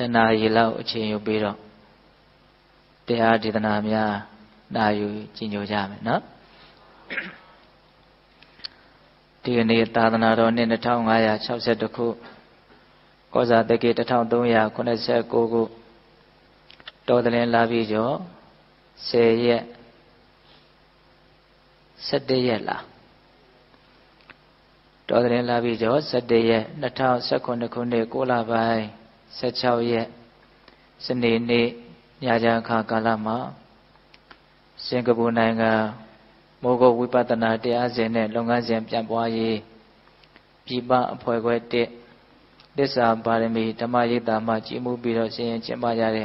နာရီလောက်အချိန်ယူပြီးတော့တရားဒေသနာများနာယူကြည်ညိုကြမယ်နော်ဒီကနေ့သာသနာတော်နှစ်2562ခုကောဇာတက္ကီ1389ခုတော်သလင်းလာပြီးကျော်10ရက်17ရက်လားတော်သလင်းလာပြီးကျော်17ရက်2019ခုနှစ်6လပိုင်း16ရက်စနေနေ့ညချမ်းခါကာလမှာစင်ကာပူနိုင်ငံမိုးကုတ်ဝိပဿနာတရားစဉ်နဲ့လုပ်ငန်းစဉ်ပြန်ပွားရေးပြည်ပအဖွဲ့ခွဲ1သစ္စာပါရမီဓမ္မရိပ်သာမှကြီးမှုပြီးတော့ဆင်ရင်ကျင့်ပကြတဲ့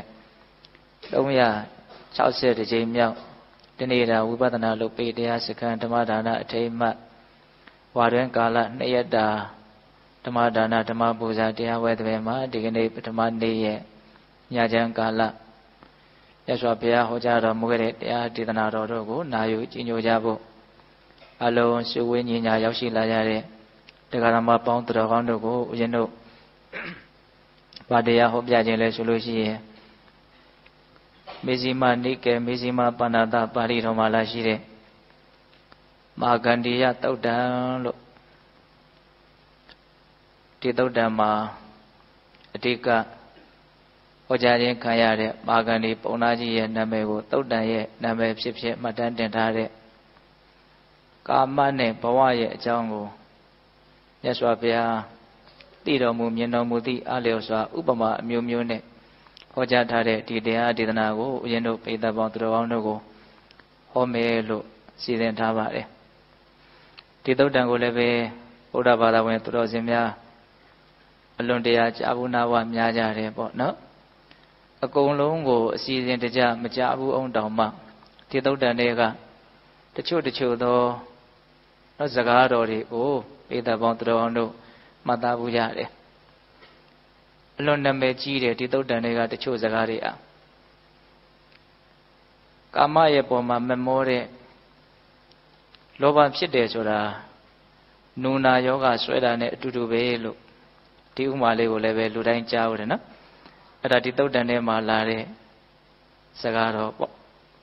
360ကြိမ်မြောက်တနေ့တာဝိပဿနာလုပ်ပေးတရားစခန်းဓမ္မဒါနအထိမ်းအမှတ်ဝါတွင်ကာလ2ရက်တာဓမ္မဒါနဓမ္မပူဇာတရားဝဲတဲ့မှာဒီကနေ့ပထမနေ့ရဲ့ညချမ်းကာလရသော်ဘုရားဟောကြားတော်မူခဲ့တဲ့တရားဒေသနာတော်တို့ကိုနာယူကြည်ညိုကြဖို့အလုံးစုဝိညာဉ်ညာရောက်ရှိလာကြတဲ့တရားဓမ္မပေါင်းတော်ကောင်းတို့ကိုဦးဇင်းတို့ဗာတရားဟောပြခြင်းလဲဆိုလို့ရှိရင်မေဇိမနိကေမေဇိမပဏ္ဏတပါဠိတော်မှာလာရှိတဲ့မဟာကန္ဒီယသုတ်တံလို့ဒီသုတ်တံမှာအဓိကဟောကြားခြင်းခံရတဲ့မဟာကန္ဒီပုံနာကြီးရဲ့နာမည်ကိုသုတ်တံရဲ့နာမည်ဖြစ်ဖြစ်မှတ်တမ်းတင်ထားတဲ့ကာမနဲ့ဘဝရဲ့အကြောင်းကိုမြတ်စွာဘုရားသိတော်မူမြင်တော်မူသည့်အလျော်စွာဥပမာအမျိုးမျိုးနဲ့ဟောကြားထားတဲ့ဒီတရားဒေသနာကိုဦးဇင်းတို့ပိဋကပေါင်းသူတော်ကောင်းတို့ကိုဟောမယ်လို့စီစဉ်ထားပါတယ်ဒီသုတ်တံကိုလည်းပဲဗုဒ္ဓဘာသာဝင်သူတော်စင်များအလွန်တရာကြာဘူးနာဝများကြတယ်ပေါ့နော်အကုန်လုံးကိုအစီအစဉ်တကျမကြဘူးအောင်တောင်မှဒီသုတ်တံတွေကတချို့သောနော်စကားတော်တွေကိုပိဋကပေါင်းသူတော်ကောင်းတို့မှတ်သားဘူးကြတယ်အလွန်နာမည်ကြီးတယ်ဒီသုတ်တံတွေကတချို့စကားတွေအားကာမရဲ့ပုံမှာမမောတဲ့လောဘဖြစ်တယ်ဆိုတာနူနာယောဂဆွဲတာနဲ့အတူတူပဲလို့ဒီဥမာလေးကိုလည်းပဲလူတိုင်းကြားဦးတယ်နော်အဲ့ဒါဒီသုတ်တံထဲမှာလာတဲ့စကားတော်ပေါ့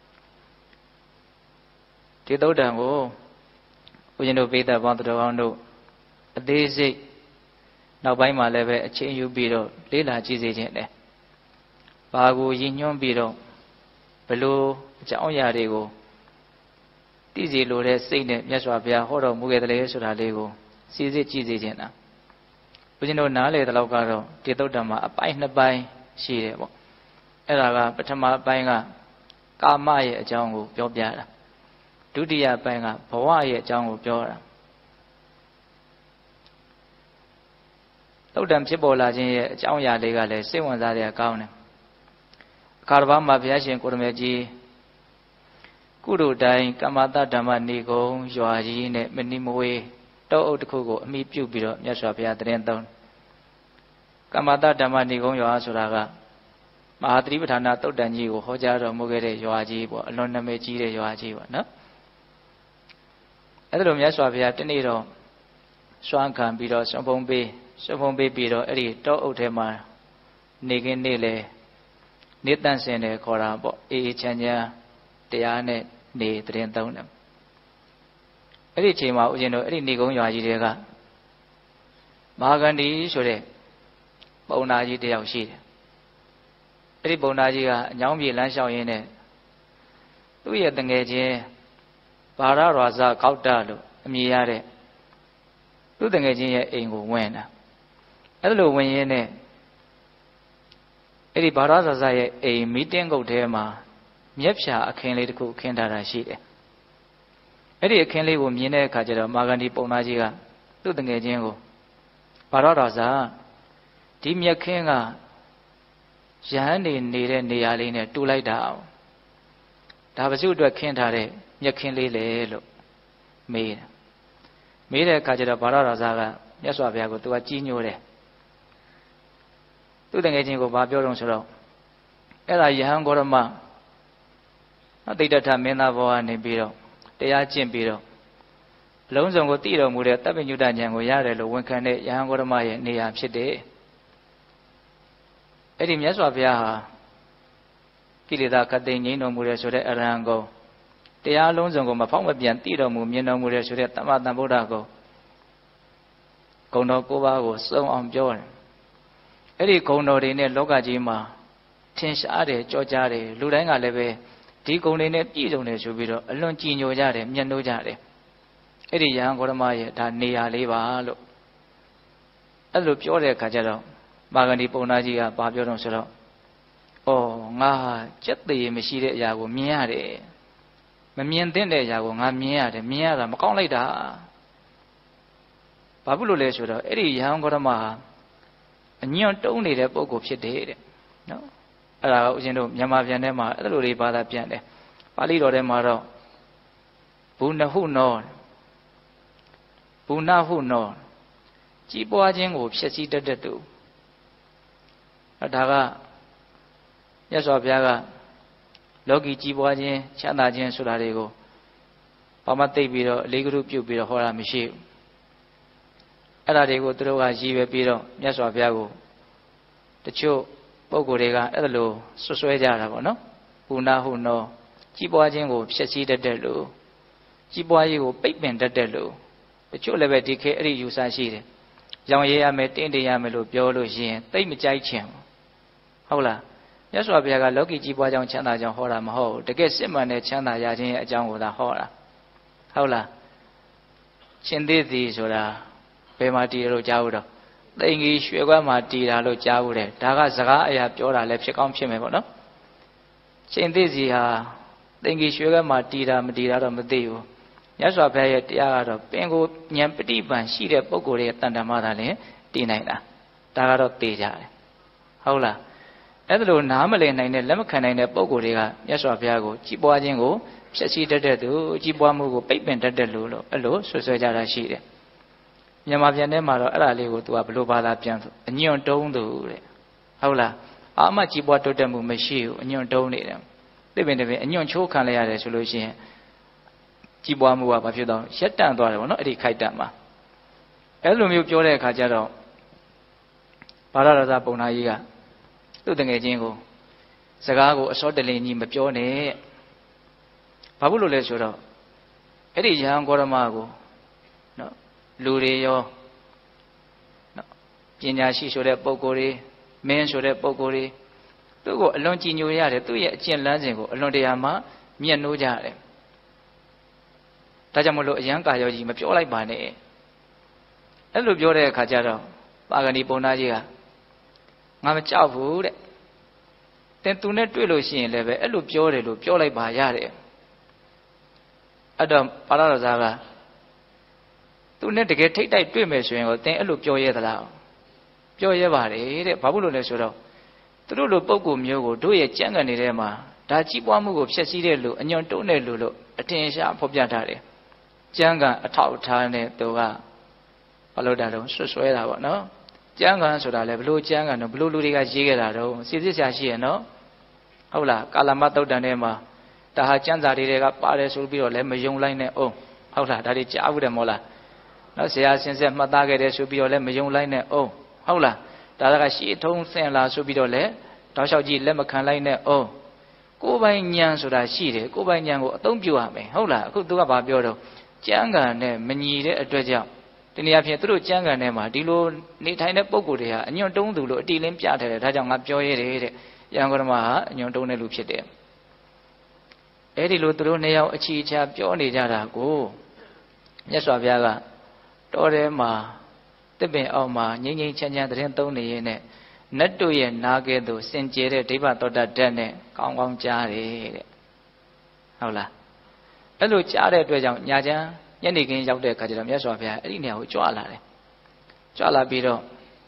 ဒီသုတ်တံကိုဦးဇင်းတို့ပိဋကပေါင်းသူတော်ကောင်းတို့အသေးစိတ်နောက်ပိုင်းမှာလည်းပဲအချိန်ယူပြီးတော့လေ့လာကြည့်စေခြင်းနဲ့ဘာကိုရည်ညွှန်းပြီးတော့ဘလို့အကြောင်းအရာတွေကိုသိစီလိုတဲ့စိတ်နဲ့မြတ်စွာဘုရားဟောတော်မူခဲ့တယ်ဆိုတာလေးကိုစီစစ်ကြည့်စေခြင်းတာဦးဇင်းတို့နားလေတဲ့လောက်ကတော့ဒီသုတ်တံမှာအပိုင်း2ပိုင်းရှိတယ်ပေါ့အဲ့ဒါကပထမပိုင်းကကာမရဲ့အကြောင်းကိုပြောပြတာဒုတိယပိုင်းကဘဝရဲ့အကြောင်းကိုပြောတာသုတ်တံဖြစ်ပေါ်လာခြင်းရဲ့အကြောင်းအရာလေးကလည်းစိတ်ဝင်စားစရာကောင်းတယ်အခါတစ်ပါးမှာဘုရားရှင်ကိုရမေကြီးကုသိုလ်တိုင်းကမ္မတဓမ္မနေကုံရွာကြီးနဲ့မနိမဝေးတောအုပ်တစ်ခုကိုအမိပြုပြီးတော့မြတ်စွာဘုရားတရင်သုံးကမ္မတဓမ္မနေကုံရွာဆိုတာကမဟာသတိပဋ္ဌာန်သုတ်တံကြီးကိုဟောကြားတော်မူခဲ့တဲ့ရွာကြီးပေါ့အလွန်နာမည်ကြီးတဲ့ရွာကြီးပေါ့နော်အဲ့ဒါလိုမြတ်စွာဘုရားတနေ့တော့စွမ်းခံပြီးတော့စွန့်ဖုံးပေးပြီးတော့အဲ့ဒီတောအုပ်ထဲမှာနေခင်းနေလေနေတန့်စင်တယ်ခေါ်တာပေါ့အေးချမ်းချမ်းတရားနဲ့နေတရင်သုံးတယ်အဲ့ဒီအချိန်မှာဦးဇင်းတို့အဲ့ဒီနေကုန်းရွာကြီးတွေကမဟာကန္ဒီဆိုတဲ့ပုံနာကြီးတယောက်ရှိတယ်အဲ့ဒီပုံနာကြီးကအညောင်းပြေလမ်းလျှောက်ရင်းနဲ့သူ့ရဲ့တငယ်ချင်းဘာရရွာဇကောက်တလို့အမည်ရတဲ့သူ့တငယ်ချင်းရဲ့အိမ်ကိုဝင်တာအဲ့လိုဝင်ရင်းနဲ့အဲ့ဒီဘာရဇာရဲ့အိမ်မီတင်းကုတ်ထဲမှာမြက်ဖြာအခင်းလေးတစ်ခုခင်းထားတာရှိတယ်အဲ့ဒီအခင်းလေးကိုမြင်တဲ့အခါကျတော့မာဂန္ဒီပုံနာကြီးကသူ့တငယ်ချင်းကိုဘာရဇာဒီမြက်ခင်းကရဟန်းနေနေတဲ့နေရာလေးနဲ့တူလိုက်တာအောင်ဒါပစုအတွက်ခင်းထားတဲ့မြက်ခင်းလေးလေလို့မေးတဲ့အခါကျတော့ဘာရဇာကမြတ်စွာဘုရားကိုသူကကြီးညိုတယ်သူ့တငယ်ချင်းကိုဘာပြောတော့ဆိုတော့အဲ့ဒါယဟန်ဂေါရမတိဋ္ဌထမင်းသားဘောကနေပြီးတော့တရားကျင့်ပြီးတော့အလုံးစုံကိုတည်တော်မူတဲ့တပ်ပညုတဉာဏ်ကိုရတယ်လို့ဝန်ခံတဲ့ယဟန်ဂေါရမရဲ့နေရာဖြစ်တယ်အဲ့ဒီမြတ်စွာဘုရားဟာကိလေသာခတ်သိမ်းငြိမ်းတော်မူတဲ့ဆိုတဲ့အရဟံကိုတရားလုံးစုံကိုမဖောက်မပြန်သိတော်မူမြင်တော်မူတဲ့ဆိုတဲ့သမ္မာသမ္ဗုဒ္ဓကိုဂုဏ်တော်၉ပါးကိုစုံအောင်ပြောတယ်အဲ့ဒီဂုဏ်တော်တွေနဲ့လောကကြီးမှာထင်ရှားတယ်ကြောကြားတယ်လူတိုင်းကလည်းပဲဒီဂုဏ်တွေနဲ့ပြည့်စုံတယ်ဆိုပြီးတော့အလွန်ကြည်ညိုကြတယ်မျက်နှိုးကြတယ်အဲ့ဒီယဟန်ဂေါတမရဲ့ဒါနေရာလေးပါလို့အဲ့လိုပြောတဲ့အခါကျတော့မာဂန္ဒီပုံနာကြီးကဘာပြောတော့ဆိုတော့ဩငါစက်သေးမရှိတဲ့အရာကိုမြင်ရတယ်မမြင်တဲ့အရာကိုငါမြင်ရတယ်မြင်ရတာမကောင်းလိုက်တာဘာဖြစ်လို့လဲဆိုတော့အဲ့ဒီယဟန်ဂေါတမဟာအညွန့်တုံးနေတဲ့ပုဂ္ဂိုလ်ဖြစ်တယ်တဲ့နော်အဲ့ဒါကိုဦးဇင်းတို့မြန်မာပြန်ထဲမှာအဲ့လိုတွေဘာသာပြန်တယ်ပါဠိတော်ထဲမှာတော့ဘူနဟုနောဘူနဟုနောကြီးပွားခြင်းကိုဖျက်ဆီးတတ်တဲ့သူဒါကမြတ်စွာဘုရားကလောကီကြီးပွားခြင်းချမ်းသာခြင်းဆိုတာတွေကိုဘာမှသိပြီးတော့အလေးကရုပြုတ်ပြီးတော့ဟောတာမရှိဘူးအဲ့ဒါတွေကိုသူတို့ကရည်ရွယ်ပြီးတော့မြတ်စွာဘုရားကိုတချို့ပုဂ္ဂိုလ်တွေကအဲ့ဒါလိုဆွဆွဲကြတာပေါ့နော်ဘူနာဟုနောကြီးပွားခြင်းကိုဖျက်ဆီးတတ်တဲ့လူကြီးပွားရေးကိုပိတ်ပင်တတ်တဲ့လူတချို့လည်းပဲဒီခေတ်အဲ့ဒီယူဆရှိတယ်ရောင်ရည်ရမယ်တင်းတင်ရမယ်လို့ပြောလို့ရှိရင်သိမကြိုက်ချင်ဟုတ်လားမြတ်စွာဘုရားကလောကီကြီးပွားကြောင်းချမ်းသာကြောင်းဟောတာမဟုတ်ဘူးတကယ်စစ်မှန်တဲ့ချမ်းသာရခြင်းရဲ့အကြောင်းကိုသာဟောတာဟုတ်လားရှင်သေးသည်ဆိုတာဘယ်မှာတည်လို့ကြားဘူးတော့သိင်ကြီးရွှေကွက်မှာတည်တာလို့ကြားဘူးတယ်ဒါကစကားအရာပြောတာလည်းဖြစ်ကောင်းဖြစ်မယ်ပေါ့နော်ရှင်သေးစီဟာသိင်ကြီးရွှေကွက်မှာတည်တာမတည်တာတော့မသိဘူးမြတ်စွာဘုရားရဲ့တရားကတော့ပင်ကိုဉာဏ်ပฏิပန်ရှိတဲ့ပုဂ္ဂိုလ်ရဲ့တန်တမာသာလည်းတည်နိုင်တာဒါကတော့သိကြတယ်ဟုတ်လားအဲ့ဒါလိုနားမလည်နိုင်တဲ့လက်မခံနိုင်တဲ့ပုဂ္ဂိုလ်တွေကမြတ်စွာဘုရားကိုကြီးပွားခြင်းကိုဖျက်ဆီးတတ်တဲ့သူကြီးပွားမှုကိုပိတ်ပင်တတ်တဲ့လူလို့အဲ့လိုဆွဆွဲကြတာရှိတယ်မြန်မာပြန်ထဲမှာတော့အဲ့ဒါလေးကို तू ကဘလို့ဘာသာပြန်ဆိုအညွန့်တုံးသူတဲ့ဟုတ်လားအာမကြီးပွားတိုးတက်မှုမရှိဘူးအညွန့်တုံးနေတယ်သိပင်တပင်အညွန့်ချိုးခံလိုက်ရတယ်ဆိုလို့ရှိရင်ကြီးပွားမှုကဘာဖြစ်တော့ရက်တန့်သွားတယ်ဗောနော်အဲ့ဒီခိုက်တန့်မှာအဲ့လိုမျိုးပြောတဲ့အခါကျတော့ဘာရရဇပုံနာကြီးကသူ့တငယ်ချင်းကိုစကားကိုအစောတလင်ကြီးမပြောနဲ့ဘာဖြစ်လို့လဲဆိုတော့အဲ့ဒီယဟန်ဂေါတမကိုနော်လူတွေရောနော်ပညာရှိဆိုတဲ့ပုဂ္ဂိုလ်တွေမင်းဆိုတဲ့ပုဂ္ဂိုလ်တွေသူ့ကိုအလွန်ကြည်ညိုရတယ်သူ့ရဲ့အကျင့်လမ်းစဉ်ကိုအလွန်တရာမှမျက်နှိုးကြတယ်ဒါကြောင့်မလို့အယံကာယောကြီးမပြောလိုက်ပါနဲ့အဲ့လိုပြောတဲ့အခါကျတော့ပါဂဏီပုံနာကြီးကငါမကြောက်ဘူးတဲ့တင်သူနဲ့တွေ့လို့ရှိရင်လည်းပဲအဲ့လိုပြောတယ်လို့ပြောလိုက်ပါရတယ်အဲ့တော့ပါရတော်သားကသူနဲ့တကယ်ထိတ်တိုက်တွေ့မယ်ဆိုရင်ကိုတင်အဲ့လိုပြောရဲသလားပြောရဲပါတယ်တဲ့ဘာဖြစ်လို့လဲဆိုတော့သူတို့လိုပုံကိုမျိုးကိုတို့ရဲ့ကြံ့ကန်နေတဲ့မှာဒါကြီးပွားမှုကိုဖျက်ဆီးတဲ့လူအညွန့်တုံးတဲ့လူလို့အထင်ရှားဖော်ပြထားတယ်ကြံ့ကန်အထောက်ထားနဲ့သူကဘာလို့တာတော့ဆွဆွဲတာပေါ့နော်ကြံ့ကန်ဆိုတာလေဘလို့ကြံ့ကန်တော့ဘလို့လူတွေကရေးခဲ့တာတော့စီစစ်ရှာရှိရနော်ဟုတ်လားကာလမသုတ်တန်ထဲမှာဒါဟာကျမ်းစာတွေကပါတယ်ဆိုပြီးတော့လည်းမယုံလိုက်နဲ့အောင်ဟုတ်လားဒါတွေကြားဘူးတယ်မို့လားနော်ဆရာစင်ဆက်မှတ်သားခဲ့တယ်ဆိုပြီးတော့လည်းမယုံလိုက်နဲ့အောင်ဟုတ်လားဒါကရှေ့ထုံးဆင်လာဆိုပြီးတော့လည်းတောက်လျှောက်ကြီးလက်မခံလိုက်နဲ့အောင်ကိုယ်ပိုင်ဉာဏ်ဆိုတာရှိတယ်ကိုယ်ပိုင်ဉာဏ်ကိုအသုံးပြုရမယ်ဟုတ်လားအခုသူကဘာပြောတော့ကျမ်းဂန်နဲ့မညီတဲ့အတွက်ကြောင့်ဒီနေရာဖြင့်သူတို့ကျမ်းဂန်ထဲမှာဒီလိုနေထိုင်တဲ့ပုံကိုယ်တွေဟာအညွန့်တုံးသူလို့အတိလင်းပြထားတယ်ဒါကြောင့်ငါပြောရဲတယ်တဲ့ယဟန်ဂေါတမဟာအညွန့်တုံးတဲ့လူဖြစ်တယ်အဲ့ဒီလိုသူတို့နှစ်ယောက်အချီချာပြောနေကြတာကိုမြတ်စွာဘုရားကတောထဲမှာတစ်ပင်အောက်မှာငြိမ်ငြိမ်ချမ်းချမ်းတရင်သုံးနေရင်းနဲ့နတ်တို့ရဲ့နာကဲ့သို့စင်ကြဲတဲ့ဒိဗ္ဗသောတဓာတ်နဲ့ကောင်းကောင်းကြားတယ်တဲ့ဟုတ်လားအဲ့လိုကြားတဲ့အတွက်ကြောင့်ညာချမ်းညနေခင်းရောက်တဲ့အခါကျတော့မြတ်စွာဘုရားအဲ့ဒီနေရာကိုကြွလာတယ်ကြွလာပြီးတော့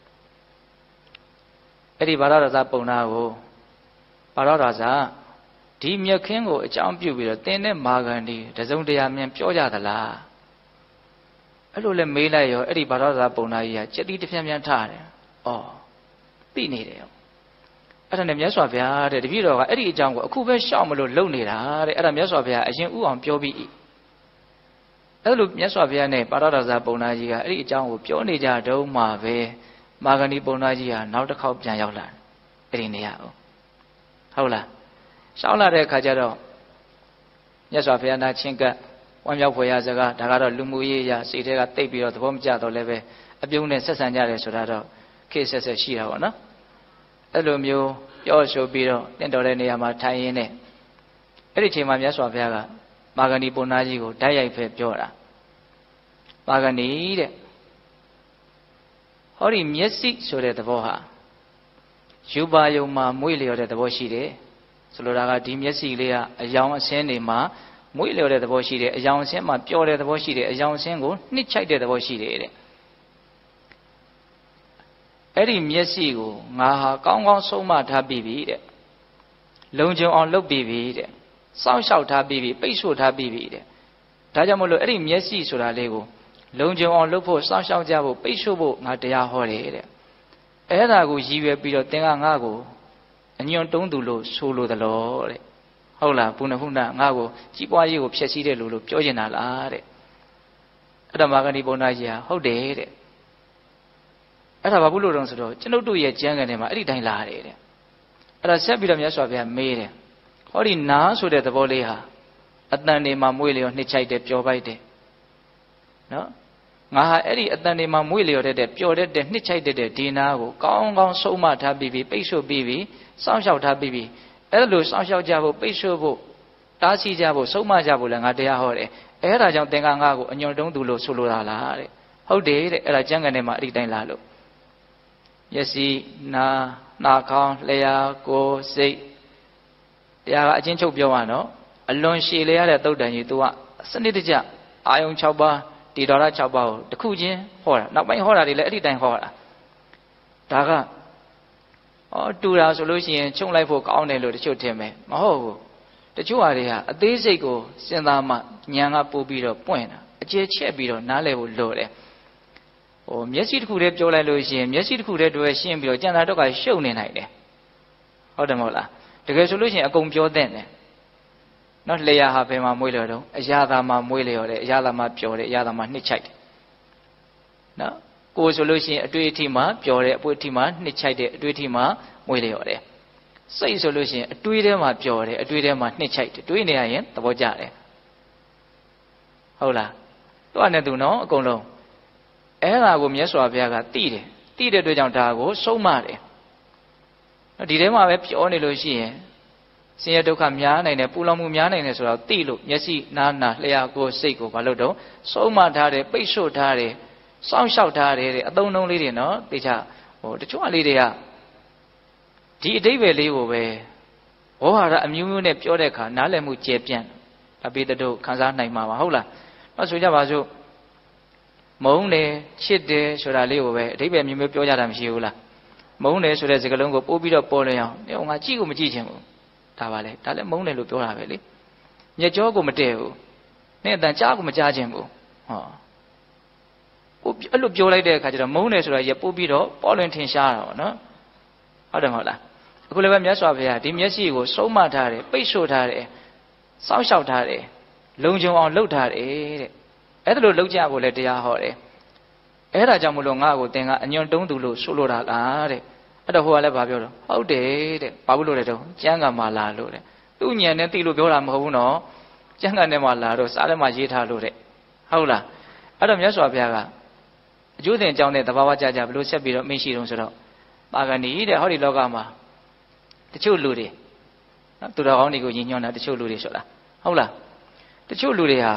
အဲ့ဒီဘာရရဇပုံနာကိုဘာရရဇဒီမြက်ခင်းကိုအကြောင်းပြုပြီးတော့တင်းတဲ့မာဂန္ဒီတစုံတရာမြန်ပြောကြသလားအဲ့လိုလဲမေးလိုက်ရောအဲ့ဒီဘာရရဇပုံနာကြီးကကြက်တိတစ်ဖြန်းဖြန်းထားတယ်ဩသိနေတယ်အဲ့ဒါနဲ့မြတ်စွာဘုရားတဲ့တပည့်တော်ကအဲ့ဒီအကြောင်းကိုအခုပဲရှောက်မလို့လုံနေတာတဲ့အဲ့ဒါမြတ်စွာဘုရားအရင်ဥအောင်ပြောပြီးအဲ့လိုမြတ်စွာဘုရားနဲ့ပါရဒဇာပုံနာကြီးကအဲ့ဒီအကြောင်းကိုပြောနေကြတုန်းမှာပဲမာဂန္ဒီပုံနာကြီးဟာနောက်တစ်ခေါက်ပြန်ရောက်လာတယ်တည်နေရအောင်ဟုတ်လားရှောင်းလာတဲ့အခါကျတော့မြတ်စွာဘုရားနာချင်းကပ်ဝမ်းမြောက်ဖွယ်ရစကားဒါကတော့လူမှုရေးရာစိတ်ထဲကတိတ်ပြီးတော့သဘောမကျတော့လည်းပဲအပြုံးနဲ့ဆက်ဆံကြတယ်ဆိုတာတော့ခေတ်ဆက်ဆက်ရှိတာပေါ့နော်အဲ့လိုမျိုးပြောဆိုပြီးတော့တင့်တော်တဲ့နေရာမှာထိုင်ရင်းနဲ့အဲ့ဒီချိန်မှာမြတ်စွာဘုရားကမာဂန္ဒီပုဏ္ဏကြီးကိုဓာတ်ရိုက်ဖက်ပြောတာမာဂန္ဒီတဲ့ဟောဒီမျက်စိဆိုတဲ့သဘောဟာယူပါယုံမှာမွေ့လျော်တဲ့သဘောရှိတယ်ဆိုလိုတာကဒီမျက်စိလေးကအယောင်အဆင်းတွေမှာမွေ့လျော်တဲ့သဘောရှိတယ်အယောင်အဆင်းမှာပျော်တဲ့သဘောရှိတယ်အယောင်အဆင်းကိုနှစ်ချိုက်တဲ့သဘောရှိတယ်တဲ့အဲ့ဒီမျက်စိကိုငါဟာကောင်းကောင်းဆုံးမထားပြီးပြီတဲ့လုံခြုံအောင်လုပ်ပြီးပြီတဲ့စောင့်ရှောက်ထားပြီးပြီပိတ်ဆို့ထားပြီးပြီတဲ့ဒါကြောင့်မလို့အဲ့ဒီမျက်စိဆိုတာလေးကိုလုံခြုံအောင်လုပ်ဖို့စောင့်ရှောက်ကြဖို့ပိတ်ဆို့ဖို့ငါတရားဟောတယ်တဲ့အဲ့ဒါကိုရည်ရွယ်ပြီးတော့သင်ကငါ့ကိုအညွန့်တုံးသူလို့ဆိုလိုသလားတဲ့ဟုတ်လားပုဏ္ဏဟုဏငါ့ကိုကြီးပွားရေးကိုဖျက်ဆီးတယ်လို့ပြောချင်တာလားတဲ့အဲ့ဒါမာဂန္ဒီပုဏ္ဏကြီးဟာဟုတ်တယ်တဲ့အဲ့ဒါဘာဘူးလို့တော့ဆိုတော့ကျွန်ုပ်တို့ရဲ့ကျမ်းဂန်ထဲမှာအဲ့ဒီတိုင်းလာတယ်တဲ့အဲ့ဒါဆက်ပြီးတော့မြတ်စွာဘုရားမေးတယ်ဟောဒီနားဆိုတဲ့သဘောလေးဟာအတန်တွေမှာမွေ့လျော်နှစ်ချိုက်တယ်ပျော်ပိုက်တယ်နော်ငါဟာအဲ့ဒီအတန်တွေမှာမွေ့လျော်တဲ့ပျော်တဲ့နှစ်ချိုက်တဲ့ဒီနာကိုကောင်းကောင်းဆုံးမထားပြီးပိတ်ဆို့ပြီးစောင့်ရှောက်ထားပြီးအဲ့လိုစောင့်ရှောက်ကြဖို့ပိတ်ဆို့ဖို့တားဆီးကြဖို့ဆုံးမကြဖို့လည်းငါတရားဟောတယ်အဲ့ဒါကြောင့်သင်္ကငါကိုအညွန့်တုံးသူလို့ဆိုလိုတာလားတဲ့ဟုတ်တယ်တဲ့အဲ့ဒါကျမ်းဂန်ထဲမှာအဲ့ဒီတိုင်းလာလို့မျက်စိနာနှာခေါင်းလျှာကိုယ်စိတ်တရားကအချင်းချုပ်ပြောရနော်အလွန်ရှည်လျားတဲ့သုတ်တန်ကြီး तू ကစနစ်တကျအာယုံ6ပါးတည်တော်ရ6ပါးကိုတစ်ခုချင်းဟောတာနောက်ပိုင်းဟောတာတွေလည်းအဲ့ဒီတိုင်းဟောတာဒါကတူတာဆိုလို့ရှိရင်ချုံလိုက်ဖို့ကောင်းတယ်လို့တချို့ထင်မယ်မဟုတ်ဘူးတချို့ဟာတွေဟာအသေးစိတ်ကိုစဉ်းစားမှဉာဏ်ကပို့ပြီးတော့ပွင့်တာအကျယ်ချက်ပြီးတော့နားလည်ဖို့လိုတယ်မျက်စိတစ်ခုတည်းပြောလိုက်လို့ရှိရင်မျက်စိတစ်ခုတည်းတွေ့ရှင်းပြီးတော့ကြံတာတော့ကရှုပ်နေနိုင်တယ်ဟုတ်တယ်မဟုတ်လားတကယ်ဆိုလို့ရှိရင်အကုန်ပြောတဲ့တယ်နော်လျှာဟာဘယ်မှာမွေးလျော်တော့အရာသာမှာမွေးလျော်တယ်အရာသာမှာပျော်တယ်အရာသာမှာနှစ်ချိုက်တယ်နော်ကိုယ်ဆိုလို့ရှိရင်အတွေ့အထိမှာပျော်တယ်အပွေအထိမှာနှစ်ချိုက်တယ်အတွေ့အထိမှာမွေးလျော်တယ်စိတ်ဆိုလို့ရှိရင်အတွေးထဲမှာပျော်တယ်အတွေးထဲမှာနှစ်ချိုက်တယ်တွေးနေရရင်သဘောကျတယ်ဟုတ်လားသူကနဲ့သူနော်အကုန်လုံးအဲ့ဒါကိုမြတ်စွာဘုရားကသိတယ်သိတဲ့အတွက်ကြောင့်ဒါကိုဆုံးမတယ်ဒီထဲမှာပဲပျော်နေလို့ရှိရင်ဆင်းရဲဒုက္ခများနိုင်တယ်ပူလောင်မှုများနိုင်တယ်ဆိုတော့သိလို့မျက်စိနားနာလျှာကိုယ်စိတ်ကိုဘာလို့တော့ဆုံးမထားတယ်ပိတ်ဆို့ထားတယ်စောင့်ရှောက်ထားတယ်တဲ့အသုံးနှုန်းလေးတွေနော်သိချတချို့အလေးတွေကဒီအဓိပ္ပာယ်လေးကိုပဲဝေါဟာရအမျိုးမျိုးနဲ့ပြောတဲ့အခါနားလည်မှုကျယ်ပြန့်အပိတတို့ခန်းစားနိုင်မှာပါဟုတ်လားဆိုကြပါစို့မုန်းတယ်ချစ်တယ်ဆိုတာလေးကိုပဲအဓိပ္ပာယ်မျိုးမျိုးပြောကြတာမရှိဘူးလားမုန်းတယ်ဆိုတဲ့စကားလုံးကိုပို့ပြီးတော့ပေါ်လွင်အောင်ငါကြည့်ကိုမကြည့်ချင်ဘူးဒါပါလေဒါလည်းမုန်းတယ်လို့ပြောတာပဲလေမျက်ကြောကိုမတည့်ဘူးနဲ့အတန်ကြားကိုမကြားချင်ဘူးအဲ့လိုပြောလိုက်တဲ့အခါကျတော့မုန်းတယ်ဆိုတာရပို့ပြီးတော့ပေါ်လွင်ထင်ရှားတာပေါ့နော်ဟုတ်တယ်မဟုတ်လားအခုလည်းပဲမြတ်စွာဘုရားဒီမျက်စိကိုဆုံးမထားတယ်ပိတ်ဆို့ထားတယ်စောင့်ရှောက်ထားတယ်လုံခြုံအောင်လုပ်ထားတယ်တဲ့အဲ့ဒါလိုလုပ်ကြဖို့လည်းတရားဟောတယ်အဲ့ဒါကြောင့်မလို့ငါ့ကိုသင်ကအညွန့်တုံးသူလို့ဆိုလိုတာလားတဲ့အဲ့တော့ဟိုကလည်းဗာပြောတော့ဟုတ်တယ်တဲ့ဘာလို့လို့လဲတော့ကျမ်းဂန်မှာလာလို့တဲ့သူ့ဉာဏ်နဲ့သိလို့ပြောတာမဟုတ်ဘူးနော်ကျမ်းဂန်ထဲမှာလာတော့စားထဲမှာရေးထားလို့တဲ့ဟုတ်လားအဲ့တော့မြတ်စွာဘုရားကအကျိုးသင်အကြောင်းနဲ့သဘာဝကြကြဘလို့ဆက်ပြီးတော့မိရှိတုံးဆိုတော့မာဂန္ဒီတဲ့ဟောဒီလောကမှာတချို့လူတွေနော်သူတော်ကောင်းတွေကိုညှဉ်းညွန်းတာတချို့လူတွေဆိုတာဟုတ်လားတချို့လူတွေဟာ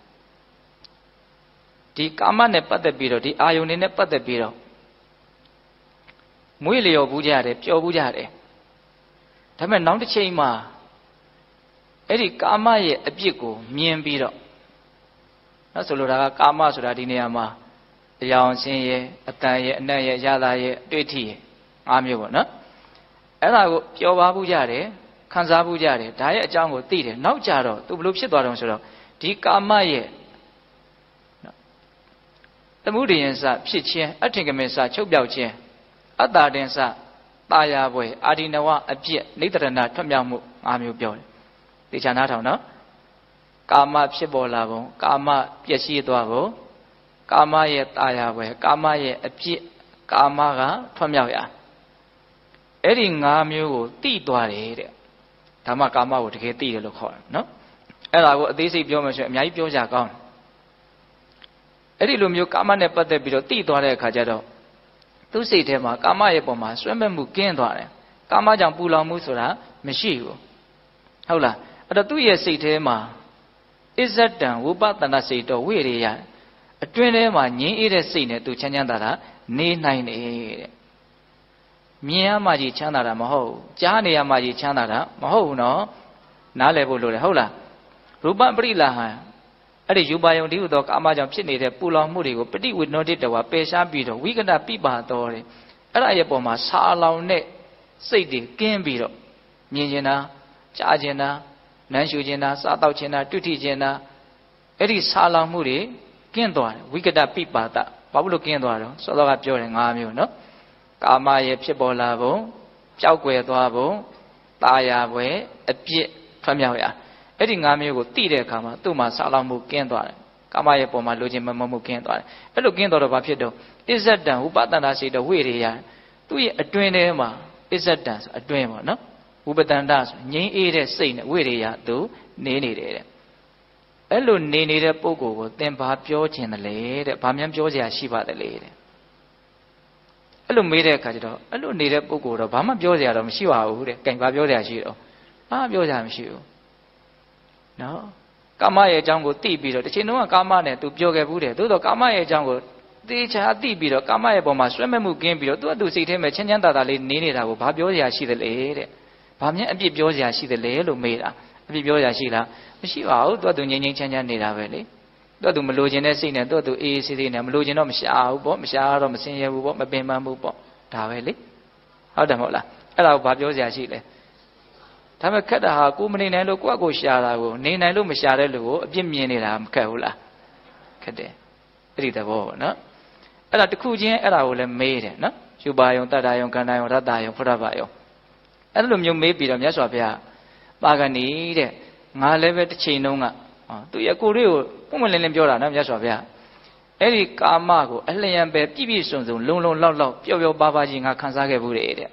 ဒီကာမနဲ့ပတ်သက်ပြီးတော့ဒီအာယုန်တွေနဲ့ပတ်သက်ပြီးတော့မွေးလျော်ဘူးကြတယ်ပျော်ဘူးကြတယ်ဒါပေမဲ့နောက်တစ်ချိန်မှာအဲ့ဒီကာမရဲ့အပြစ်ကိုမြင်ပြီးတော့နော်ဆိုလိုတာကကာမဆိုတာဒီနေရာမှာအယောင်ဆင်းရဲ့အတန်ရဲ့အနတ်ရဲ့ရတာရဲ့အတွေ့အထိရဲ့၅မျိုးပေါ့နော်အဲ့ဒါကိုပျော်ပါဘူးကြတယ်ခံစားဘူးကြတယ်ဒါရဲ့အကြောင်းကိုသိတယ်နောက်ကြတော့သူဘလို့ဖြစ်သွားတော့ဆိုတော့ဒီကာမရဲ့သမုဒိယံစဖြစ်ခြင်းအထင်ကမင်စချုပ်ပြောက်ခြင်းအတ္တတင်စတာယာပွဲအာဒီနဝအပြစ်နိတရဏထွက်မြောက်မှု၅မျိုးပြောတယ်တေချာနားထောင်နော်ကာမဖြစ်ပေါ်လာပုံကာမပျက်စီးသွားပုံကာမရဲ့တာယာပွဲကာမရဲ့အပြစ်ကာမကထွက်မြောက်ရ Eri Ngamio, Tituare, Tamakama would get the look on, no? And I would this if you may be Jacon. Eri Lumio Kamane Pate Biro Tituare Cajado. To say to him, Kamayapoma, Swemmu Kendore, Kamajam Pula Musura, Meshigo. Hola, at a 2 years say to him, is that done? Wupatana say to Wiria. A twin ema, ye eat a scene to Chanyandara, ne 9 Mia Maji Chanara Maho, Jania Maji Chanara, Maho no, Nalevo Hola. Ruban Brilla, Adi Jubayo Dudo, Amajam Sydney, the Pula Murigo, pretty would not it our Pesha Bido, we can have Piba Tori. Arayapoma, Salau Ne, Sadi, Gambito, Nijena, Chajena, Nansujena, Satauchena, Tutijena, Edi Salau Muri, Kendor, we could have Pipa, Pablo Kendor, so that I'm joining army, no? Kamaye Pibolavo, Chauque Duavo, Tayawe, a bit from Yaya. Edding amigo, Tide Kama, Tuma Salamu Kendor, Kamaye Poma, Lujim Mamu Kendor. A look into the Papido. Is that done? Upatana say the Wiria? Do ye a dreamer? Is that dance a dreamer, no? Ubatan dance, ye eat a saint, Wiria, do, needed. Elu needed a pogo, then Papio Chin the lady, Pamiam Georgia Shiva the lady. Elu made a cajado, Elu needed a pogo, Pama Georgia, Shiva, can Babioja Shiro. Babioja Shiro. No, Kamaye Jango Tibiro, the Chinoa Kamane to Bioga Bude, do the Kamaye Jango, the Chatibiro, Kamaye Boma, Swemu Gambiro, do see him a Chenyanda that needed our Babioja she the lady. Pamia and Bibioja she the lady, Mera, Bibioja Shila, she out, do Yen Chanya Nida Valley. Do to Melogen scene and do to A city and Melogenum Shao, Bomshar, Messiah, Bema Mubo, Taveli. How the Mola? Allow Babioja Shile. Tamakata, Kumani and Loquago Shara, Nina Lumishara, Jimmy Kaula. Cade. Read the war, no? And at the Kujian, and I will have made it, no? You buy on Tadayon, Canayo, Radayon, Poravayo. And Lum you may be the Yaswapia. Bagani, Malevet Chinonga. Do you go real? Woman and Jora, Yaswapia. Eric Amago, Elian Bear, TV Sons, Lolo Lolo, Pio Babajing, Kansaga Bude.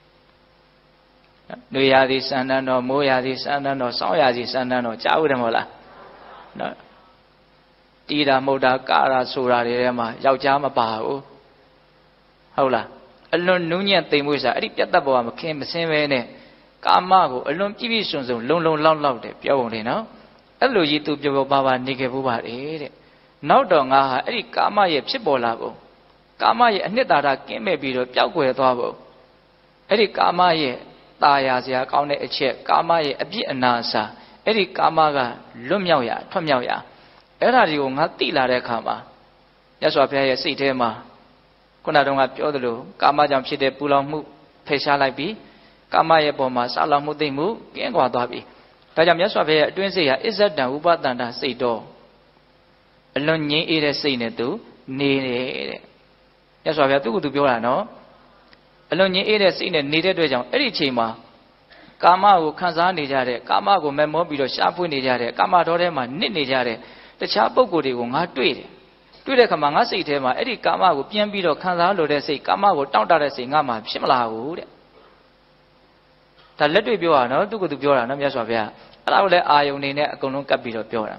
Nuyadi Sanano, Moyadi Sanano, Soyadi Sanano, Chaudamola. No. Tida Moda Kara Sura Rema, Yaujama Bao. Hola. Alone Nunian Timusa, Ripatabo came the same way. Kamago, alone TV Sons, Lolo Lolo, Pio, no? Eloji to Pio Baba Nikebuba. No donga, Eric Kama ye Chibolabo. Kama ye Nidara came maybe to Piaque Dabo. Eric Kama ye. Tayazia, Kaune a check, Kamaye, a bit and answer, Eric Kamaga, Lumia, Tomia, Eradio, Natila de Kama. Yes, I pay a seat, Emma. Conadonga Piodolo, Kamajam Chide Pulamu, Pesalabi, Kamaye Boma, Salamudimu, Genguadabi. Tajam Yaswave, Twinsia, is that the Ubatanda say door? Alone ye eat a scene to, near. Yes, I have to go to Biolano. Alone ye eat a scene and needed to jump. Eri Chima Kama who Kanzani Jare, Kama go Memobilo, Shapu Nijare, Kama Dorema, Nijare, the Chapo Gudi won't have tweet. Tweet a Kamanga say Tema, Eri Kama who Piambito Kanzalo, they say Kama who Tanta say Gama, Shimla wood. The letter Biorano, to go to Biorano, Yaswavia, allow the Ione Gono Capito Biora.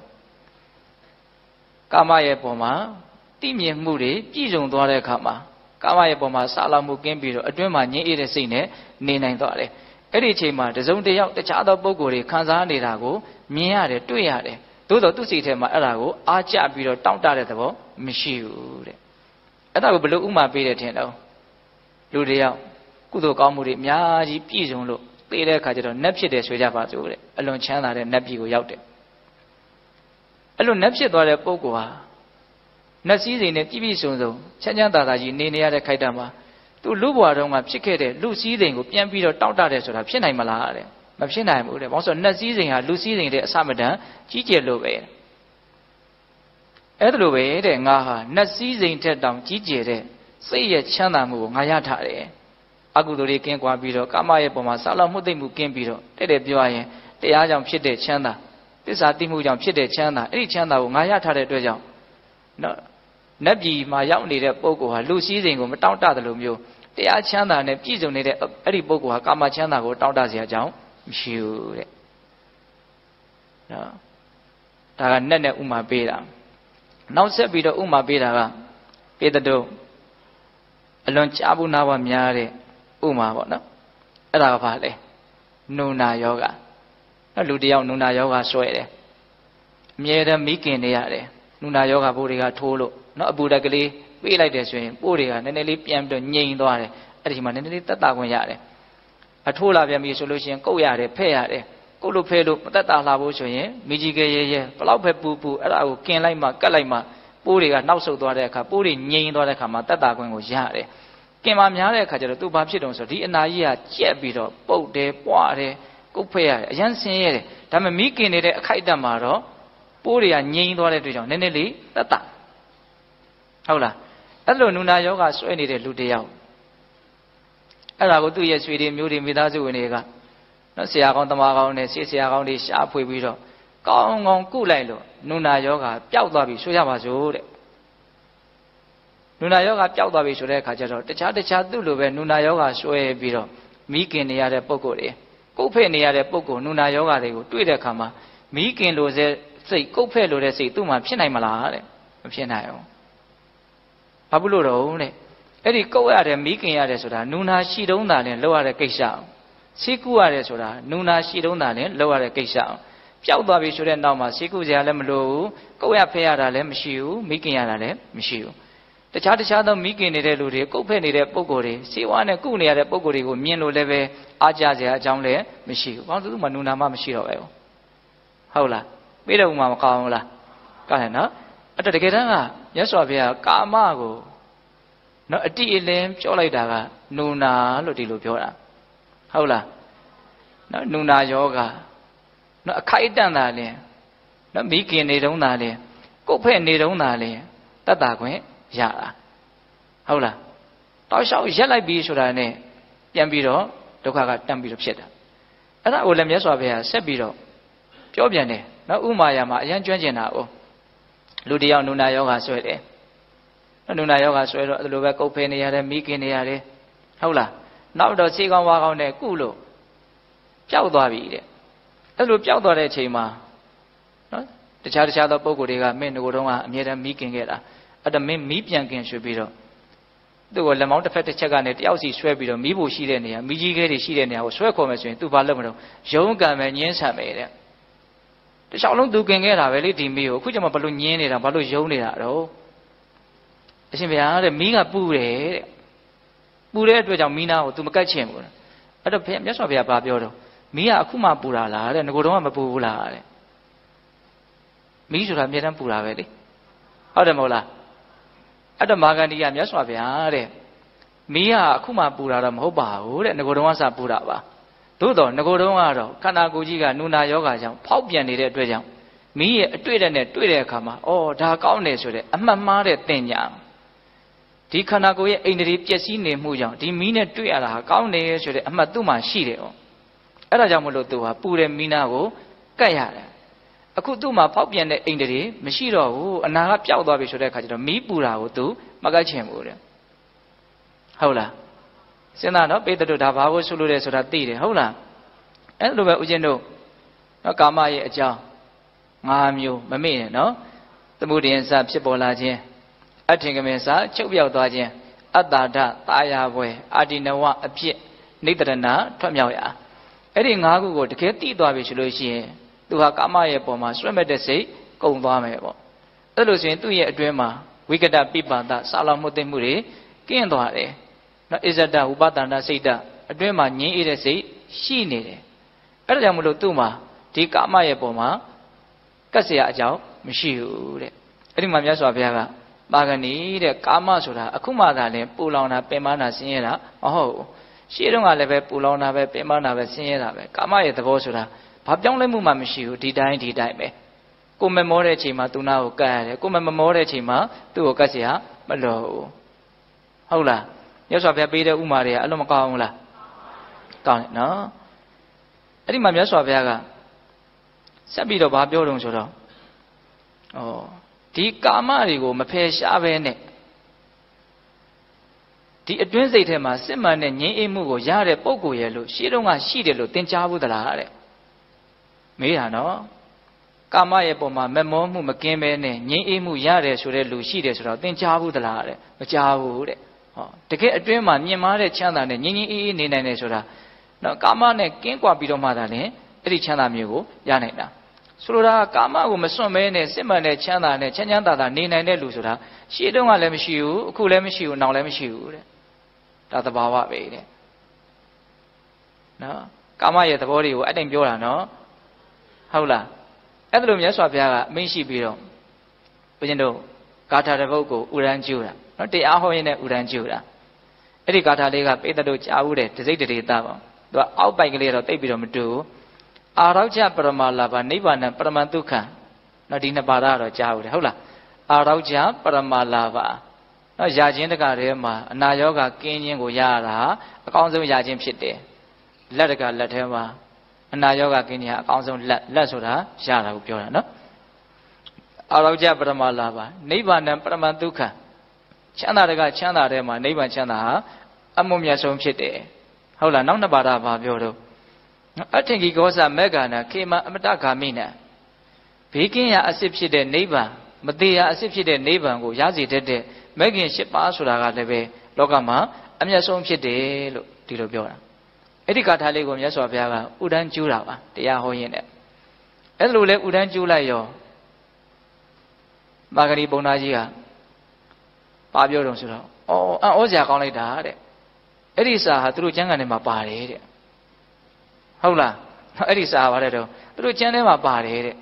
Kama Yepoma, Timi Moody, Pizon Dore Kama. Kamaye Boma, Salamu Gambito, a dreamer near the scene, Nina Dore. Eri Chima, the zone day out the Chada Bogori, Kanzani Rago, Miare, Tuyare, Dodo to see him Arago, Archa Biro, Town Michu. And I will look Uma Bidetino. Ludia, Kudo Kamuri, Miaji, Pizon look, Peter Kajado, Nepsi de Swajava, alone Chana and Nepigo Yaute. Alone Nepsi Dore Bogoa. Nasi in a TV soon, Chanyanda, Nina Kaitama. To Lubuarong of Chicade, Lucy, Piambito, Tautas or Pina Malare. Machina would have also Nasi, Lucy, the Samada, Chiche Lube. Edlube, Naha, Nasi, Ted down, Chiche, say a Chanamu, Mayatare. Agudori came Guabito, Kamaye Poma, Salamudimu Gambito, Tede Bioye, the Ajam Chide Chanda. This Adimujam Chide Chanda, any Chanda, Mayatare Dojam. No. Nabi, my young leader, Pogo, Lucy, Tauta the Lumio, တရားချမ်းသာနဲ့ပြည့်စုံနေတဲ့အဲ့ဒီပုဂ္ဂိုလ်ဟာကာမချမ်းသာကိုတောင်းတစရာအကြောင်းမရှိဘူးတဲ့နော်ဒါကနဲ့ဥမာပေးတာနောက်ဆက်ပြီးတော့ဥမာပေးတာကပေတတုအလွန်ကြားဘူးနားပါများတဲ့ဥမာပေါ့နော်အဲ့ဒါကဘာလဲနုနာယောဂနော်လူတယောက်နုနာယောဂဆွဲတယ်အမြဲတမ်းမိခင်နေရတယ်နုနာယောဂပိုးတွေကထိုးလို့နော်အပူတက်ကလေးပေးလိုက်တယ်ဆိုရင်ပိုးတွေကနည်းနည်းလေးပြန်ပြီးတော့ငြိမ်သွားတယ်အဲ့ဒီမှာနည်းနည်းလေးတက်တာခွင့်ရတယ်အထိုးလာပြန်ပြီဆိုလို့ရှိရင်ကုတ်ရတယ်ဖဲ့ရတယ်ကုတ်လို့ဖဲ့လို့မတက်တာလာဖို့ဆိုရင်မိကြီးကရဲရဲဘလောက်ပဲပူပူအဲ့ဒါကိုกินလိုက်မှကတ်လိုက်မှပိုးတွေကနောက်ဆုတ်သွားတဲ့အခါပိုးတွေငြိမ်သွားတဲ့အခါမှာတက်တာခွင့်ကိုရတယ်กินမှများတဲ့အခါကျတော့သူဘာဖြစ်တုံးဆိုဒီအနာကြီးကကြက်ပြီးတော့ပုတ်တယ်ပွားတယ်ကုတ်ဖဲ့ရတယ်အရန်ဆင်းရဲတယ်ဒါပေမဲ့မိခင်နေတဲ့အခိုက်အတန့်မှာတော့ပိုးတွေကငြိမ်သွားတဲ့အတွက်ကြောင့်နည်းနည်းလေးတက်တာဟုတ်လားအဲ့လိုနုနာယောဂဆွဲနေတဲ့လူတယောက်အဲ့ဒါကိုသူ့ရဲ့ဆွေတွေမျိုးတွေမိသားစုဝင်တွေကနော်ဆရာကောင်းတမကောင်းနဲ့ဆေးဆရာကောင်းတွေရှားဖွေပြီးတော့ကောင်းကောင်းကုလိုက်လို့နုနာယောဂပျောက်သွားပြီဆိုရပါစို့တဲ့နုနာယောဂပျောက်သွားပြီဆိုတဲ့အခါကျတော့တခြားသူ့လိုပဲနုနာယောဂဆွဲပြီးတော့မိခင်နေရတဲ့ပုံကိုယ်တွေကုတ်ဖဲ့နေရတဲ့ပုံကိုယ်နုနာယောဂတွေကိုတွေ့တဲ့အခါမှာမိခင်လိုစေစိတ်ကုတ်ဖဲ့လိုတဲ့စိတ်သူ့မှာဖြစ်နိုင်မလားတဲ့မဖြစ်နိုင်ဘူးဘာဖြစ်လို့တော့တဲ့အဲ့ဒီကုတ်ရတယ်မိခင်ရတယ်ဆိုတာနူနာရှိတုံးတာနဲ့လောက်ရတဲ့ကိစ္စစီးကူရတယ်ဆိုတာနူနာရှိတုံးတာနဲ့လောက်ရတဲ့ကိစ္စပျောက်သွားပြီဆိုတဲ့နောက်မှာစီးကူစရာလည်းမလိုဘူးကုတ်ရဖဲရတာလည်းမရှိဘူးမိခင်ရတာလည်းမရှိဘူးတခြားသောမိခင်နေတဲ့လူတွေကုတ်ဖဲ့နေတဲ့ပုံကိုယ်တွေစီးဝါးနဲ့ကုနေရတဲ့ပုံကိုယ်တွေကိုမြင်လို့လည်းပဲအားကြစရာအကြောင်းလည်းမရှိဘူးဘာလို့သူ့မှာနူနာမှမရှိတော့ပဲဟုတ်လားပြီးတော့ဥမာမကောင်းဘူးလားကောင်းတယ်နော်အဲ့တော့တကယ်တမ်းကမြတ်စွာဘုရားကာမကိုနော်အတိအလင်းပြောလိုက်တာကနုနာလို့ဒီလိုပြောတာဟုတ်လားနော်နုနာယောဂနော်အခိုက်အတန့်သာလင်နော်မိခင်နေတုံးသာလင်ကိုယ်ဖဲ့နေတုံးသာလင်တတ်တာခွင့်ရတာဟုတ်လားတောက်လျှောက်ရက်လိုက်ပြီးဆိုတာနဲ့ပြန်ပြီးတော့ဒုက္ခကတန့်ပြီးတော့ဖြစ်တာအဲ့ဒါကိုလည်းမြတ်စွာဘုရားဆက်ပြီးတော့ပြောပြန်တယ်နော်ဥမာယာမှာအရန်ကျွမ်းကျင်တာ哦လူတယောက်နုနာယောဂဆွဲတယ်နုနာယောဂဆွဲတော့အဲ့လိုပဲကုတ်ဖဲနေရတယ်မိခင်နေရတယ်ဟုတ်လားနောက်တော့ခြေကောင်းဝါကောင်းနဲ့ကုလို့ပျောက်သွားပြီတဲ့အဲ့လိုပျောက်သွားတဲ့အချိန်မှာနော်တခြားသောပုံကိုယ်တွေကမင်းတို့ကတော့အမြဲတမ်းမိခင်ခဲ့တာအဲ့ဒါမင်းမီးပြန်ခင်ရွှေပြီးတော့သူ့ကိုလက်မောင်းတစ်ဖက်တစ်ချက်ကနေတယောက်စီဆွဲပြီးတော့မီးဖို့ရှိတဲ့နေရာမိကြီးခဲတွေရှိတဲ့နေရာကိုဆွဲခေါ်မယ်ဆိုရင်သူဘာလုပ်မလို့ရုံးကံပဲညင်းဆံမယ်တဲ့တခြားလုံးသူခင်ခဲ့တာပဲလေဒီမီးကိုအခုကျမှဘာလို့ညင်းနေတာဘာလို့ယုံနေတာတော့အရှင်ဘုရားတဲ့မီးကပူတယ်တဲ့ပူတဲ့အတွက်ကြောင့်မီးနာကို तू မကတ်ချင်ဘူးအဲ့တော့မြတ်စွာဘုရားဘာပြောတော့မီးကအခုမှပူတာလားတဲ့ငကိုတော့မပူဘူးလားတဲ့မီးဆိုတာအမြဲတမ်းပူတာပဲလေဟုတ်တယ်မဟုတ်လားအဲ့တော့မာဂန္ဒီကမြတ်စွာဘုရားတဲ့မီးကအခုမှပူတာတော့မဟုတ်ပါဘူးတဲ့ငကိုတော့ကစပူတာပါသို့တော့ငကိုတော့ကတော့ခန္ဓာကိုယ်ကြီးကနုနာယောဂါကြောင့်ဖောက်ပြန်နေတဲ့အတွက်ကြောင့်မီးရဲ့အတွေ့တဲ့နဲ့တွေ့တဲ့အခါမှာအော်ဒါကောင်းတယ်ဆိုတဲ့အမှတ်မှားတဲ့သင်ညာဒီခန္ဓာကိုယ်ရဲ့အိန္ဒြေပျက်စီးနေမှုကြောင့်ဒီမီးနဲ့တွေ့ရတာဟာကောင်းတယ်ဆိုတဲ့အမှတ်သူ့မှာရှိတယ်哦အဲ့ဒါကြောင့်မလို့သူဟာပူတဲ့မီးနာကိုကတ်ရတယ်အခုသူ့မှာဖောက်ပြန်တဲ့အိန္ဒြေမရှိတော့ဘူးအနာကပျောက်သွားပြီဆိုတဲ့အခါကျတော့မီးပူတာကိုသူမကတ်ချင်ဘူးတဲ့ဟုတ်လားစဉ်းစားနော်ပေတတို့ဒါဘာကိုဆိုလို့လဲဆိုတာသိတယ်ဟုတ်လားအဲ့လိုပဲဦးဇင်းတို့နော်ကာမရဲ့အကြောင်း၅မျိုးမမေ့နဲ့နော်သမုဒိယစဖြစ်ပေါ်လာခြင်းအထင်ကမင်စချုပ်ပြောက်သွားခြင်းအတ္တာဒတာယာပွဲအာတိနဝအဖြစ်နိတရဏထွက်မြောက်ရာအဲ့ဒီ၅ခုကိုတကယ်သိသွားပြီဆိုလို့ရှိရင်သူဟာကာမရဲ့ပုံမှာဆွဲမဲ့တဲ့စိတ်ကုန်သွားမယ်ပေါ့အဲ့လိုဆိုရင်သူ့ရဲ့အတွင်းမှာဝိကတပိပါဒစာလောင်မှုသိမှုတွေကင်းသွားတယ်နော်အစ္ဆဒဥပဒန္တစိတ်တအတွင်းမှာငြင်းအေးတဲ့စိတ်ရှိနေတယ်အဲ့ဒါကြောင့်မလို့သူ့မှာဒီကာမရဲ့ပုံမှာကတ်เสียအကြောင်းမရှိဘူးတဲ့အဲ့ဒီမှာမြတ်စွာဘုရားကပါဂဏီတဲ့ကာမဆိုတာအခုမှသာလဲပူလောင်တာပင်ပန်းတာဆင်းရဲတာမဟုတ်ဘူးရှေ့တုန်းကလည်းပဲပူလောင်တာပဲပင်ပန်းတာပဲဆင်းရဲတာပဲကာမရဲ့သဘောဆိုတာဘာပြောင်းလဲမှုမှမရှိဘူးဒီတိုင်းပဲကိုမမောတဲ့အချိန်မှာသူနာကိုကတ်ရတယ်ကိုမမောတဲ့အချိန်မှာသူ့ကိုကတ်เสียမလို့ဟုတ်လားမြတ်စွာဘုရားပေးတဲ့ဥမာတွေကအဲ့လိုမကောင်းဘူးလားကောင်းတယ်နော်အဲ့ဒီမှာမြတ်စွာဘုရားကဆက်ပြီးတော့ဘာပြောတုံးဆိုတော့ဒီကာမတွေကိုမဖယ်ရှားပဲနဲ့ဒီအတွင်းစိတ်ထဲမှာစစ်မှန်တဲ့ငြိမ်းအေးမှုကိုရတဲ့ပုဂ္ဂိုလ်ရဲ့လို့ရှင်းတော့ကရှိတယ်လို့သင်ကြားဘူးသလားတဲ့မေးတာနော်ကာမရဲ့ပုံမှာမမောမှုမကင်းပဲနဲ့ငြိမ်းအေးမှုရတယ်ဆိုတဲ့လူရှိတယ်ဆိုတော့သင်ကြားဘူးသလားတဲ့မကြားဘူးတဲ့ဟောတကယ်အတွင်းမှာမြင်မာတဲ့ချမ်းသာနဲ့ငြိမ်းငြိမ်းအေးအေးနေနိုင်တယ်ဆိုတာနော်ကာမနဲ့ကင်းကွာပြီးတော့မှသာလေအဲ့ဒီချမ်းသာမျိုးကိုရနိုင်တာဆိုလိုတာကာမကိုမစွန့်မဲနဲ့စစ်မှန်တဲ့ချမ်းသာနဲ့ချမ်းချမ်းသာသာနေနိုင်တဲ့လူဆိုတာရှေ့တုန်းကလည်းမရှိဘူးအခုလည်းမရှိဘူးနောက်လည်းမရှိဘူးတဲ့ဒါသဘာဝပဲတဲ့နော်ကာမရဲ့သဘောတွေကိုအဲ့တိုင်ပြောတာနော်ဟုတ်လားအဲ့ဒါလိုမြတ်စွာဘုရားကအမိန့်ရှိပြီးတော့ဘုရင်တို့ဂါထာတစ်ပုဒ်ကိုဥရန်ကျူတာနော်တရားဟောရင်းနဲ့ဥရန်ကျူတာအဲ့ဒီဂါထာလေးကပိဿတို့ကြားဘူးတယ်တစိတ်တရေတာပေါ့သူကအောက်ပိုက်ကလေးတော့တိတ်ပြီးတော့မတူဘူးအာရောကြပရမလာဘနိဗ္ဗာန်ပရမတုခံနော်ဒီနှစ်ပါးတော့ကြားဘူးတယ်ဟုတ်လားအာရောကြပရမလာဘနော်ယာခြင်းတကထဲမှာအနာရောဂါကင်းခြင်းကိုရတာအကောင်းဆုံးယာခြင်းဖြစ်တယ်လက်တကလက်ထဲမှာအနာရောဂါကင်းခြင်းအကောင်းဆုံးလက်ဆိုတာရတာကိုပြောတာနော်အာရောကြပရမလာဘနိဗ္ဗာန်ပရမတုခံချမ်းသာတကချမ်းသာတဲ့မှာနိဗ္ဗာန်ချမ်းသာဟာအမှုမြတ်ဆုံးဖြစ်တယ်ဟုတ်လားနောက်နှစ်ပါးဘာပြောတော့အထင်ကြီးကောဇမက္ခဏခေမအမတဂါမိနဘေးကင်းရာအစစ်ဖြစ်တဲ့နိဗ္ဗာန်မသေးရာအစစ်ဖြစ်တဲ့နိဗ္ဗာန်ကိုရစေတတ်တဲ့မဂ်ခင်၈ပါးဆိုတာကလည်းပဲလောကမှာအမျက်ဆုံးဖြစ်တယ်လို့ဒီလိုပြောတာအဲ့ဒီဂါထာလေးကိုမြတ်စွာဘုရားကဥဒန်းကျူးတာပါတရားဟောရင်းနဲ့အဲ့လိုလဲဥဒန်းကျူးလိုက်ရောမာဂရီပုံနာကြီးကဘာပြောတော့ဆိုတော့အံ့ဩစရာကောင်းလိုက်တာတဲ့အဲ့ဒီစာဟာသူတို့ကျမ်းဂန်ထဲမှာပါတယ်တဲ့ဟုတ်လားအဲ့ဒီစာဟာပါတယ်တော့သူတို့ကျမ်းထဲမှာပါတယ်တဲ့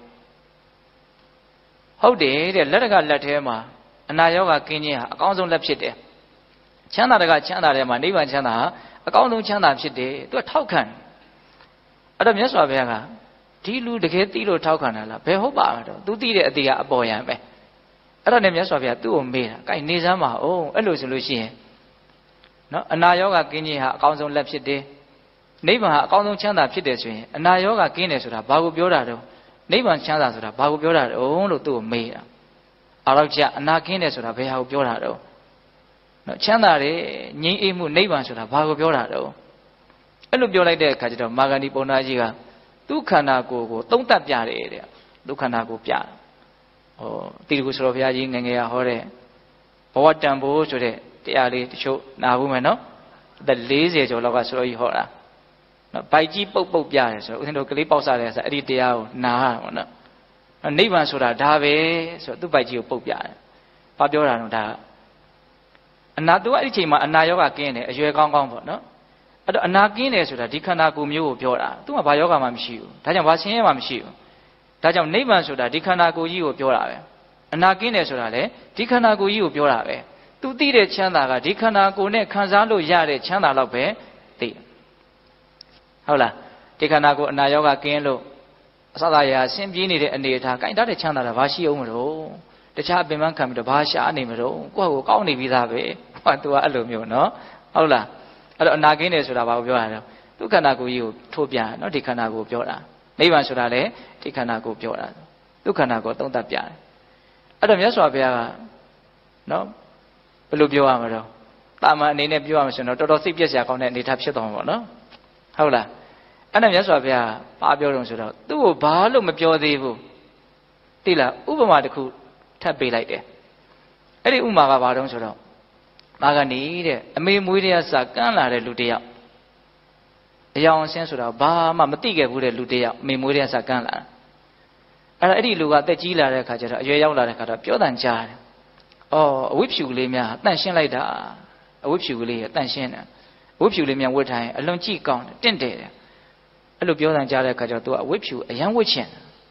ဟုတ်တယ်တဲ့လက်တကလက်ထဲမှာအနာရောဂါကင်းခြင်းဟာအကောင်းဆုံးလက်ဖြစ်တယ်ချမ်းသာတကချမ်းသာတယ်မှာနိဗ္ဗာန်ချမ်းသာဟာအကောင်းဆုံးချမ်းသာဖြစ်တယ်သူကထောက်ခံအဲ့တော့မြတ်စွာဘုရားကဒီလူတကယ်သိလို့ထောက်ခံတာလားဘယ်ဟုတ်ပါတော့သူသိတဲ့အသေးကအပေါ်ယံပဲအဲ့ဒါနဲ့မြတ်စွာဘုရားသူ့ကိုမေးတာကိုင်နေစမ်းပါအောင်အဲ့လိုဆိုလို့ရှိရင်နော်အနာရောဂါကင်းခြင်းဟာအကောင်းဆုံးလက်ဖြစ်တယ်နိဗ္ဗာန်ဟာအကောင်းဆုံးချမ်းသာဖြစ်တယ်ဆိုရင်အနာရောဂါကင်းတယ်ဆိုတာဘာကိုပြောတာတော့နိဗ္ဗာန်ချမ်းသာဆိုတာဘာကိုပြောတာတော့လို့သူ့ကိုမေးတာအာရောကြအနာကင်းတယ်ဆိုတာဘယ်ဟာကိုပြောတာတော့နော်ချမ်းသာတယ်ငြိမ်းအေးမှုနိဗ္ဗာန်ဆိုတာဘာကိုပြောတာတော့အဲ့လိုပြောလိုက်တဲ့အခါကျတော့မာဂန္ဒီပုံနာကြီးကသူ့ခန္ဓာကိုယ်ကိုသုံးသပ်ပြတယ်တဲ့သူ့ခန္ဓာကိုယ်ပြတယ်တိရကုဆိုတော်ဘုရားကြီးငယ်ငယ်ဟောတဲ့ဘဝတန်ဖိုးဆိုတဲ့တရားလေးတချို့နာဘူးမယ်နော်အသက်40ကျော်လောက်ကဆိုတော်ကြီးဟောတာနော်ဗိုက်ကြီးပုတ်ပြတယ်ဆိုတော့ဦးဇင်းတို့ကလေးပေါက်စားတယ်ဆိုအဲ့ဒီတရားကိုနာရတာပေါ့နော်နိဗ္ဗာန်ဆိုတာဒါပဲဆိုတော့သူ့ဗိုက်ကြီးကိုပုတ်ပြတယ်ဘာပြောတာတော့ဒါအနာသူကအဲ့ဒီချိန်မှာအနာယောဂကင်းတယ်အရွယ်ကောင်းကောင်းပေါ့နော်အဲ့တော့အနာကင်းတယ်ဆိုတာဒီခန္ဓာကိုယ်မျိုးကိုပြောတာသူကဘာယောဂမှမရှိဘူးဒါကြောင့်ဘာဆင်းရဲမှမရှိဘူးဒါကြောင့်နိဗ္ဗာန်ဆိုတာဒီခန္ဓာကိုယ်ကြီးကိုပြောတာပဲအနာကင်းတယ်ဆိုတာလေဒီခန္ဓာကိုယ်ကြီးကိုပြောတာပဲသူသိတဲ့ချမ်းသာကဒီခန္ဓာကိုယ်နဲ့ခံစားလို့ရတဲ့ချမ်းသာတော့ပဲသိဟုတ်လားဒီခန္ဓာကိုယ်အနာယောဂကင်းလို့အစသာရာဆင်းပြေးနေတဲ့အနေအထားကိုင်တတ်တဲ့ချမ်းသာတာဘာရှိအောင်မလို့တခြားပင်ပန်းခံပြီးတော့ဘာရှာနေမလို့ကိုယ့်ကိုကောင်းနေပြီးသားပဲဟောသူကအဲ့လိုမျိုးနော်ဟုတ်လားအဲ့တော့အနာကင်းတယ်ဆိုတာဘာကိုပြောတာလဲဒုက္ခနာကိုကြီးကိုထိုးပြနော်ဒီခန္ဓာကိုပြောတာနိဗ္ဗာန်ဆိုတာလေဒီခန္ဓာကိုပြောတာဒုက္ခနာကိုသုံးသပ်ပြတယ်အဲ့တော့မြတ်စွာဘုရားကနော်ဘယ်လိုပြောရမလဲတာမန်အနေနဲ့ပြောရမှာဆိုတော့တော်တော်စိတ်ပြည့်စရာကောင်းတဲ့အနေထားဖြစ်သွားမှာပေါ့နော်ဟုတ်လားအဲ့ဒါမြတ်စွာဘုရားဘာပြောတော့ဆိုတော့သူ့ကိုဘာလို့မပြောသေးဘူးသိလားဥပမာတစ်ခုထပ်ပေးလိုက်တယ်အဲ့ဒီဥပမာကဘာတုံးဆိုတော့မာဂဏီတဲ့အမေမွေးတဲ့ဆာကန်းလာတဲ့လူတစ်ယောက်အယောင်အဆင်းဆိုတော့ဘာမှမသိခဲ့ဘူးတဲ့လူတစ်ယောက်အမေမွေးတဲ့ဆာကန်းလာအဲ့ဒီလူကတက်ကြီးလာတဲ့အခါကျတော့အရွယ်ရောက်လာတဲ့အခါတော့ပြောတန်ကြားတယ်အဝိဖြူကလေးများတန့်ရှင်းလိုက်တာအဝိဖြူကလေးရတန့်ရှင်းတယ်အဝိဖြူလေးများဝတ်ထိုင်အလွန်ကြည့်ကောင်းတယ်တင့်တယ်တယ်အဲ့လိုပြောတန်ကြားတဲ့အခါကျတော့သူကအဝိဖြူအရန်ဝတ်ချင်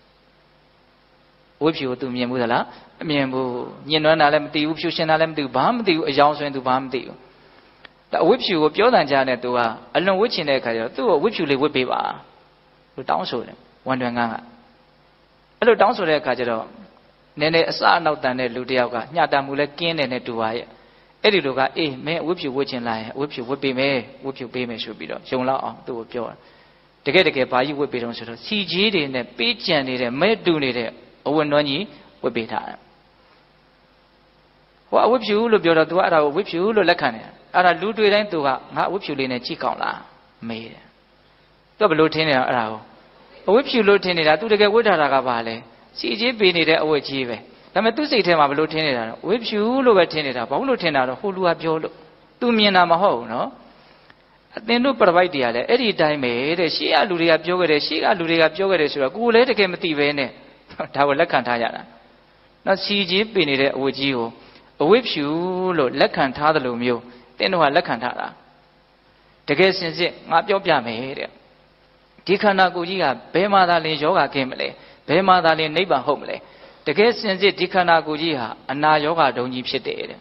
ဝိဖြူကိုသူမြင်ဘူးသလားမမြင်ဘူးညင်နွမ်းတာလည်းမသိဘူးဖြူရှင်တာလည်းမသိဘူးဘာမှမသိဘူးအယောင်ဆိုရင်သူဘာမှမသိဘူးဒါအဝိဖြူကိုပြောတန်ကြားတဲ့သူကအလွန်ဝတ်ချင်တဲ့အခါကျတော့သူ့ကိုဝိဖြူလေးဝတ်ပေးပါလို့တောင်းဆိုတယ်ဝန်တွင်ကန်းကအဲ့လိုတောင်းဆိုတဲ့အခါကျတော့နည်းနည်းအစအနောက်တန်တဲ့လူတစ်ယောက်ကညှတာမှုလဲကင်းတယ်နဲ့တူပါရဲ့အဲ့ဒီလူကအေးမင်းဝိဖြူဝတ်ချင်လာရင်ဝိဖြူဝတ်ပေးမယ်ဝိဖြူပေးမယ်ဆိုပြီးတော့ယုံလောက်အောင်သူ့ကိုပြောတယ်တကယ်ဘာကြီးဝတ်ပေးတော့ဆိုတော့စီကြီးတွေနဲ့ပေးကြံနေတဲ့မဲတူနေတဲ့အဝတ်နွမ်းကြီးဝတ်ပေးထားတယ်ဟိုအဝတ်ဖြူလို့ပြောတော့ तू အဲ့ဒါကိုဝတ်ဖြူလို့လက်ခံတယ် ara lu twe dain tu ka nga awit phyu le ne chi kaung la me de tu ba lo thin ne ara ko awit phyu lo thinနေတာ तू တကယ်ဝိထာတာကပါလေစီကြီးပေးနေတဲ့အဝတ်ကြီးပဲဒါပေမဲ့သူ့စိတ်ထဲမှာဘလို့ထင်နေတာဝိဖြူလို့ပဲထင်နေတာဘာလို့ထင်တာတော့ဟိုလူကပြောလို့ तू မြင်တာမဟုတ်ဘူးနော်အသင်တို့ပြပိုက်တွေကလည်းအဲ့ဒီအတိုင်းပဲတဲ့ရှေ့ကလူတွေကပြောခဲ့တယ်ရှေ့ကလူတွေကပြောခဲ့တယ်ဆိုတော့ကိုယ်လည်းတကယ်မသိပဲနဲ့ဒါကိုလက်ခံထားကြတာနော်စီကြီးပေးနေတဲ့အဝတ်ကြီးကိုအဝတ်ဖြူလို့လက်ခံထားတယ်လို့မျိုးသင်တို့ကလက်ခံထားတာတကယ်စင်စစ်ငါပြောပြမယ်တဲ့ဒီခန္ဓာကိုယ်ကြီးကဘယ်မှာသာလင်ယောဂကင်းမလဲဘယ်မှာသာလင်နိဗ္ဗာန်ဟုတ်မလဲတကယ်စင်စစ်ဒီခန္ဓာကိုယ်ကြီးဟာအနာယောဂဒုံကြီးဖြစ်တယ်တဲ့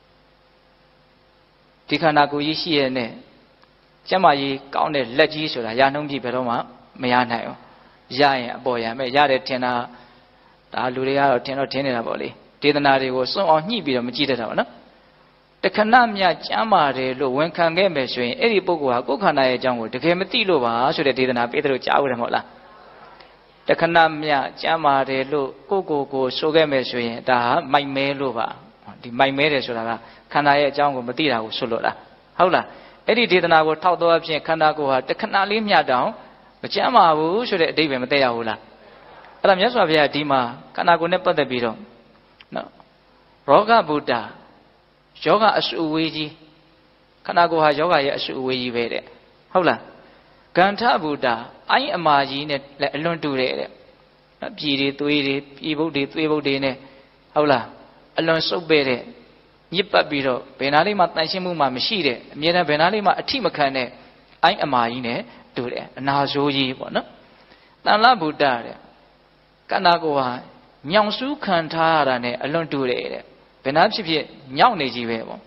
ဒီခန္ဓာကိုယ်ကြီးရှိရတဲ့ကျမကြီးကောင်းတဲ့လက်ကြီးဆိုတာရာနှုံးပြည့်ဘယ်တော့မှမရနိုင်ဘူးရရင်အပေါ်ရမယ်ရတယ်ထင်တာဒါလူတွေကတော့ထင်နေတာပေါ့လေဒေသနာတွေကိုစွန့်အောင်ညှိပြီးတော့မကြည့်တတ်တာပေါ့နော်တခဏမြကျမ်းပါတယ်လို့ဝန်ခံခဲ့မယ်ဆိုရင်အဲ့ဒီပုဂ္ဂိုလ်ဟာကိုယ်ခန္ဓာရဲ့အကြောင်းကိုတကယ်မသိလို့ပါဆိုတဲ့ဒေသနာပေးတယ်လို့ကြားဦးတယ်မဟုတ်လားတခဏမြကျမ်းပါတယ်လို့ကိုဆိုခဲ့မယ်ဆိုရင်ဒါဟာမိုက်မဲလို့ပါဒီမိုက်မဲတယ်ဆိုတာကခန္ဓာရဲ့အကြောင်းကိုမသိတာကိုဆိုလို့လားဟုတ်လားအဲ့ဒီဒေသနာကိုထောက်တော့အဖြစ်ခန္ဓာကိုယ်ဟာတခဏလေးမြတောင်မကျမ်းပါဘူးဆိုတဲ့အဓိပ္ပာယ်မတည့်ရဘူးလားအဲ့ဒါမြတ်စွာဘုရားဒီမှာခန္ဓာကိုယ်နဲ့ပတ်သက်ပြီးတော့နော်ရောဂဗုဒ္ဓယောဂအဆူအဝေးကြီးခန္ဓာကိုယ်ဟာယောဂရဲ့အဆူအဝေးကြီးပဲတဲ့ဟုတ်လားဂန္ဓဗုဒ္ဓအိုင်းအမာကြီးနဲ့လည်းအလွန်တူတယ်တဲ့နော်ပြည်တွေသွေးတွေပြည်ဘုတ်တွေသွေးဘုတ်တွေနဲ့ဟုတ်လားအလွန်စုပ်ပဲတဲ့ညစ်ပတ်ပြီးတော့ဘယ်နာလေးမှတန်ရှင်းမှုမှမရှိတဲ့အမြဲတမ်းဘယ်နာလေးမှအထိမခံတဲ့အိုင်းအမာကြီးနဲ့တူတယ်အနာဆိုးကြီးပေါ့နော်တန်လဗုဒ္ဓတဲ့ခန္ဓာကိုယ်ဟာညောင်စုခံထားရတာနဲ့အလွန်တူတယ်တဲ့ဘယ်နာဖြစ်ဖြစ်ညောက်နေကြီးပဲပေါ့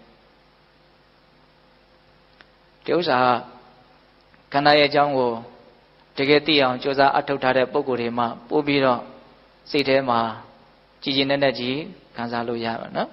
ဒီဥစ္စာခန္ဓာရဲ့အကြောင်းကိုတကယ်သိအောင်ကြိုးစားအထောက်ထားတဲ့ပုံကိုယ်တွေမှာပို့ပြီးတော့စိတ်ထဲမှာကြည်ကျင်တဲ့ကြီးခံစားလို့ရပါနော်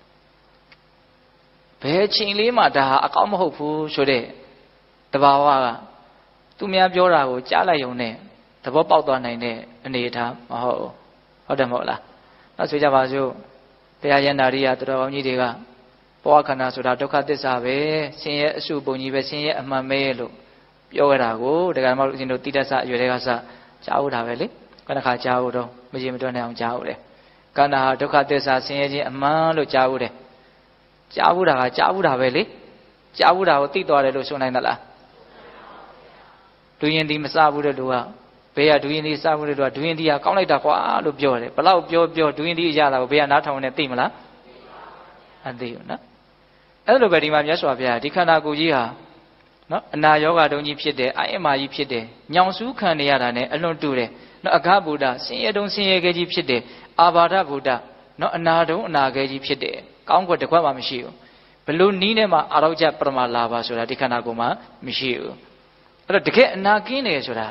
ဘယ်ချိန်လေးမှဒါဟာအကောင်းမဟုတ်ဘူးဆိုတဲ့တဘာဝကသူများပြောတာကိုကြားလိုက်ရုံနဲ့သဘောပေါက်သွားနိုင်တဲ့အနေအထားမဟုတ်ဘူးဟုတ်တယ်မဟုတ်လားနောက်ဆိုကြပါစို့တရားရဟန္တာရိယသူတော်ကောင်းကြီးတွေကဘဝခန္ဓာဆိုတာဒုက္ခသစ္စာပဲဆင်းရဲအစုပုံကြီးပဲဆင်းရဲအမှန်ပဲလို့ပြောကြတာကိုတရားမလို့အရှင်တို့တိတ္တဆအရွယ်တွေကစကြားဦးတာပဲလေခဏခါကြားဦးတော့မကြည့်မတွက်နိုင်အောင်ကြားဦးတယ်ခန္ဓာဟာဒုက္ခသစ္စာဆင်းရဲခြင်းအမှန်လို့ကြားဦးတယ်ကြားဦးတာကကြားဦးတာပဲလေကြားဦးတာကိုသိသွားတယ်လို့ဆိုနိုင်သလားဒူရင်ဒီမစဘူးတဲ့လူကဘေးကဒူရင်ဒီစဘူးတဲ့လူကဒူရင်ဒီကကောင်းလိုက်တာကွာလို့ပြောတယ်ဘလောက်ပြောဒူရင်ဒီရတာကိုဘေးကနားထောင်နေသိမလားမသိဘူးနော်အဲ့လိုပဲဒီမှာမြတ်စွာဘုရားဒီခန္ဓာကိုယ်ကြီးဟာနော်အနာယောဂတုံးကြီးဖြစ်တယ်အိုင်အမာကြီးဖြစ်တယ်ညောင်စုခံနေရတာ ਨੇ အလွန်တူတယ်နော်အဃဗုဒ္ဓဆင်းရဲတုံးဆင်းရဲခဲကြီးဖြစ်တယ်အာဘာဒဗုဒ္ဓနော်အနာတုံးအနာခဲကြီးဖြစ်တယ်ကောင်းကွက်တစ်ခွက်မှမရှိဘူးဘလို့နီးနဲ့မှအာရောဂပရမလာပါဆိုတာဒီခန္ဓာကိုယ်မှာမရှိဘူးအဲ့တော့တကယ်အနာကင်းတယ်ဆိုတာ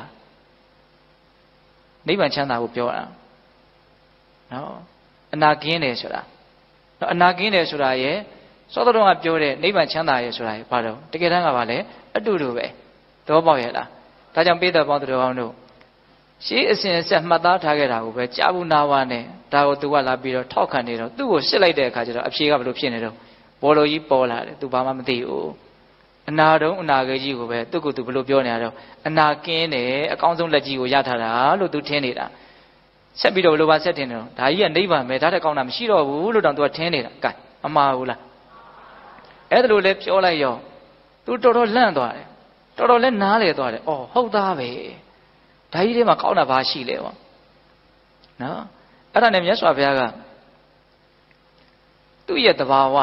နိဗ္ဗာန်ချမ်းသာကိုပြောတာနော်အနာကင်းတယ်ဆိုတာနော်အနာကင်းတယ်ဆိုတာရဲ့စောတော်ကပြောတဲ့နိဗ္ဗာန်ချမ်းသာရဲ့ဆိုတာဘာတော့တကယ်တမ်းကပါလေအတူတူပဲသဘောပေါက်ရဲ့လားဒါကြောင့်ပိဿပေါင်းသူတော်ကောင်းတို့ရှေးအစဉ်အဆက်မှတ်သားထားခဲ့တာကိုပဲကြားဘူးနာဝါနဲ့ဒါကိုသူကလာပြီးတော့ထောက်ခံနေတော့သူ့ကိုရှစ်လိုက်တဲ့အခါကျတော့အဖြေကဘယ်လိုဖြစ်နေတော့ဘောလိုကြီးပေါ်လာတယ်သူဘာမှမသိဘူးအနာတုံးအနာခဲကြီးကိုပဲသူ့ကိုသူဘယ်လိုပြောနေရတော့အနာကင်းတယ်အကောင်းဆုံးလက်ကြီးကိုရထားတာလို့သူထင်နေတာဆက်ပြီးတော့ဘယ်လိုပါဆက်ထင်တယ်တော့ဒါကြီးကနိဗ္ဗာန်ပဲဒါတက်ကောင်းတာမရှိတော့ဘူးလို့တောင်သူကထင်နေတာကဲအမှားဘူးလားအဲ့ဒါလိုလဲပြောလိုက်ရောသူတော်တော်လန့်သွားတယ်တော်တော်လဲနားလေသွားတယ်အော်ဟုတ်သားပဲဒါကြီးထဲမှာကောင်းတာဘာရှိလဲပေါ့နော်အဲ့ဒါနဲ့မြတ်စွာဘုရားကသူ့ရဲ့တဘာဝ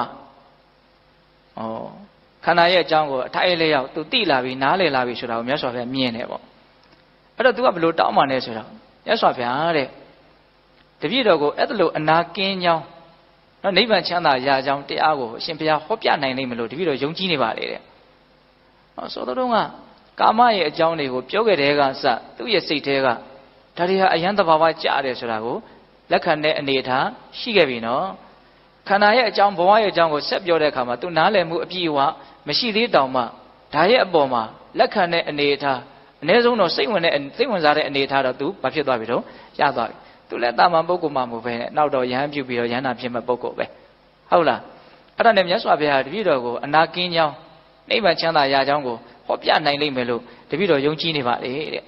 ခန္ဓာရဲ့အကြောင်းကိုအထိုက်အလျောက်သူသိလာပြီနားလည်လာပြီဆိုတာကိုမြတ်စွာဘုရားမြင်တယ်ပေါ့အဲ့တော့ तू ကဘယ်လိုတောင်းပန်လဲဆိုတော့မြတ်စွာဘုရားတဲ့တပည့်တော်ကိုအဲ့ဒါလိုအနာကင်းကြောင်းနော်နိဗ္ဗာန်ချမ်းသာရာကြောင်းတရားကိုအရှင်ဘုရားဟောပြနိုင်လိမ့်မလို့တပည့်တော်ယုံကြည်နေပါလေတဲ့ဆိုတော့ကကာမရဲ့အကြောင်းတွေကိုပြောခဲ့တဲ့ကစသူ့ရဲ့စိတ်ထဲကဒါတွေဟာအယံတဘာဝကြားတယ်ဆိုတာကိုလက်ခံတဲ့အနေအထားရှိခဲ့ပြီနော်ခန္ဓာရဲ့အကြောင်းဘဝရဲ့အကြောင်းကိုဆက်ပြောတဲ့အခါမှာ तू နားလည်မှုအပြည့်အဝမရှိသေးတောင်မှဒါရဲ့အပေါ်မှာလက်ခံတဲ့အနေအထားအ ਨੇ ဆုံးတော့စိတ်ဝင်စားတဲ့အနေအထားတော့ तू ဘာဖြစ်သွားပြီတော့ရသွားပြီ तू လည်းတာမန်ပုဂ္ဂိုလ်မှမဟုတ်ပဲနဲ့နောက်တော့ယဟန်ပြုပြီးတော့ယဟန္တာဖြစ်မဲ့ပုဂ္ဂိုလ်ပဲဟုတ်လားအဲ့ဒါနဲ့မြတ်စွာဘုရားတပည့်တော်ကိုအနာကင်းကြောင်းနိဗ္ဗာန်ချမ်းသာရာကြောင်းကိုဟောပြနိုင်လိမ့်မယ်လို့တပည့်တော်ယုံကြည်နေပါလေတဲ့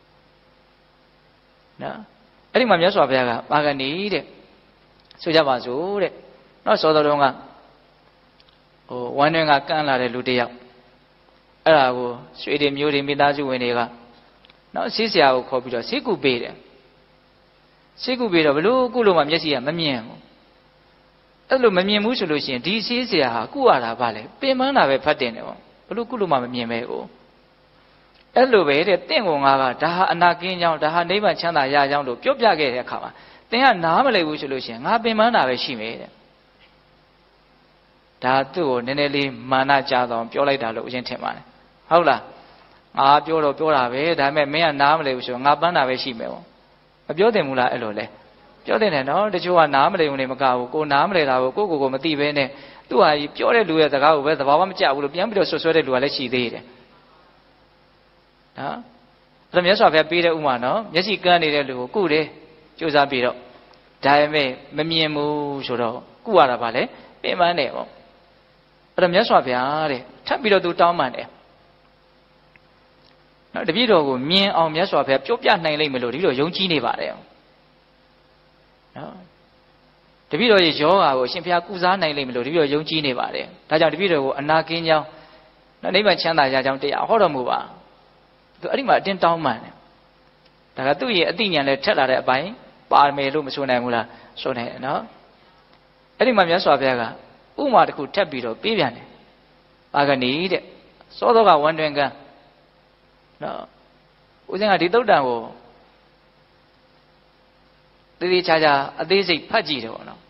နော်အဲ့ဒီမှာမြတ်စွာဘုရားကပါကဏီတဲ့ဆိုကြပါစို့တဲ့နော်စောတော်တုန်းကဝမ်းတွင်ကကန်းလာတဲ့လူတစ်ယောက်အဲ့ဒါကိုရွှေတွေမျိုးတွေမိသားစုဝင်တွေကနော်ဆေးဆရာကိုခေါ်ပြီးတော့ဆေးကုပေးတယ်ဆေးကုပေးတော့ဘလို့ကုလို့မှမျက်စိကမမြင်ဘူးအဲ့လိုမမြင်ဘူးဆိုလို့ရှိရင်ဒီဆေးဆရာဟာကုရတာဗာလေပင်ပန်းတာပဲဖတ်တင်တယ်ပေါ့ဘလို့ကုလို့မှမမြင်ပဲကိုအဲ့လိုပဲတဲ့တင့်ကောင်ကဒါဟာအနာကင်းကြောင်းဒါဟာနိဗ္ဗာန်ချမ်းသာရကြောင်းလို့ပြောပြခဲ့တဲ့အခါမှာသင်ကနားမလည်ဘူးဆိုလို့ရှိရင်ငါပင်ပန်းတာပဲရှိမယ်တဲ့ဒါသူ့ကိုနည်းနည်းလေးမာနကြတော့ပြောလိုက်တာလို့အရင်ထင်ပါတယ်ဟုတ်လားငါပြောတော့ပြောတာပဲဒါပေမဲ့မင်းကနားမလည်ဘူးဆိုတော့ငါပန်းတာပဲရှိမယ်ပေါ့မပြောသင့်ဘူးလားအဲ့လိုလဲပြောသင့်တယ်နော်တချို့ကနားမလည်ဘူးနေမကဘူးကိုနားမလည်တာကိုကိုမသိဘဲနဲ့သူ့ဟာပြောတဲ့လူရဲ့စကားကိုပဲသဘာဝမကျဘူးလို့ပြန်ပြီးတော့ဆွဆွဲတဲ့လူကလည်းရှိသေးတယ်နော်အဲ့တော့မြတ်စွာဘုရားပေးတဲ့ဥမာနော်မျက်စိကန်းနေတဲ့လူကိုကုတယ်ကြိုးစားပြီးတော့ဒါပေမဲ့မမြင်ဘူးဆိုတော့ကုရတာဗာလေပင်ပန်းတယ်ပေါ့အဲ့တော့မြတ်စွာဘုရားတဲ့ထပ်ပြီးတော့သူတောင်းပန်တယ်နော်တပည့်တော်ကိုမြင်အောင်မြတ်စွာဘုရားပြောပြနိုင်လိမ့်မယ်လို့တပည့်တော်ယုံကြည်နေပါတယ်နော်တပည့်တော်ရဲ့ယောဂါကိုအရှင်ဘုရားကုစားနိုင်လိမ့်မယ်လို့တပည့်တော်ယုံကြည်နေပါတယ်ဒါကြောင့်တပည့်တော်ကိုအနာကင်းကြောင်းနိဗ္ဗာန်ချမ်းသာရာကြောင်းတရားဟောတော်မူပါသူအဲ့ဒီမှာအတင်းတောင်းပန်တယ်ဒါကသူ့ရဲ့အသိဉာဏ်နဲ့ထက်လာတဲ့အပိုင်းပါမယ်လို့မဆိုနိုင်ဘူးလားဆိုနိုင်တယ်နော်အဲ့ဒီမှာမြတ်စွာဘုရားကဥမာတစ်ခုထပ်ပြီးတော့ပေးပြန်တယ်ပါကဏီတဲ့စောသောကဝန်တွင်ကနော်ဦးဇင်းကဒီသုတ်တံကိုတည်တည်ချာချာအသေးစိတ်ဖတ်ကြည့်တယ်ပေါ့နော်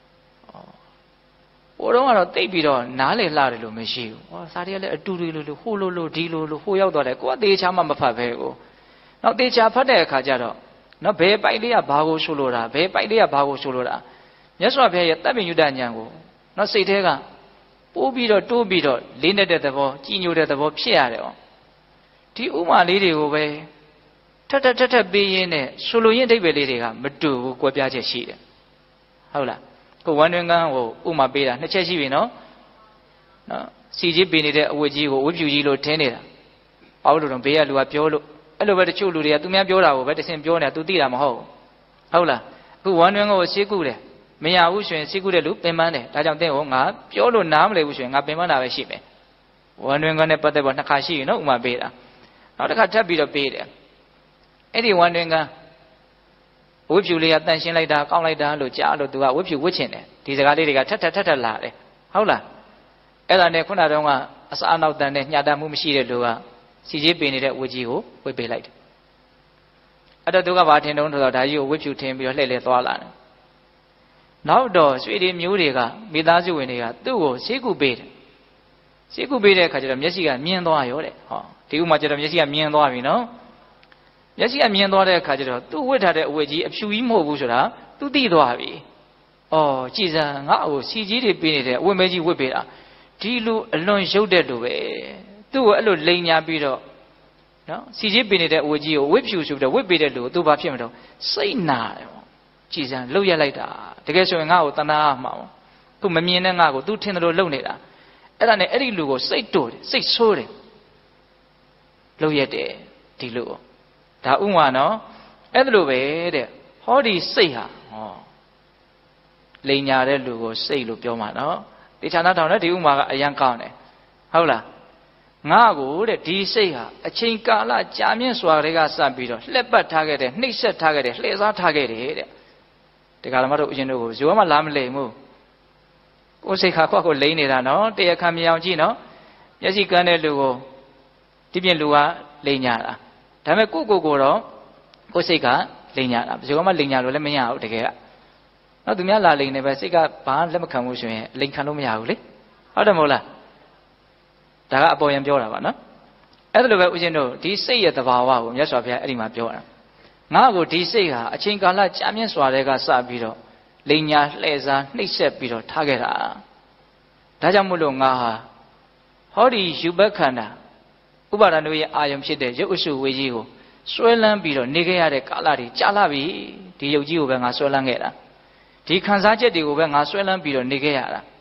ဟိုတော့ကတော့တိတ်ပြီးတော့နားလေလှတယ်လို့မရှိဘူးဟောစာတွေကလည်းအတူတူလို့ဟိုလိုဒီလိုဟိုရောက်သွားတယ်ကိုကသေချာမှမဖတ်ပဲကိုနောက်သေချာဖတ်တဲ့အခါကျတော့နော်ဘယ်ပိုက်လေးကဘာကိုဆိုလိုတာဘယ်ပိုက်လေးကဘာကိုဆိုလိုတာမြတ်စွာဘုရားရဲ့တပ်ပင်ညုတဉာဏ်ကိုနော်စိတ်ထဲကပိုးပြီးတော့တိုးပြီးတော့လေးနေတဲ့သဘောကြည်ညိုတဲ့သဘောဖြစ်ရတယ်ဩဒီဥမာလေးတွေကိုပဲထက်ပေးရင်းနဲ့ဆိုလိုရင်းအဓိပ္ပာယ်လေးတွေကမတူဘူးကွဲပြားချက်ရှိတယ်ဟုတ်လားကိုဝန်တွင်ကန်းကိုဥမာပေးတာနှစ်ချက်ရှိပြီနော်စီကြီးပေးနေတဲ့အဝတ်ကြီးကိုဝတ်ဖြူကြီးလို့ထင်းနေတာအောက်လို့တော့ဘေးကလူကပြောလို့အဲ့လိုပဲတချို့လူတွေကသူများပြောတာကိုပဲတစင်ပြောနေတာ तू သိတာမဟုတ်ဟုတ်လားအခုဝန်တွင်ကိုရှေးကုတယ်မရဘူးဆိုရင်ရှေးကုတဲ့လူပင်ပန်းတယ်ဒါကြောင့်တဲ့ဟောငါပြောလို့နားမလည်ဘူးဆိုရင်ငါပင်ပန်းတာပဲရှိမယ်ဝန်တွင်ကန်းနဲ့ပတ်သက်ပေါ်နှစ်ခါရှိပြီနော်ဥမာပေးတာနောက်တစ်ခါထပ်ပြီးတော့ပေးတယ်အဲ့ဒီဝန်တွင်ကန်းဝတ်ဖြူလေးကတန့်ရှင်းလိုက်တာကောင်းလိုက်တာလို့ကြားလို့ तू ကဝတ်ဖြူဝတ်ချင်တယ်ဒီစကားလေးတွေကထက်လာတယ်ဟုတ်လားအဲ့ဒါနဲ့ခုနတုန်းကအစားအနောက်တန်နဲ့ညှာတမ်းမှုမရှိတဲ့လူကစီကြီးပင်နေတဲ့ဝတ်ကြီးကိုဝတ်ပေးလိုက်တယ်အဲ့တော့ तू ကဘာထင်တုံးဆိုတော့ဒါကြီးကိုဝတ်ဖြူထင်ပြီးတော့လှည့်လဲသွားလာတယ်နောက်တော့ရွှေတွေမျိုးတွေကမိသားစုဝင်တွေကသူ့ကိုဆေးကုပေးတယ်ဆေးကုပေးတဲ့အခါကျတော့မျက်စိကမြင်သွားရောတဲ့ဟောဒီဥမှာကျတော့မျက်စိကမြင်သွားပြီနော်မျက်စိကမြင်သွားတဲ့အခါကျတော့သူ့ဝတ်ထားတဲ့အဝတ်ကြီးအဖြူကြီးမဟုတ်ဘူးဆိုတာသူသိသွားပြီ။အော်ကြည်စံငါ့ကိုစီကြီးတွေပေးနေတဲ့အဝတ်မဲကြီးဝတ်ပေးတာဒီလူအလွန်ရုပ်တဲ့လူပဲ။သူ့ကိုအဲ့လိုလိန်ညာပြီးတော့နော်စီကြီးပေးနေတဲ့အဝတ်ကြီးကိုဝတ်ဖြူဆိုပြီးတော့ဝတ်ပေးတဲ့လူကိုသူဘာဖြစ်မလို့စိတ်နာတယ်ပေါ့။ကြည်စံလှုပ်ရက်လိုက်တာတကယ်ဆိုရင်ငါ့ကိုတနာမှာပေါ့။သူမမြင်တဲ့ငါ့ကိုသူထင်တယ်လို့လှုပ်နေတာ။အဲ့ဒါနဲ့အဲ့ဒီလူကိုစိတ်တိုးတယ်စိတ်ဆိုးတယ်။လှုပ်ရက်တယ်ဒီလူကိုဒါဥမာနော်အဲ့ဒါလိုပဲတဲ့ဟောဒီစိတ်ဟာဟောလိန်ညာတဲ့လူကိုစိတ်လို့ပြောမှာနော်တေချာနာထောင်တဲ့ဒီဥမာကအရန်ကောင်းတယ်ဟုတ်လားငါကိုတဲ့ဒီစိတ်ဟာအချိန်ကာလကြာမြင့်စွာတွေကစပြီးတော့လှက်ပတ်ထားခဲ့တယ်နှိပ်စက်ထားခဲ့တယ်လှည့်စားထားခဲ့တယ်တဲ့ဒီကရမတို့အရင်တို့ကိုဇောမလာမလိမ်ဘူးကိုယ်စိတ်ခါခွက်ကိုလိန်နေတာနော်တရားခံမြောင်ကြည့်နော်မျက်စိကန်းတဲ့လူကိုဒီပြင်လူကလိန်ညာတာဒါပေမဲ့ကိုတော့ကိုစိတ်ကလိန်ညာတာဘယ်တော့မှလိန်ညာလို့လည်းမရဘူးတကယ်ကနောက်သူများလာလိန်နေပဲစိတ်ကဘာလက်မခံဘူးဆိုရင်လိန်ခံလို့မရဘူးလေဟုတ်တယ်မဟုတ်လားဒါကအပေါ်ယံပြောတာပါနော်အဲ့ဒါလိုပဲဦးဇင်းတို့ဒီစိတ်ရဲ့သဘာဝကိုမြတ်စွာဘုရားအဲ့ဒီမှာပြောတာငါ့ကိုဒီစိတ်ဟာအချိန်ကာလကြာမြင့်စွာတွေကစပြီးတော့လိန်ညာလှည့်စားနှိပ်စက်ပြီးတော့ထားခဲ့တာဒါကြောင့်မို့လို့ငါဟာဟောဒီယူဘက်ခန္ဓာဥပါဒဏ်တို့ရဲ့အာယုံဖြစ်တဲ့ရုပ်အစုဝေကြီးကိုဆွဲလန်းပြီးတော့နေခဲ့ရတဲ့ကာလတွေကြာလာပြီဒီရုပ်ကြီးကိုပဲငါဆွဲလန်းခဲ့တာဒီခံစားချက်တွေကိုပဲငါဆွဲလန်းပြီးတော့နေခဲ့ရတာ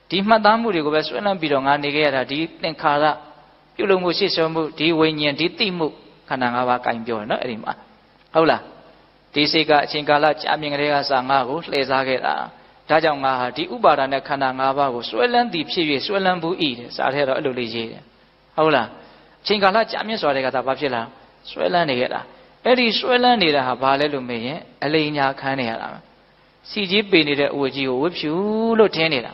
ဒီမှတ်သားမှုတွေကိုပဲဆွဲလန်းပြီးတော့ငါနေခဲ့ရတာဒီသင်္ခါရပြုလုပ်မှုရှိစွာမှုဒီဝိညာဉ်ဒီသိမှုခန္ဓာ၅ပါးကင်ပြောနော်အဲ့ဒီမှာဟုတ်လားဒီစိတ်ကအချိန်ကာလကြာမြင့်ကလေးကစငါ့ကိုလှည့်စားခဲ့တာဒါကြောင့်ငါဟာဒီဥပါဒာနဲ့ခန္ဓာ၅ပါးကိုဆွဲလန်းသည်ဖြစ်၍ဆွဲလန်းဘူးဤတဲ့စာထဲတော့အဲ့လိုလေးရေးတယ်ဟုတ်လားအချိန်ကာလကြာမြင့်စွာတဲ့ကသာဘာဖြစ်လားဆွဲလန်းနေခဲ့တာအဲ့ဒီဆွဲလန်းနေတာဟာဘာလဲလို့မေးရင်အလိညာခန်းနေရတာစီကြီးပေနေတဲ့အဝတ်ကြီးကိုဝတ်ဖြူလို့ထင်းနေတာ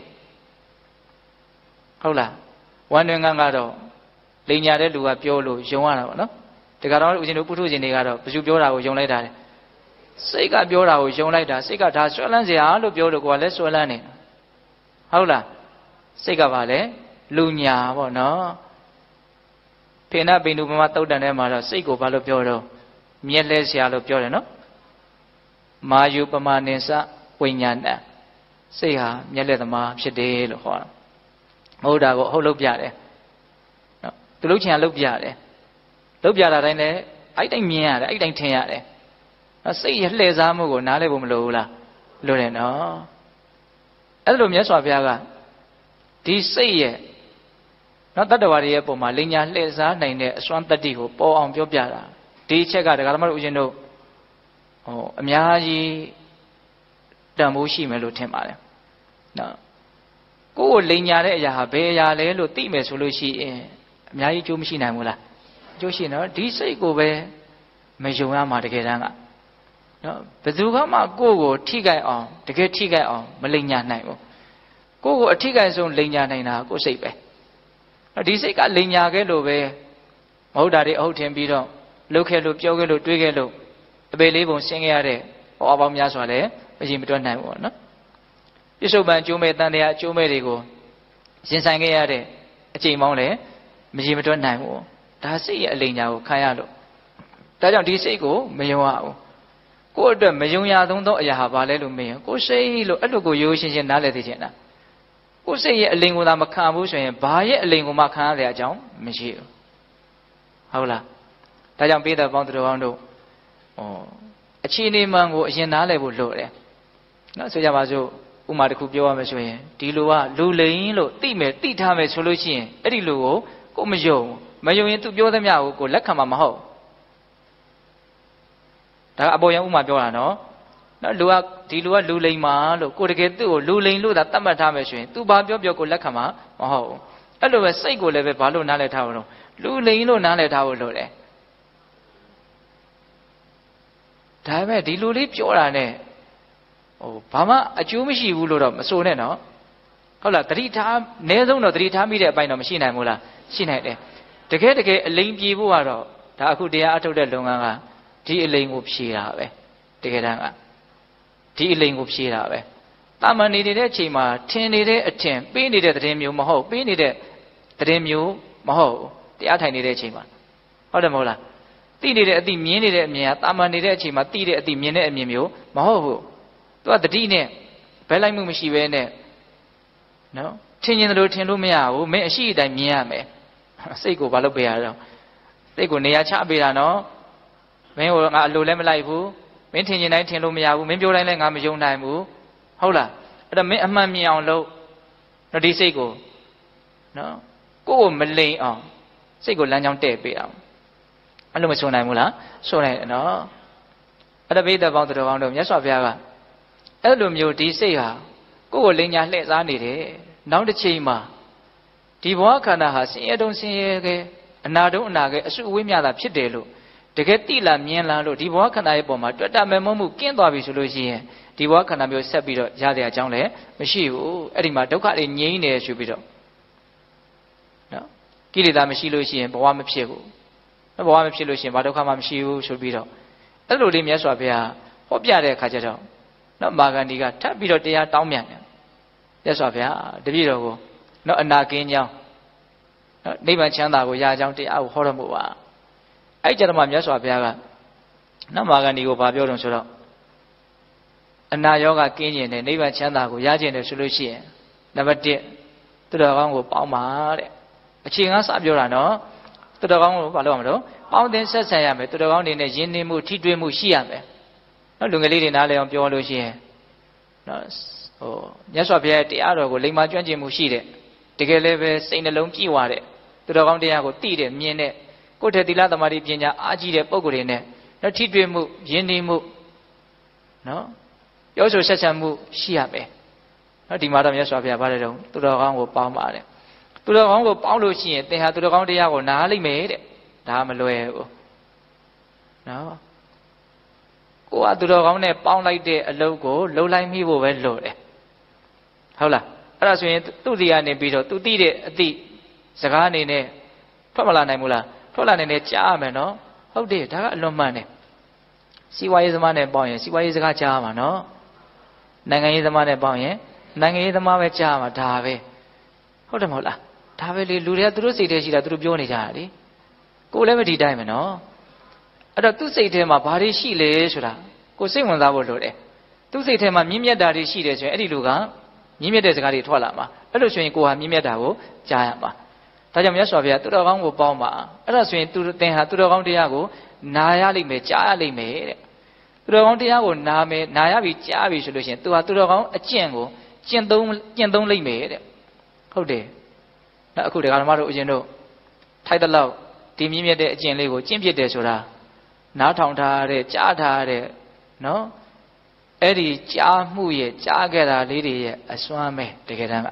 ဟုတ်လားဝမ်းတွင်ကကတော့လိညာတဲ့လူကပြောလို့ယုံရတာပေါ့နော်ဒီကတော့ဦးဇင်းတို့ပုထုဇဉ်တွေကတော့ဘယ်သူပြောတာကိုယုံလိုက်တာလဲစိတ်ကပြောတာကိုယုံလိုက်တာစိတ်ကဒါဆွဲလန်းစရာလို့ပြောလို့ကိုယ်ကလည်းဆွဲလန်းနေဟုတ်လားစိတ်ကပါလေလူညာပေါ့နော်ဖေနပိန္ဒုပမသုတ်တန်ထဲမှာတော့စိတ်ကိုဘာလို့ပြောတော့မြက်လဲစရာလို့ပြောတယ်နော်မာယုပမာနိစဝိညာဏစိတ်ဟာမြက်လက်သမားဖြစ်တယ်လို့ဟောတာဟုတ်တာကိုဟုတ်လုပ်ပြတယ်နော်သူလုပ်ချင်တာလုပ်ပြတယ်လုပ်ပြတာတိုင်းလည်းအဲ့တိုင်းမြင်ရတယ်အဲ့တိုင်းထင်ရတယ်နော်စိတ်ရလှည့်စားမှုကိုနားလည်ဖို့မလိုဘူးလားလိုတယ်နော်အဲ့လိုမြတ်စွာဘုရားကဒီစိတ်ရဲ့နော်တတ္တဝါတွေရဲ့ပုံမှာလိညာလှည့်စားနိုင်တဲ့အစွမ်းတတ္တိကိုပေါ်အောင်ပြောပြတာဒီအချက်ကဒကာဓမ္မတို့ဦးဇင်းတို့အများကြီးတန်ဖိုးရှိမယ်လို့ထင်ပါတယ်နော်ကိုယ်ကိုလိညာတဲ့အရာဟာဘယ်အရာလဲလို့သိမယ်ဆိုလို့ရှိရင်အများကြီးအကျိုးမရှိနိုင်ဘူးလားအကျိုးရှိနော်ဒီစိတ်ကိုပဲမယုံရမှာတကယ်တမ်းကနော်ဘယ်သူမှကိုယ့်ကိုထိခိုက်အောင်တကယ်ထိခိုက်အောင်မလိညာနိုင်ဘူးကိုယ့်ကိုအထိခိုက်ဆုံးလိညာနိုင်တာကိုယ်စိတ်ပဲနော်ဒီစိတ်ကလိညာခဲ့လို့ပဲမဟုတ်တာတွေအဟုတ်ထင်ပြီးတော့လှုပ်ခဲ့လို့ပြောခဲ့လို့တွေးခဲ့လို့အပေလေးပုံဆင်းခဲ့ရတဲ့ဟောအပေါင်းများစွာလည်းမရင်မတွက်နိုင်ဘူးနော်ပြစ္ဆုတ်ပံအကျိုးမဲ့တန်တရားအကျိုးမဲ့တွေကိုရင်ဆိုင်ခဲ့ရတဲ့အချိန်ပေါင်းလည်းမရင်မတွက်နိုင်ဘူးဒါစိတ်ရဲ့အလိညာကိုခံရလို့ဒါကြောင့်ဒီစိတ်ကိုမယုံရဘူးကိုယ့်အတွက်မယုံရသုံးသောအရာဟာဘာလဲလို့မေးရင်ကိုယ်စိတ်လို့အဲ့လိုကိုရိုးရှင်းရှင်းနားလည်သိချင်တာကိုယ်စိတ်ရဲ့အလိန်ကိုသာမခံဘူးဆိုရင်ဘာရဲ့အလိန်ကိုမှခံရတဲ့အကြောင်းမရှိဘူးဟုတ်လားဒါကြောင့်ပိဿပေါင်းသူတော်ကောင်းတို့အခြေအနေမှန်ကိုအရင်နားလည်ဖို့လိုတယ်နော်ဆိုကြပါစို့ဥမာတစ်ခုပြောရမယ်ဆိုရင်ဒီလူကလူလိန်လို့သိမယ်သိထားမယ်ဆိုလို့ရှိရင်အဲ့ဒီလူကိုမယုံရင်သူပြောသမျှကိုလက်ခံမှာမဟုတ်ဒါကအပေါ်ယံဥမာပြောတာနော်လူကဒီလူကလူလိန်မှာလို့ကိုတကယ်သူ့ကိုလူလိန်လို့သာသတ်မှတ်ထားမယ်ဆိုရင် तू ဘာပြောကိုလက်ခံမှာမဟုတ်ဘူးအဲ့လိုပဲစိတ်ကိုလည်းပဲဘာလို့နားလည်ထားအောင်လို့လူလိန်လို့နားလည်ထားဖို့လိုတယ်ဒါပေမဲ့ဒီလူလေးပြောတာနဲ့ဘာမှအကျိုးမရှိဘူးလို့တော့မဆိုနဲ့နော်ဟုတ်လားသတိထားအနည်းဆုံးတော့သတိထားမိတဲ့အပိုင်းတော့မရှိနိုင်ဘူးလားရှိနိုင်တယ်တကယ်အလိန်ပြေဖို့ကတော့ဒါအခုတရားအထုတ်တဲ့လုပ်ငန်းကဒီအလိန်ကိုဖြေတာပဲတကယ်တမ်းကဒီအလိန်ကိုဖြေတာပဲတာမန်နေတဲ့အချိန်မှာထင်နေတဲ့အထင်ပေးနေတဲ့သတင်းမျိုးမဟုတ်ပေးနေတဲ့သတင်းမျိုးမဟုတ်တရားထိုင်နေတဲ့အချိန်မှာဟုတ်တယ်မဟုတ်လားသိနေတဲ့အသိမြင်နေတဲ့အမြင်ကတာမန်နေတဲ့အချိန်မှာသိတဲ့အသိမြင်တဲ့အမြင်မျိုးမဟုတ်ဘူးသူကတတိနဲ့ဘဲလိုက်မှုမရှိဘဲနဲ့နော်ထင်ရင်တို့ထင်လို့မရဘူးမင်းအရှိအတိုင်းမြင်ရမယ်စိတ်ကိုဘာလုပ်ပေးရတော့စိတ်ကိုနေရာချပေးတာနော်မင်းကငါအလိုလည်းမလိုက်ဘူးမင်းထင်ရင်တိုင်းထင်လို့မရဘူးမင်းပြောတိုင်းလည်းငါမယုံနိုင်ဘူးဟုတ်လားအဲ့တော့မင်းအမှန်မြင်အောင်လုပ်နော်ဒီစိတ်ကိုနော်ကိုယ်ကိုမလိမ်အောင်စိတ်ကိုလမ်းကြောင်းတဲ့ပေးအောင်အဲ့လိုမဆိုနိုင်ဘူးလားဆိုနိုင်တယ်နော်အဲ့ဒါဘိဓပေါင်းတော်ကောင်းတို့မြတ်စွာဘုရားကအဲ့လိုမျိုးဒီစိတ်ဟာကိုယ်ကိုလိမ်ညာလှည့်စားနေတယ်နောက်တစ်ချိန်မှာဒီဘဝခန္ဓာဟာဆင်းရဲတုံးဆင်းရဲခဲ့အနာတုံးအနာခဲ့အစုအဝေးများတာဖြစ်တယ်လို့တကယ်တိလာမြင်လာလို့ဒီဘဝခန္ဓာရဲ့ပုံမှာတွေ့တာမဲ့မမှုကင်းသွားပြီဆိုလို့ရှိရင်ဒီဘဝခန္ဓာမျိုးဆက်ပြီးတော့ရတဲ့အကြောင်းလည်းမရှိဘူးအဲ့ဒီမှာဒုက္ခတွေငြိမ်းနေဆိုပြီးတော့နော်ကိလေသာမရှိလို့ရှိရင်ဘဝမဖြစ်ဘူးဘဝမဖြစ်လို့ရှိရင်ဘာဒုက္ခမှမရှိဘူးဆိုပြီးတော့အဲ့လိုလေးမြတ်စွာဘုရားဟောပြတဲ့အခါကျတော့နော်မာဂန္ဒီကထပ်ပြီးတော့တရားတောင်းပြန်တယ်မြတ်စွာဘုရားတပည့်တော်ကိုနော်အနာကင်းကြောင်းနော်နိဗ္ဗာန်ချမ်းသာကိုရကြောင်းတရားကိုဟောတော်မူပါအဲ့ကြတော့မှမြတ်စွာဘုရားကနော်မာဂန္ဒီကိုဗာပြောတယ်ဆိုတော့အနာရောဂါကင်းကျင်တယ်နိဗ္ဗာန်ချမ်းသာကိုရကျင်တယ်ဆိုလို့ရှိရင်နံပါတ်1သူတော်ကောင်းကိုပေါင်းပါတဲ့အခြေခံစပြောတာနော်သူတော်ကောင်းကိုဘာလုပ်ရမလို့ပေါင်းတင်ဆက်ဆံရမယ်သူတော်ကောင်းတွေနဲ့ယဉ်နေမှုထိတွေ့မှုရှိရမယ်နော်လူငယ်လေးတွေနားလည်အောင်ပြောလို့ရှိရင်နော်မြတ်စွာဘုရားတရားတော်ကိုလိမ္မာကျွမ်းကျင်မှုရှိတဲ့တကယ်လည်းပဲစိတ်နှလုံးပြည့်ဝတဲ့သူတော်ကောင်းတရားကိုသိတဲ့မြင်တဲ့ကိုယ်ထက်သီလသမာဓိပညာအားကြီးတဲ့ပုဂ္ဂိုလ်တွေနဲ့တော့ထိတွေ့မှုယဉ်ကျေးမှုနော်ပြောဆိုဆက်ဆံမှုရှိရမယ်နော်ဒီမှာတော့မြတ်စွာဘုရားဗါတယ်တော့သူတော်ကောင်းကိုပေါင်းပါတယ်သူတော်ကောင်းကိုပေါင်းလို့ရှိရင်သင်ဟာသူတော်ကောင်းတရားကိုနားလိမ့်မယ်တဲ့ဒါမလွယ်ဘူးနော်ကိုကသူတော်ကောင်းနဲ့ပေါင်းလိုက်တဲ့အလုပ်ကိုလှုပ်လိုက်မိဖို့ပဲလိုတယ်ဟုတ်လားအဲ့ဒါဆိုရင်သူ့စီကနေပြီးတော့သူသိတဲ့အသည့်စကားအနေနဲ့ထွက်မလာနိုင်ဘူးလားထွက်လာနိုင်တယ်ကြားရမယ်နော်ဟုတ်တယ်ဒါကအလွန်မှန်တယ်စီဝါရေးသမားနဲ့ပေါင်းရင်စီဝါရေးစကားကြားရမှာနော်နိုင်ငံရေးသမားနဲ့ပေါင်းရင်နိုင်ငံရေးသမားပဲကြားရမှာဒါပဲဟုတ်တယ်မဟုတ်လားဒါပဲလေလူတွေကသူတို့စိတ်ထဲရှိတာသူတို့ပြောနေကြတာလေကိုယ်လည်းမဒီတိုင်းပဲနော်အဲ့တော့သူ့စိတ်ထဲမှာဘာတွေရှိလဲဆိုတာကိုယ်စိတ်ဝင်စားဖို့လိုတယ်သူ့စိတ်ထဲမှာမြင့်မြတ်တာတွေရှိတယ်ဆိုရင်အဲ့ဒီလူကမြင့်မြတ်တဲ့စကားတွေထွက်လာမှာအဲ့လိုဆိုရင်ကိုယ်ဟာမြင့်မြတ်တာကိုကြားရမှာဒါကြောင့်မြတ်စွာဘုရားသူတော်ကောင်းကိုပေါင်းပါအဲ့ဒါဆိုရင်သူသင်ဟာသူတော်ကောင်းတရားကိုနာရလိမ့်မယ်ကြားရလိမ့်မယ်တဲ့သူတော်ကောင်းတရားကိုနာရပြီကြားပြီဆိုလို့ရှိရင်သူဟာသူတော်ကောင်းအကျင့်ကိုကျင့်သုံးလိမ့်မယ်တဲ့ဟုတ်တယ်နောက်အခုတရားဓမ္မတို့အရင်တို့ထိုက်တဲ့လောက်ဒီမြင့်မြတ်တဲ့အကျင့်လေးကိုကျင့်ဖြစ်တယ်ဆိုတာနားထောင်ထားတဲ့ကြားထားတဲ့နော်အဲ့ဒီကြားမှုရဲ့ကြားခဲ့တာလေးတွေရဲ့အစွမ်းပဲတကယ်တမ်းက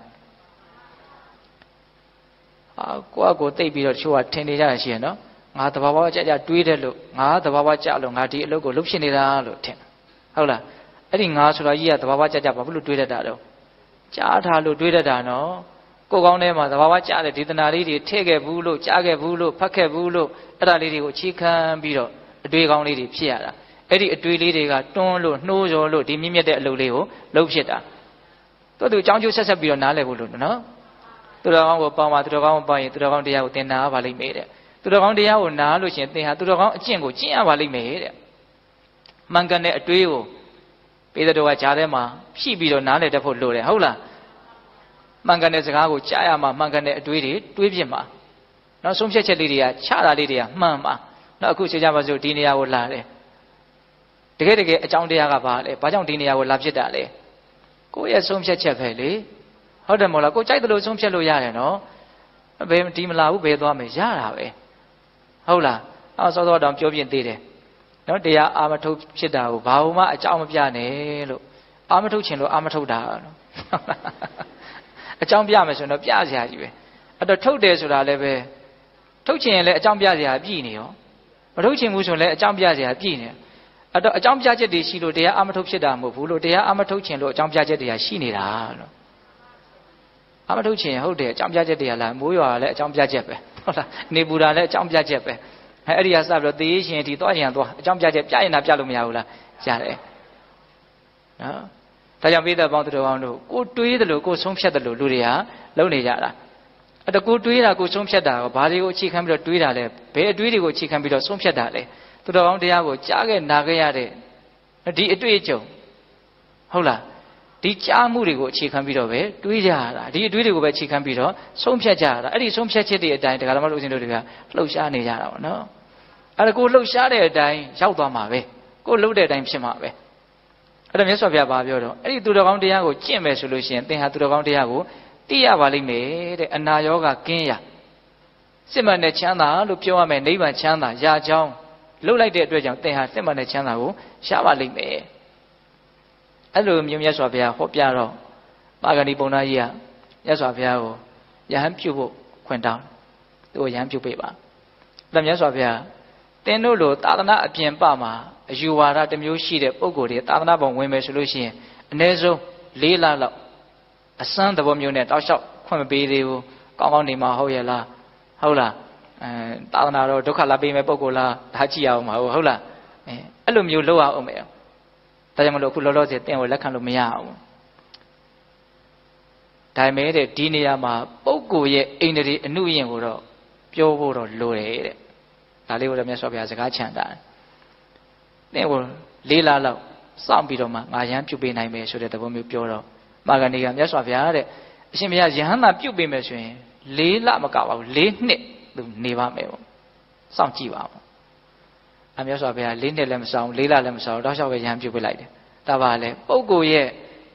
ကိုတိတ်ပြီးတော့တချို့ကထင်နေကြရရှိရနော်ငါတဘာဝကြတွေးတယ်လို့ငါတဘာဝကြလို့ငါဒီအလုပ်ကိုလုပ်ဖြစ်နေတာလို့ထင်ဟုတ်လားအဲ့ဒီငါဆိုတာကြီးကတဘာဝကြဘာဖြစ်လို့တွေးတတ်တာတော့ကြားထားလို့တွေးတတ်တာနော်ကိုယ်ကောင်းထဲမှာတဘာဝကြတဲ့ဒေသနာလေးတွေထည့်ခဲ့ဘူးလို့ကြားခဲ့ဘူးလို့ဖတ်ခဲ့ဘူးလို့အဲ့ဒါလေးတွေကိုအခြေခံပြီးတော့အတွေ့ကောင်းလေးတွေဖြစ်ရတာအဲ့ဒီအတွေ့လေးတွေကတွန်းလို့နှိုးစော်လို့ဒီမြင့်မြတ်တဲ့အလုပ်လေးကိုလုပ်ဖြစ်တာသူအကြောင်းကျိုးဆက်ပြီးတော့နားလည်ဖို့လို့နော်သူတော်ကောင်းကိုပေါင်းပါသူတော်ကောင်းကိုပေါင်းရင်သူတော်ကောင်းတရားကိုသင်နာပါလိမ့်မယ်တဲ့သူတော်ကောင်းတရားကိုနားလို့ရှိရင်သင်ဟာသူတော်ကောင်းအကျင့်ကိုကျင့်ရပါလိမ့်မယ်တဲ့မှန်ကန်တဲ့အတွေ့ကိုပေတတော်ကဂျားထဲမှာဖြည့်ပြီးတော့နားလည်တတ်ဖို့လိုတယ်ဟုတ်လားမှန်ကန်တဲ့စကားကိုကြားရမှာမှန်ကန်တဲ့အတွေ့တွေတွေးပြမှာနောက်ဆုံးဖြတ်ချက်လေးတွေကချတာလေးတွေကမှန်ပါနောက်အခုဆိုကြပါစို့ဒီနေရာကိုလာတယ်တကယ်အကြောင်းတရားကဘာလဲဘာကြောင့်ဒီနေရာကိုလာဖြစ်တာလဲကိုယ့်ရဲ့ဆုံးဖြတ်ချက်ပဲလေဟုတ်တယ်မဟုတ်လားကိုကြိုက်တယ်လို့ဆုံးဖြတ်လို့ရတယ်နော်ဘယ်ဒီမလာဘူးဘယ်သွားမယ်ရတာပဲဟုတ်လားစောတောင်ပြောပြသေးတယ်နော်တရားအာမထုတ်ဖြစ်တာကိုဘာမှအကြောင်းမပြနဲ့လို့အာမထုတ်ချင်လို့အာမထုတ်တာနော်အကြောင်းပြမယ်ဆိုတော့ပြစရာကြီးပဲအဲ့တော့ထုတ်တယ်ဆိုတာလည်းပဲထုတ်ချင်ရင်လည်းအကြောင်းပြစရာပြည့်နေရောမထုတ်ချင်ဘူးဆိုရင်လည်းအကြောင်းပြစရာပြည့်နေအဲ့တော့အကြောင်းပြချက်တွေရှိလို့တရားအာမထုတ်ဖြစ်တာမဟုတ်ဘူးလို့တရားအာမထုတ်ချင်လို့အကြောင်းပြချက်တွေကရှိနေတာလို့အာမထုတ်ချင်ဟုတ်တယ်အကြောင်းပြချက်တွေကလားမိုးရွာလည်းအကြောင်းပြချက်ပဲဟုတ်လားနေပူတာလည်းအကြောင်းပြချက်ပဲအဲ့ဒီကစပြီးတော့သေရှင်ဒီသွားရင်သွားအကြောင်းပြချက်ပြရင်တာပြလို့မရဘူးလားရတယ်နော်ဒါကြောင့်ပိဿပေါင်းသူတော်ကောင်းတို့ကိုတွေးတယ်လို့ကိုဆုံးဖြတ်တယ်လို့လူတွေဟာလုပ်နေကြတာအဲ့တော့ကိုတွေးတာကိုဆုံးဖြတ်တာကဘာတွေကိုအခြေခံပြီးတော့တွေးတာလဲဘယ်အတွေးတွေကိုအခြေခံပြီးတော့ဆုံးဖြတ်တာလဲသူတော်ကောင်းတရားကိုကြားခဲ့နာခဲ့ရတဲ့ဒီအတွေ့အကြုံဟုတ်လားဒီကြားမှုတွေကိုအခြေခံပြီးတော့ပဲတွေးကြရတာဒီအတွေးတွေကိုပဲအခြေခံပြီးတော့ဆုံးဖြတ်ကြရတာအဲ့ဒီဆုံးဖြတ်ချက်တွေအတိုင်းတရားဓမ္မလူရှင်တို့တွေကလှုပ်ရှားနေကြတာပေါ့နော်အဲ့ဒါကိုလှုပ်ရှားတဲ့အတိုင်းရောက်သွားမှာပဲကိုလှုပ်တဲ့အတိုင်းဖြစ်မှာပဲအဲ့ဒါမြတ်စွာဘုရားပြောတော့အဲ့ဒီသူတော်ကောင်းတရားကိုကျင့်မယ်ဆိုလို့ရှိရင်သင်ဟာသူတော်ကောင်းတရားကိုသိရပါလိမ့်မယ်တဲ့အနာရောဂါကင်းရာစစ်မှန်တဲ့ချမ်းသာလို့ပြောရမယ်နိဗ္ဗာန်ချမ်းသာရာကြောင်းလှုပ်လိုက်တဲ့အတွက်ကြောင့်သင်ဟာစစ်မှန်တဲ့ချမ်းသာကိုရှားပါလိမ့်မယ်အဲ့လိုမြတ်စွာဘုရားဟောပြတော့မာဂန္ဒီပုံနာကြီးကမြတ်စွာဘုရားကိုယဟန်ပြုဖို့ခွင့်တောင်းသူ့ကိုယဟန်ပြုပေးပါအဲ့မြတ်စွာဘုရားသင်တို့လိုသာသနာအပြင်ပမှာအယူဝါဒတစ်မျိုးရှိတဲ့ပုဂ္ဂိုလ်တွေသာသနာပေါ်ဝင်မယ်ဆိုလို့ရှိရင်အ ਨੇ ဆုံး၄လလောက်အစမ်းသဘောမျိုးနဲ့တောက်လျှောက်ခွင့်မပေးသေးဘူးကောင်းကောင်းနေမှာဟုတ်ရဲ့လားဟုတ်လားသာသနာတော့ဒုက္ခလာပေးမယ်ပုဂ္ဂိုလ်လားဒါကြည့်ရအောင်ပါဟုတ်လားအဲ့လိုမျိုးလုပ်ရအောင်မယ်ဒါကြောင့်မလို့အခုလောလောဆယ်တင်ကိုလက်ခံလို့မရအောင်ဒါပေမဲ့တဲ့ဒီနေရာမှာပုဂ္ဂိုလ်ရဲ့အိန္ဒြေအနုယင်ကိုတော့ပြောဖို့တော့လိုတယ်တဲ့ဒါလေးကိုလည်းမြတ်စွာဘုရားစကားချန်တာတင်ကို၄လလောက်စောင့်ပြီးတော့မှငါယဟန်ပြုတ်ပေးနိုင်မယ်ဆိုတဲ့သဘောမျိုးပြောတော့မာဂန္ဒီကမြတ်စွာဘုရားတဲ့အရှင်ဘုရားယဟန်သာပြုတ်ပေးမယ်ဆိုရင်၄လမကပါဘူး၄နှစ်သူနေပါမယ်ပေါ့စောင့်ကြည့်ပါဦးအမြတ်စွာဘုရား၄နှစ်လည်းမဆောင်၄လလည်းမဆောင်တော့လျှောက်ပဲယဟန်ပြုတ်ပေးလိုက်တယ်ဒါပါလေပုဂ္ဂိုလ်ရဲ့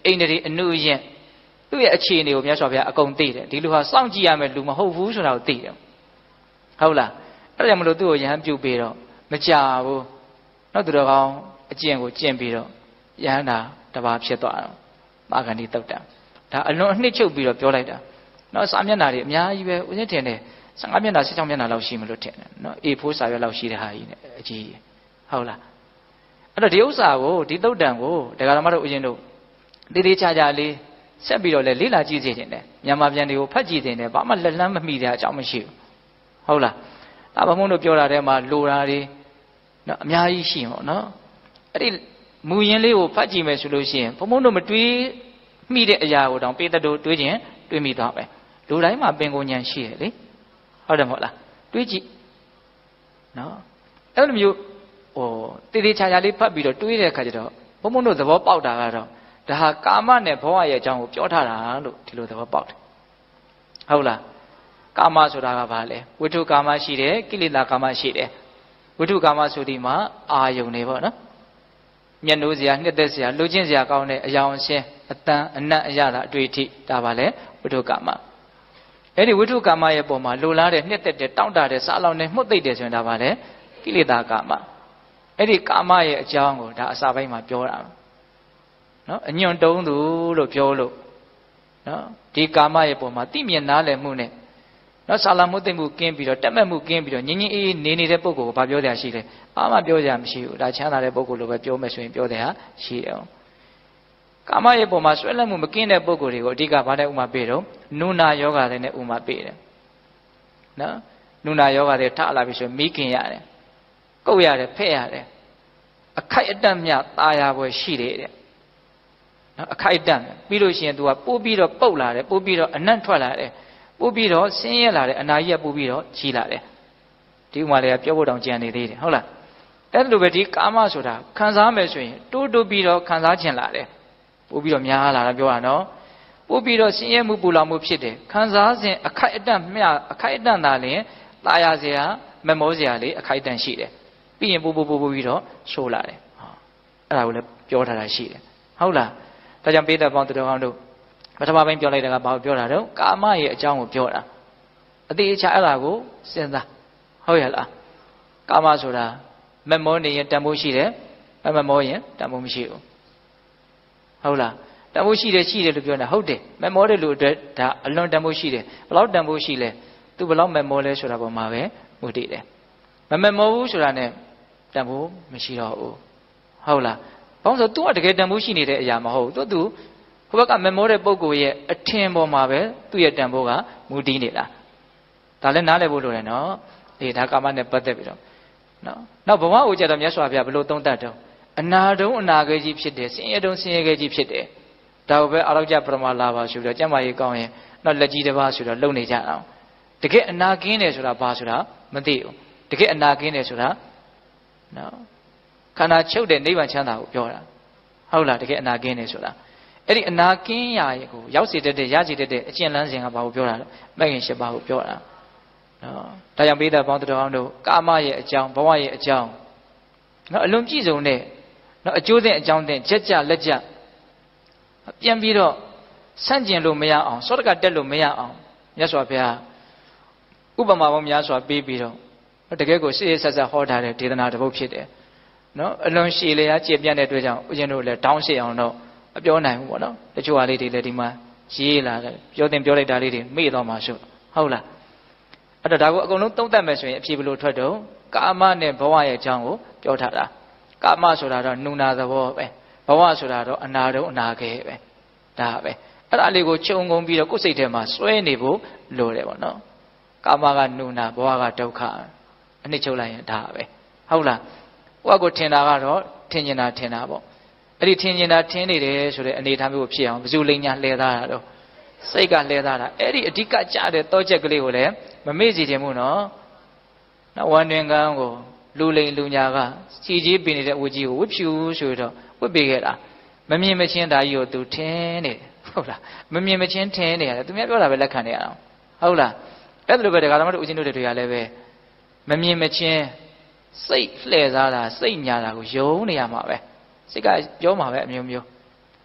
အိန္ဒြေအနုရင်သူ့ရဲ့အခြေအနေကိုမြတ်စွာဘုရားအကုန်သိတယ်ဒီလူဟာစောင့်ကြည့်ရမယ်လူမဟုတ်ဘူးဆိုတာကိုသိတယ်ဟုတ်လားအဲ့ဒါကြောင့်မလို့သူ့ကိုယဟန်ပြုတ်ပြီးတော့မကြဘူးနောက်သူတော်ကောင်းအကျင့်ကိုကျင့်ပြီးတော့ယဟန်တာတပါးဖြစ်သွားတော့မာဂန္ဒီတုတ်တံဒါအလွန်အနှစ်ချုပ်ပြီးတော့ပြောလိုက်တာနော်စာမျက်နှာတွေအများကြီးပဲဦးဇင်းထင်တယ်15မျက်နှာ16မျက်နှာလောက်ရှိမလို့ထင်တယ်နော် A4 စာရွက်လောက်ရှိတဲ့ဟာကြီးနဲ့အကြီးဟုတ်လားအဲ့တော့ဒီဥစ္စာကိုဒီတုတ်တံကိုဒကာဓမ္မတို့ဦးဇင်းတို့တေးသေးချာချာလေးဆက်ပြီးတော့လေလာကြည့်စေခြင်းတယ်မြန်မာပြန်တွေကိုဖတ်ကြည့်ခြင်းတယ်ဘာမှလက်လန်းမမိတဲ့အကြောင်းမရှိဘူးဟုတ်လားဒါဘုံဘုံတို့ပြောတာထဲမှာလိုတာတွေနော်အများကြီးရှိမှာနော်အဲ့ဒီမူရင်းလေးကိုဖတ်ကြည့်မယ်ဆိုလို့ရှိရင်ဘုံဘုံတို့မတွေးမိတဲ့အရာကိုတောင်ပေတတို့တွေးခြင်းတွေးမိသွားပဲလူတိုင်းမှာပင်ကိုဉဏ်ရှိတယ်လေဟုတ်တယ်မဟုတ်လားတွေးကြည့်နော်အဲ့လိုမျိုးဟိုတေးသေးချာချာလေးဖတ်ပြီးတော့တွေးတဲ့အခါကျတော့ဘုံဘုံတို့သဘောပေါက်တာကတော့ဒါဟာကာမနဲ့ဘဝရဲ့အကြောင်းကိုပြောထားတာလို့ဒီလိုသဘောပေါက်တယ်ဟုတ်လားကာမဆိုတာကဘာလဲဝိတုကာမရှိတယ်ကိလေသာကာမရှိတယ်ဝိတုကာမဆိုဒီမှာအာယုန်နေပေါ့နော်မျက်နှိုးစရာနှစ်သက်စရာလှုပ်ချင်းစရာကောင်းတဲ့အယောင်အရှင်းအတန်အနတ်အရသာအတွေ့အထိဒါပါလဲဝိတုကာမအဲ့ဒီဝိတုကာမရဲ့ပုံမှာလိုလားတဲ့နှစ်သက်တဲ့တောင့်တတဲ့စားလောင်တဲ့မှုတ်သိပ်တယ်ဆိုရင်ဒါပါလဲကိလေသာကာမအဲ့ဒီကာမရဲ့အကြောင်းကိုဒါအစာပိုင်းမှာပြောတာနော်အညွန့်တုံးသူလို့ပြောလို့နော်ဒီကာမရဲ့ပုံမှာတိမြင်နားလည်မှုနဲ့နော်ဆာလာမှုသိမှုကင်းပြီးတော့တက်မဲ့မှုကင်းပြီးတော့ငြင်းငြင်းအေးအေးနေနေတဲ့ပုဂ္ဂိုလ်ကိုဘာပြောကြရှိလဲအာမပြောကြမရှိဘူးဒါချမ်းသာတဲ့ပုဂ္ဂိုလ်လိုပဲပြောမယ်ဆိုရင်ပြောတဲ့ဟာရှိတယ်ကာမရဲ့ပုံမှာဆွဲလန့်မှုမကင်းတဲ့ပုဂ္ဂိုလ်တွေကိုအဓိကဘာနဲ့ဥမာပေးတော့နုနာယောဂတွေနဲ့ဥမာပေးတယ်နော်နုနာယောဂတွေထလာပြီဆိုမိခင်ရတယ်ကုတ်ရတယ်ဖဲ့ရတယ်အခိုက်အတန့်မြตาရပွဲရှိတယ်တဲ့နော်အခိုက်အတန့်ပြီးလို့ရှိရင် तू ကပိုးပြီးတော့ပုတ်လာတယ်ပိုးပြီးတော့အနံ့ထွက်လာတယ်ပို့ပြီးတော့ဆင်းရဲလာတယ်အနာကြီးကပို့ပြီးတော့ကြီးလာတယ်ဒီဥမာလေးကပြောဖို့တောင်ကြံနေသေးတယ်ဟုတ်လားအဲ့လိုပဲဒီကာမဆိုတာခံစားမယ်ဆိုရင်တိုးပြီးတော့ခံစားခြင်းလာတယ်ပို့ပြီးတော့များလာတာပြောတာနော်ပို့ပြီးတော့ဆင်းရဲမှုပူလောင်မှုဖြစ်တယ်ခံစားစဉ်အခိုက်အတန့်မျှအခိုက်အတန့်သာလျှင်ตายရစရာမမောစရာလေးအခိုက်အတန့်ရှိတယ်ပြီးရင်ပို့ပြီးတော့ရှိုးလာတယ်အဲ့ဒါကိုလည်းပြောထားတာရှိတယ်ဟုတ်လားဒါကြောင့်ပိဋကပေါင်းသူတော်ကောင်းတို့ပထမပိုင်းပြောလိုက်တာကဘာကိုပြောတာတော့ကာမရဲ့အကြောင်းကိုပြောတာအတိအကျအဲ့ဒါကိုစဉ်းစားဟုတ်ရဲ့လားကာမဆိုတာမမောနေရင်တန်ဖိုးရှိတယ်မမောရင်တန်ဖိုးမရှိဘူးဟုတ်လားတန်ဖိုးရှိတယ်လို့ပြောနေတာဟုတ်တယ်မမောတဲ့လူအတွက်ဒါအလွန်တန်ဖိုးရှိတယ်ဘယ်လောက်တန်ဖိုးရှိလဲသူဘယ်လောက်မမောလဲဆိုတာပေါ်မှာပဲမူတည်တယ်မမောဘူးဆိုတာနဲ့တန်ဖိုးမရှိတော့ဘူးဟုတ်လားဘာလို့ဆို तू ကတကယ်တန်ဖိုးရှိနေတဲ့အရာမဟုတ်ဘူး तूဟိုဘက်ကမမောတဲ့ပုဂ္ဂိုလ်ရဲ့အထင်ပေါ်မှာပဲသူ့ရဲ့တန်ဖိုးကမူတည်နေတာဒါလည်းနားလည်ဖို့လိုတယ်နော်အေးဒါကာမနဲ့ပတ်သက်ပြီးတော့နော်နောက်ဘဝကိုကြတော့မြတ်စွာဘုရားဘယ်လိုသုံးသပ်တော့အနာတုံးအနာခဲကြီးဖြစ်တယ်ဆင်းရဲတုံးဆင်းရဲခဲကြီးဖြစ်တယ်ဒါကိုပဲအာလောက်ကြပရမလာပါဆိုတော့ကျမ်းမာရေးကောင်းရင်နောက်လက်ကြီးတစ်ပါးဆိုတော့လုံနေကြအောင်တကယ်အနာကင်းတယ်ဆိုတာဘာဆိုတာမသိဘူးတကယ်အနာကင်းတယ်ဆိုတာနော်ခန္ဓာချုပ်တဲ့နိဗ္ဗာန်ချမ်းသာကိုပြောတာဟုတ်လားတကယ်အနာကင်းတယ်ဆိုတာအဲ့ဒီအနာကင်းရာကိုရောက်စေတတ်တဲ့ရစေတတ်တဲ့အကျင့်လန်းစဉ်ကဘာကိုပြောတာလဲမဂ်ခင်၈ပါးကိုပြောတာနော်ဒါကြောင့်ပိဋကပေါင်းတော်အောင်တို့ကာမရဲ့အကြောင်းဘဝရဲ့အကြောင်းနော်အလွန်ပြည့်စုံတဲ့နော်အကျိုးတဲ့အကြောင်းတဲ့ချက်ကြလက်ကြပြန်ပြီးတော့ဆန့်ကျင်လို့မရအောင်စောတကတက်လို့မရအောင်မြတ်စွာဘုရားဥပမာပေါင်းများစွာပေးပြီးတော့တကယ်ကိုစိတ်ဆက်ဆက်ဟောထားတဲ့ဒေသနာတစ်ပုဒ်ဖြစ်တယ်နော်အလွန်ရှည်လျားကြည်ပြန့်တဲ့အတွက်ကြောင့်ဦးဇင်းတို့လည်းတောင်းရှိအောင်တော့မပြောနိုင်ဘူးပေါ့နော်တချို့ဟာလေးတွေလည်းဒီမှာရေးလာတယ်ပြောလိုက်တာလေးတွေမေ့တော့မှဆိုဟုတ်လားအဲ့တော့ဒါကိုအကုန်လုံးသုံးသပ်မယ်ဆိုရင်အဖြေဘယ်လိုထွက်တော့ကာမနဲ့ဘဝရဲ့အကြောင်းကိုပြောထားတာကာမဆိုတာတော့နုနာသဘောပဲဘဝဆိုတာတော့အနာတုံးအနာခဲပဲဒါပဲအဲ့ဒါလေးကိုခြုံငုံပြီးတော့ကိုယ်စိတ်ထဲမှာစွဲနေဖို့လိုတယ်ပေါ့နော်ကာမကနုနာဘဝကဒုက္ခအနှစ်ချုပ်လိုက်ရင်ဒါပဲဟုတ်လားဟိုကကိုထင်တာကတော့ထင်ကျင်တာထင်တာပေါ့အဲ့ဒီထင်ကျင်တာထင်နေတယ်ဆိုတဲ့အနေအထားမျိုးဖြစ်အောင်ဘယ်သူလိညာလှည့်သားတာတော့စိတ်ကလှည့်သားတာအဲ့ဒီအဓိကကြတဲ့တောချက်ကလေးကိုလည်းမမေ့စီခြင်းမို့နော်ဝမ်းတွင်ကန်းကိုလူလိန်လူညာကစီကြီးပင်နေတဲ့ဝတ်ကြီးကိုဝတ်ဖြူဆိုတော့ဝတ်ပေးခဲ့တာမမြင်မချင်းဒါကြီးကိုသူထင်းနေတယ်ဟုတ်လားမမြင်မချင်းထင်းနေရတယ်သူများပြောတာပဲလက်ခံနေရအောင်ဟုတ်လားအဲ့ဒါလိုပဲဒကာတော်တို့ဦးဇင်းတို့တွေကလည်းပဲမမြင်မချင်းစိတ်လှည့်စားတာစိတ်ညာတာကိုယုံနေရမှာပဲစိတ်ကပြောမှာပဲအမျိုးမျိုး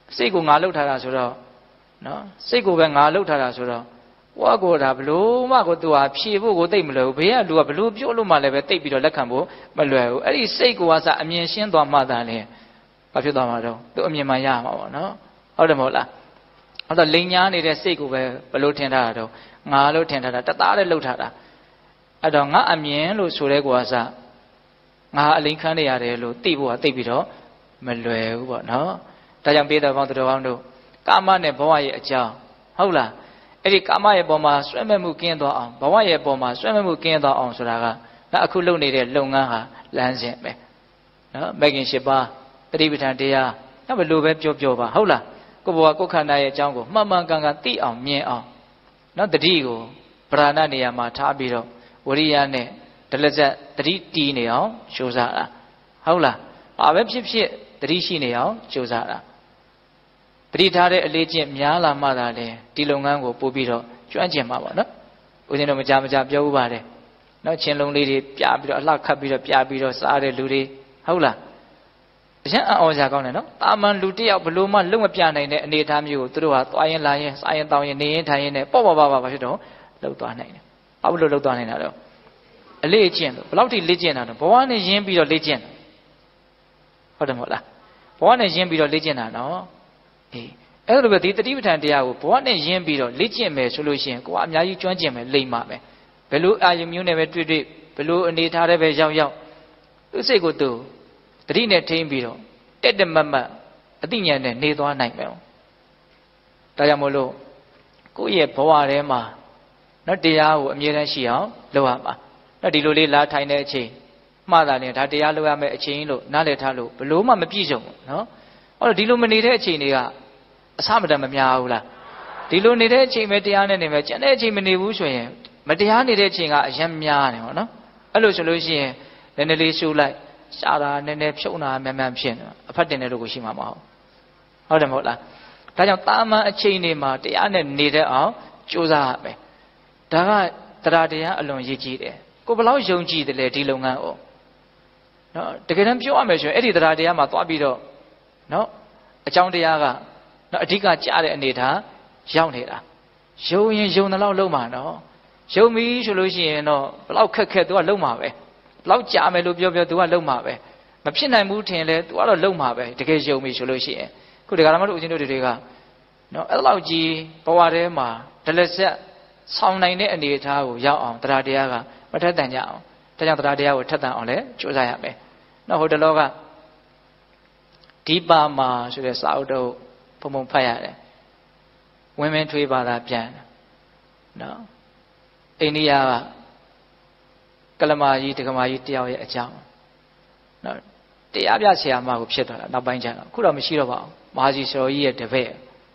စိတ်ကိုငါလှုပ်ထားတာဆိုတော့နော်စိတ်ကိုပဲငါလှုပ်ထားတာဆိုတော့ဝါကိုဒါဘလို့မှကိုသူဟာဖြေဖို့ကိုသိမ့်မလွယ်ဘူးဘေးကလူကဘလို့ပြောလို့မှလည်းပဲသိပ်ပြီးတော့လက်ခံဖို့မလွယ်ဘူးအဲ့ဒီစိတ်ကိုကစအမြင်ရှင်းသွားမှသာလေဘာဖြစ်သွားမှာတော့သူအမြင်မှရမှာပေါ့နော်ဟုတ်တယ်မဟုတ်လားအဲ့တော့လိန်ညာနေတဲ့စိတ်ကိုပဲဘလို့ထင်ထားတာတော့ငါလို့ထင်ထားတာတသားနဲ့လှုပ်ထားတာအဲ့တော့ငါအမြင်လို့ဆိုတဲ့ကိုကစငါအလိန်ခန်းနေရတယ်လို့သိဖို့ကသိပြီးတော့မလွယ်ဘူးပေါ့နော်ဒါကြောင့်ပေးတော်ပေါင်းသူတော်ကောင်းတို့ကာမနဲ့ဘဝရဲ့အကြောင်းဟုတ်လားအဲ့ဒီကာမရဲ့ပေါ်မှာဆွဲမဲ့မှုကင်းသွားအောင်ဘဝရဲ့ပေါ်မှာဆွဲမဲ့မှုကင်းသွားအောင်ဆိုတာကအခုလုပ်နေတဲ့လုပ်ငန်းဟာလမ်းစဉ်ပဲနော်မဂ်ခင်၈ပါးတတိပဋ္ဌာန်တရားတော့ဘလို့ပဲပြောပါဟုတ်လားကိုယ်ဘဝကိုယ်ခန္ဓာရဲ့အကြောင်းကိုမှန်မှန်ကန်ကန်သိအောင်မြင်အောင်နော်တတိကိုဗราဏနေရာမှာထားပြီးတော့ဝရိယနဲ့ဒလဇတ်တတိတီးနေအောင်ကြိုးစားတာဟုတ်လားဘာပဲဖြစ်ဖြစ်တတိရှိနေအောင်ကြိုးစားတာတတိထားတဲ့အလေးကျင့်များလာမှသာလေဒီလုပ်ငန်းကိုပို့ပြီးတော့ကျွမ်းကျင်မှာပေါ့နော်ဦးဇင်းတို့မကြပြောဥပါတယ်နော်ချင်းလုံးလေးတွေပြပြီးတော့အလှခတ်ပြီးတော့ပြပြီးတော့စားတဲ့လူတွေဟုတ်လားအရင်အော်စရာကောင်းတယ်နော်တာမန်လူတယောက်ဘလို့မှလုံးမပြနိုင်တဲ့အနေအထားမျိုးကိုသူတို့ဟာသွားရင်လာရင်စားရင်တောင်းရင်နေရင်ထိုင်ရင်နဲ့ပေါ့ပါဖြစ်တော့လှုပ်သွားနိုင်တယ်ဘာလို့လှုပ်သွားနိုင်တာတော့အလေးကျင့်လို့ဘယ်လောက်ထိလေ့ကျင့်တာတော့ဘဝနဲ့ရင်းပြီးတော့လေ့ကျင့်ဟုတ်တယ်မဟုတ်လားဘဝနဲ့ရင်းပြီးတော့လေ့ကျင့်တာနော်အေးအဲ့လိုပဲဒီတတိပဋ္ဌာန်တရားကိုဘဝနဲ့ရင်းပြီးတော့လေ့ကျင့်မယ်ဆိုလို့ရှိရင်ကိုကအများကြီးကျွမ်းကျင်မယ်လိမ့်မှာပဲဘယ်လိုအာရုံမျိုးနဲ့ပဲတွေ့ဘယ်လိုအနေထားတွေပဲရောက်သူစိတ်ကိုသူတတိနဲ့ထိန်းပြီးတော့တက်မတ်အသိဉာဏ်နဲ့နေသွားနိုင်မယ်ဒါကြောင့်မို့လို့ကိုယ့်ရဲ့ဘဝထဲမှာနော်တရားကိုအမြဲတမ်းရှိအောင်လုပ်ရမှာနော်ဒီလိုလေးလာထိုင်တဲ့အချိန်မှားတာနဲ့ဒါတရားလုပ်ရမယ့်အချိန်လို့နားလည်ထားလို့ဘလို့မှမပြည့်စုံဘူးနော်ဟောဒီလိုမနေတဲ့အချိန်တွေကအဆမတန်မများဘူးလားဒီလိုနေတဲ့အချိန်ပဲတရားနဲ့နေမယ်ကျန်တဲ့အချိန်မနေဘူးဆိုရင်မတရားနေတဲ့အချိန်ကအရင်များတယ်ပေါ့နော်အဲ့လိုဆိုလို့ရှိရင်နည်းနည်းလေးရှုလိုက်ရှာတာနည်းနည်းဖြုံတာမှန်ဖြစ်နေအဖတ်တင်တဲ့လို့ကိုရှိမှာမဟုတ်တယ်မဟုတ်လားဒါကြောင့်တာမန်အချိန်တွေမှာတရားနဲ့နေတတ်အောင်ကြိုးစားရမယ်ဒါကတရားတရားအလွန်ရည်ကြီးတယ်ကိုဘယ်လောက်ယုံကြည်တယ်လဲဒီလုပ်ငန်းကိုနော်တကယ်တမ်းပြောရမယ်ဆိုရင်အဲ့ဒီတရားတရားမှာသွားပြီးတော့နော်အကြောင်းတရားကနော်အဓိကကြားတဲ့အနေထားရောက်နေတာယုံရင်ယုံတဲ့လောက်လုံးမှာနော်ယုံပြီဆိုလို့ရှိရင်တော့ဘယ်လောက်ခက်သူကလုံးမှာပဲဘယ်လောက်ကြာမယ်လို့ပြောသူကလုံးမှာပဲမဖြစ်နိုင်ဘူးထင်လဲသူကတော့လုံးမှာပဲတကယ်ယုံပြီဆိုလို့ရှိရင်ခုဒီကရမတို့ဦးဇင်းတို့တွေကနော်အဲ့လောက်ကြီးဘဝထဲမှာဒလဆက်ဆောင်းနိုင်တဲ့အနေအထားကိုရောက်အောင်တရားတရားကမထက်တန်ကြအောင်ဒါကြောင့်တရားတရားကိုထက်တန်အောင်လဲကြိုးစားရမယ်နော်ဟိုတလောကဒီပါမှာဆိုတဲ့စာအုပ်တော့ဘုံဖတ်ရတယ်ဝင်းမင်းထွေးပါတာပြန်နော်အိန္ဒိယကကလမာကြီးဒကမာကြီးတယောက်ရဲ့အကြောင်းနော်တရားပြဆရာမကိုဖြစ်သွားတာနောက်ပိုင်းကျတော့အခုတော့မရှိတော့ပါဘူးမဟာကြီးစော်ကြီးရဲ့တပည့်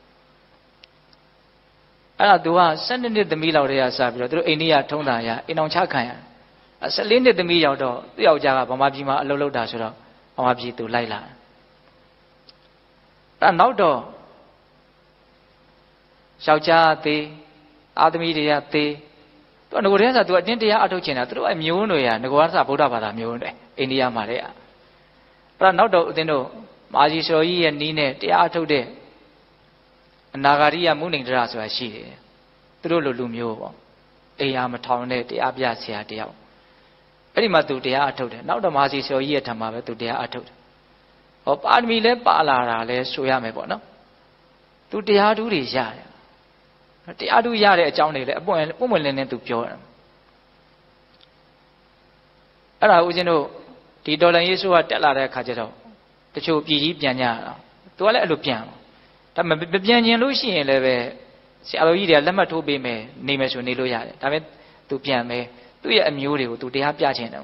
အဲ့ဒါသူက12နှစ်သမီးလောက်တည်းကစပြီးတော့သူတို့အိန္ဒိယထုံးတာရအိမ်အောင်ချခံရ14နှစ်သမီးရောက်တော့သူ့ယောက်ျားကဗမာပြည်မှာအလုပ်လုပ်တာဆိုတော့ဗမာပြည်သူလိုက်လာအဲ့နောက်တော့ယောက်ျားသေးအာသမီတွေကသေးသူကငကိုတည်းကသူအတင်းတရားအထုတ်ချင်တာသူတို့အမျိုးတွေကငကိုကစဗုဒ္ဓဘာသာမျိုးတွေအိန္ဒိယမှာတဲ့အဲ့နောက်တော့ဦးဇင်းတို့မာကြီးစော်ကြီးရဲ့နီးနဲ့တရားအထုတ်တဲ့အနာဂါရိယမုနိန္ဒရာဆိုတာရှိတယ်သူတို့လိုလူမျိုးပေါ့အိယာမထောင်တဲ့တရားပြဆရာတယောက်အဲ့ဒီမှာသူတရားအထုတ်တယ်နောက်တော့မာကြီးစော်ကြီးရဲ့ထံမှာပဲသူတရားအထုတ်တယ်ဟောပါရမီလဲပါလာတာလဲဆိုရမယ်ပေါ့နော်သူတရားဓုတွေရတယ်တရားဓုရတဲ့အကြောင်းတွေလည်းအပွင့်လင်းလင်းသူပြောတယ်အဲ့ဒါဦးဇင်းတို့ဒီဒေါ်လာရေးဆိုကတက်လာတဲ့အခါကျတော့တချို့ပြည်ကြီးပြန်ကြတာသူကလည်းအဲ့လိုပြန်ဒါမပြန်ကျင်လို့ရှိရင်လည်းပဲဆရာတော်ကြီးတွေကလက်မှတ်ထိုးပေးမယ်နေမယ်ဆိုနေလို့ရတယ်ဒါပေမဲ့သူပြန်မယ်သူ့ရဲ့အမျိုးတွေကိုသူတရားပြချင်တယ်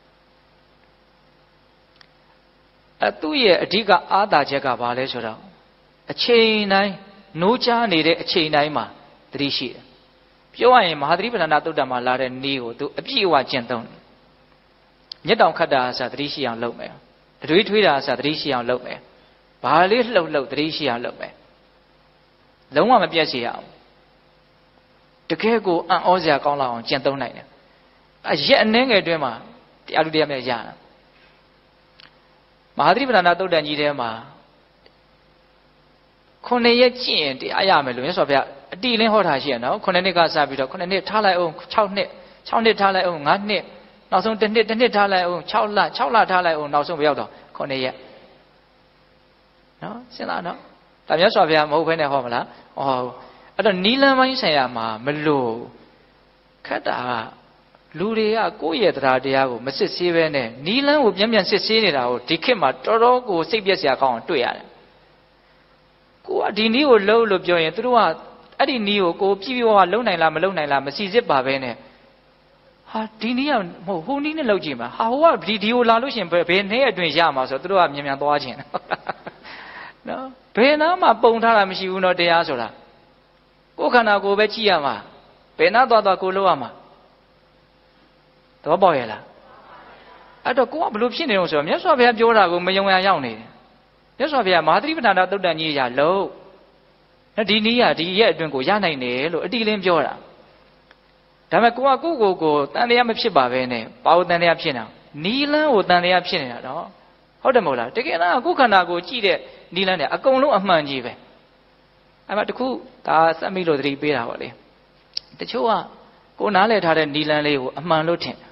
သူ့ရဲ့အဓိကအားသာချက်ကဘာလဲဆိုတော့အချိန်တိုင်းနိုးချနေတဲ့အချိန်တိုင်းမှာသတိရှိတယ်ပြောရရင်မဟာသတိပဋ္ဌာန်သုတ်တံမှာလာတဲ့နည်းကိုသူအပြည့်အဝကျင့်သုံးတယ်ညက်တောင်ခတ်တာအစားသတိရှိအောင်လုပ်မယ်အတွေးထွေးတာအစားသတိရှိအောင်လုပ်မယ်ဘာလေးလှုပ်သတိရှိအောင်လုပ်မယ်လုံးဝမပြတ်စေရအောင်တကယ်ကိုအံ့ဩစရာကောင်းလောက်အောင်ကျင့်သုံးနိုင်တယ်ရက်အနည်းငယ်အတွင်းမှာတရားဓုတရားမြတ်ရတာမဟာသတိပဋ္ဌာန်သုတ်တံကြီးထဲမှာခုနှစ်ရက်ကျင့်တရားရမယ်လို့မြတ်စွာဘုရားအတိလင်းဟောထားရှိရနော်ခုနှစ်နှစ်ကစပြီးတော့ခုနှစ်နှစ်ထားလိုက်အောင်6နှစ်ထားလိုက်အောင်9နှစ်နောက်ဆုံးတစ်နှစ်ထားလိုက်အောင်6လထားလိုက်အောင်နောက်ဆုံးမရောက်တော့ခုနှစ်ရက်နော်စဉ်းစားနော်ဒါမြတ်စွာဘုရားမဟုတ်ဘဲနဲ့ဟောမလားဟောအဲ့တော့နီလန်းပိုင်းဆိုင်ရာမှာမလို့ခက်တာကလူတွေကကိုယ့်ရဲ့တရားတရားကိုမစစ်ဆေးဘဲနဲ့နီလန်းကိုပြန်စစ်ဆေးနေတာကိုဒီခေတ်မှာတော်တော်ကိုစိတ်ပြည့်စရာကောင်းအောင်တွေ့ရတယ်ကိုကဒီနီးကိုလှုပ်လို့ပြောရင်သူတို့ကအဲ့ဒီနီးကိုပြည့်ပြည့်ဝဝလုံနိုင်လားမလုံနိုင်လားမစီစစ်ပါပဲနဲ့ဟာဒီနီးကမဟုတ်ဟိုနီးနဲ့လှုပ်ကြည့်မှာဟာဟိုကဒီကိုလာလို့ရှိရင်ဘယ်နေ့အတွင်းရမှာဆိုတော့သူတို့ကမြန်သွားခြင်းနော်ဘယ်နာမှပုံထားတာမရှိဘူးနော်တရားဆိုတာကိုယ်ခန္ဓာကိုယ်ပဲကြည့်ရမှာဘယ်နာသွားကိုလှုပ်ရမှာတော့ပေါ့ရဲ့လားအဲ့တော့ကိုကဘလို့ဖြစ်နေတော့ဆိုတော့မြတ်စွာဘုရားပြောတာကိုမယုံရရောက်နေတယ်မြတ်စွာဘုရားမဟာသတိပဋ္ဌာန်သုတ်တန်ကြီးရာလို့ဒီနည်းကဒီရဲ့အတွင်းကိုရနိုင်တယ်လို့အတိလင်းပြောတာဒါပေမဲ့ကိုကကိုတန်တရားမဖြစ်ပါပဲနဲ့ဘာလို့တန်တရားဖြစ်နေတာနီလန်းကိုတန်တရားဖြစ်နေတာတော့ဟုတ်တယ်မဟုတ်လားတကယ်တော့ကိုခန္ဓာကိုကြည့်တဲ့နီလန်းနဲ့အကုန်လုံးအမှန်ကြီးပဲအဲ့မှာတခုဒါစက်မိလို့သတိပေးတာပေါ့လေတချို့ကကိုနားလည်ထားတဲ့နီလန်းလေးကိုအမှန်လို့ထင်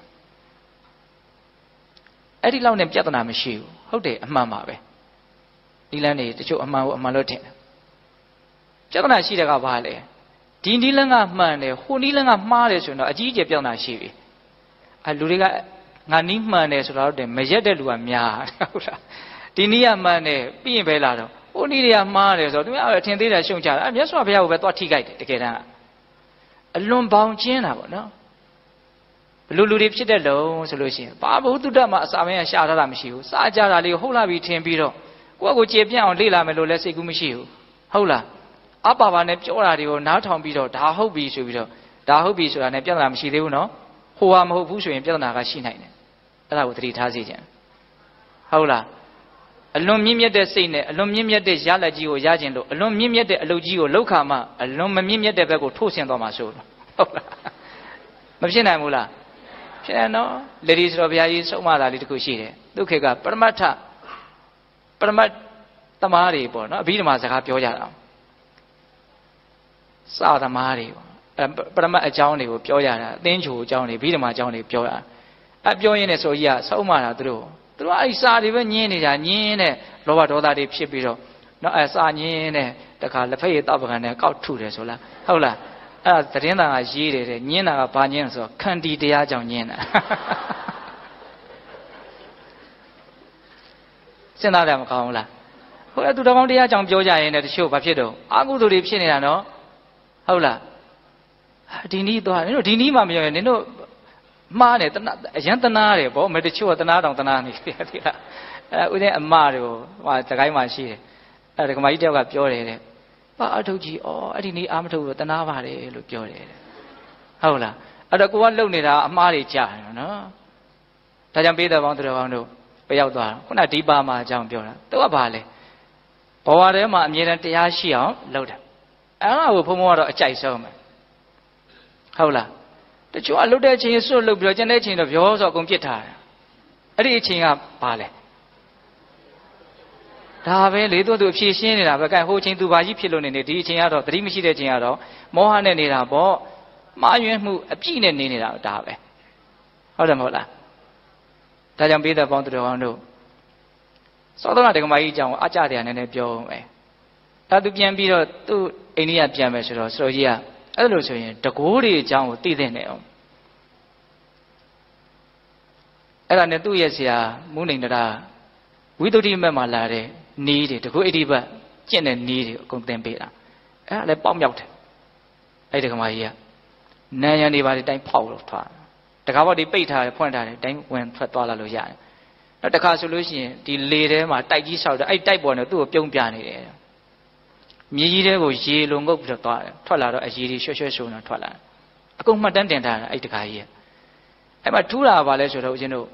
အဲ့ဒီလောက်နဲ့ပြဿနာမရှိဘူးဟုတ်တယ်အမှန်ပါပဲနီလန်းတွေတချို့အမှန်ကိုအမှန်လို့ထင်တယ်ပြဿနာရှိတဲ့ကဘာလဲဒီနီလန်းကမှန်တယ်ဟိုနီလန်းကမှားတယ်ဆိုရင်တော့အကြီးအကျယ်ပြဿနာရှိပြီလူတွေကငါနီးမှန်တယ်ဆိုတော့တဲ့မရက်တဲ့လူကများဟုတ်လားဒီနီးကမှန်တယ်ပြီးရင်ပဲလာတော့ဟိုနီးတွေကမှားတယ်ဆိုတော့သူများအထင်သေးတယ်ရှုံချတာမြတ်စွာဘုရားကိုပဲသွားထိကြိုက်တယ်တကယ်တမ်းအလွန်ပေါင်းကျင်းတာပေါ့နော်ဘလူတွေဖြစ်တဲ့လုံးဆိုလို့ရှိရင်ဘာဘုသူတ္တမှာအစာမင်းကရှာထားတာမရှိဘူးစားကြတာလေးကိုဟုတ်လာပြီထင်ပြီးတော့ကိုယ့်ကိုကျေပြန့်အောင်လေ့လာမယ်လို့လည်းစိတ်ကူးမရှိဘူးဟုတ်လားအပါပါနဲ့ပြောတာတွေကိုနားထောင်ပြီးတော့ဒါဟုတ်ပြီဆိုပြီးတော့ဒါဟုတ်ပြီဆိုတာနဲ့ပြဿနာမရှိသေးဘူးနော်ဟိုဟာမဟုတ်ဘူးဆိုရင်ပြဿနာကရှိနိုင်တယ်အဲ့ဒါကိုသတိထားစေချင်ဟုတ်လားအလွန်မြင့်မြတ်တဲ့စိတ်နဲ့အလွန်မြင့်မြတ်တဲ့ရလက်ကြီးကိုရခြင်းလို့အလွန်မြင့်မြတ်တဲ့အလုပ်ကြီးကိုလောက်ခါမှအလွန်မမြင့်မြတ်တဲ့ဘက်ကိုထိုးဆင်းသွားမှာဆိုလို့ဟုတ်လားမဖြစ်နိုင်ဘူးလားဖြစ်တယ်နော်လေဒီဆိုတော့ဘုရားကြီးဆုံးမတာလေးတစ်ခုရှိတယ်သူခေတ်ကပရမတ်သမားတွေပေါ့နော်အဘိဓမ္မာစကားပြောကြတာစာသမားတွေပရမတ်အကြောင်းတွေကိုပြောကြတာအသင်းချိုအကြောင်းတွေအဘိဓမ္မာအကြောင်းတွေပြောတာပြောရင်းနဲ့ဆိုကြီးကဆုံးမတာသူတို့အဲ့စာတွေပဲညင်းနေတာညင်းတဲ့လောဘဒေါသတွေဖြစ်ပြီးတော့နော်စာညင်းတဲ့တခါလက်ဖက်ရည်တောက်ပကံနဲ့ကောက်ထုတယ်ဆိုလားဟုတ်လားအဲ့ဒါသတင်းသားကရေးတယ်တဲ့ညင်းတာကဘာညင်းဆိုတော့ခန္တီတရားကြောင့်ညင်းတာစဉ်းစားတယ်မကောင်းဘူးလားဟိုသူတော်ကောင်းတရားကြောင့်ပြောကြရင်လည်းတချို့ဘာဖြစ်တော့အကုသိုလ်တွေဖြစ်နေတာနော်ဟုတ်လားဒီနည်းသွားနင်တို့ဒီနည်းမှမပြောရင်နင်တို့မှားတယ်အရန်တနာတယ်ဗောမတချို့ကတနာတောင်တနာနေတယ်ဒီလားဥစဉ်အမတွေကိုဟိုတကိုင်းမှရှိတယ်အဲ့ဒါကမကြီးတယောက်ကပြောတယ်တဲ့ပါအထုတ်ကြီးအဲ့ဒီနည်းအာမထုတ်လို့တနာပါတယ်လို့ပြောတယ်ဟုတ်လားအဲ့တော့ကိုကလုံနေတာအမှားတွေကြားတယ်နော်ဒါကြောင့်ပေးတဲ့ပေါင်းသူတော်ကောင်းတို့ပျောက်သွားခုနဒီပါမှာအကြောင်းပြောတာသူကဘာလဲဘဝထဲမှာအမြဲတမ်းတရားရှိအောင်လုပ်တာအဲ့ဒါကိုဘုံဘုံကတော့အကြိုက်ဆုံးပဲဟုတ်လားတချို့ကလှုပ်တဲ့အချိန်စွတ်လှုပ်ပြီးတော့ကျန်တဲ့အချိန်တော့ပြောဆိုအကုန်ပြစ်ထားတယ်အဲ့ဒီအချိန်ကဘာလဲဒါပဲလေသူအဖြေရှင်းနေတာပဲကဲဟိုအချိန်သူဘာကြီးဖြစ်လို့နေဒီအချိန်ကတော့သတိမရှိတဲ့အချိန်ကတော့မောဟနဲ့နေတာပေါ့မှားယွင်းမှုအပြည့်နဲ့နေနေတာဒါပဲဟုတ်တယ်မဟုတ်လားဒါကြောင့်ပေးတဲ့ပေါင်းသူတော်ကောင်းတို့သောတော်ဒကမာကြီးအကြောင်းအကြတရားနည်းနည်းပြောအောင်ပဲဒါသူပြန်ပြီးတော့သူ့အိန္ဒိယပြန်မယ်ဆိုတော့ဆရာကြီးကအဲ့လိုဆိုရင်တကိုးတွေအကြောင်းကိုသိသိနေအောင်အဲ့ဒါနဲ့သူ့ရဲ့ဆရာမုနိန္ဒရာဝိသုဒ္ဓိမက်မှာလာတဲ့နီးတွေတကိုးအဋ္ဌိပတ်ကျင့်တဲ့နီးတွေအကုန်သင်ပေးတာအဲ့ဒါလည်းပေါက်မြောက်တယ်အဲ့ဒီကမာကြီးကနန်းရံတွေပါတိုင်းဖောက်လို့ထားတကားဘောက်ဒီပိတ်ထားတယ်ဖွင့်ထားတယ်တိုင်းဝင်ထွက်သွားလာလို့ရတယ်နောက်တစ်ခါဆိုလို့ရှိရင်ဒီလေထဲမှာတိုက်ကြီးဆောက်တယ်အဲ့တိုက်ပေါ်နဲ့သူ့ကိုပြုံးပြနေတယ်မြေကြီးတဲကိုရေလုံငုပ်ပြီးတော့သွားတယ်ထွက်လာတော့အရေတွေရွှဲရွှဲရှုံတော့ထွက်လာတယ်အကုန်မှတ်တမ်းတင်ထားတာအဲ့တကားကြီးအဲ့မှာထူးတာပါလဲဆိုတော့ဦးဇင်းတို့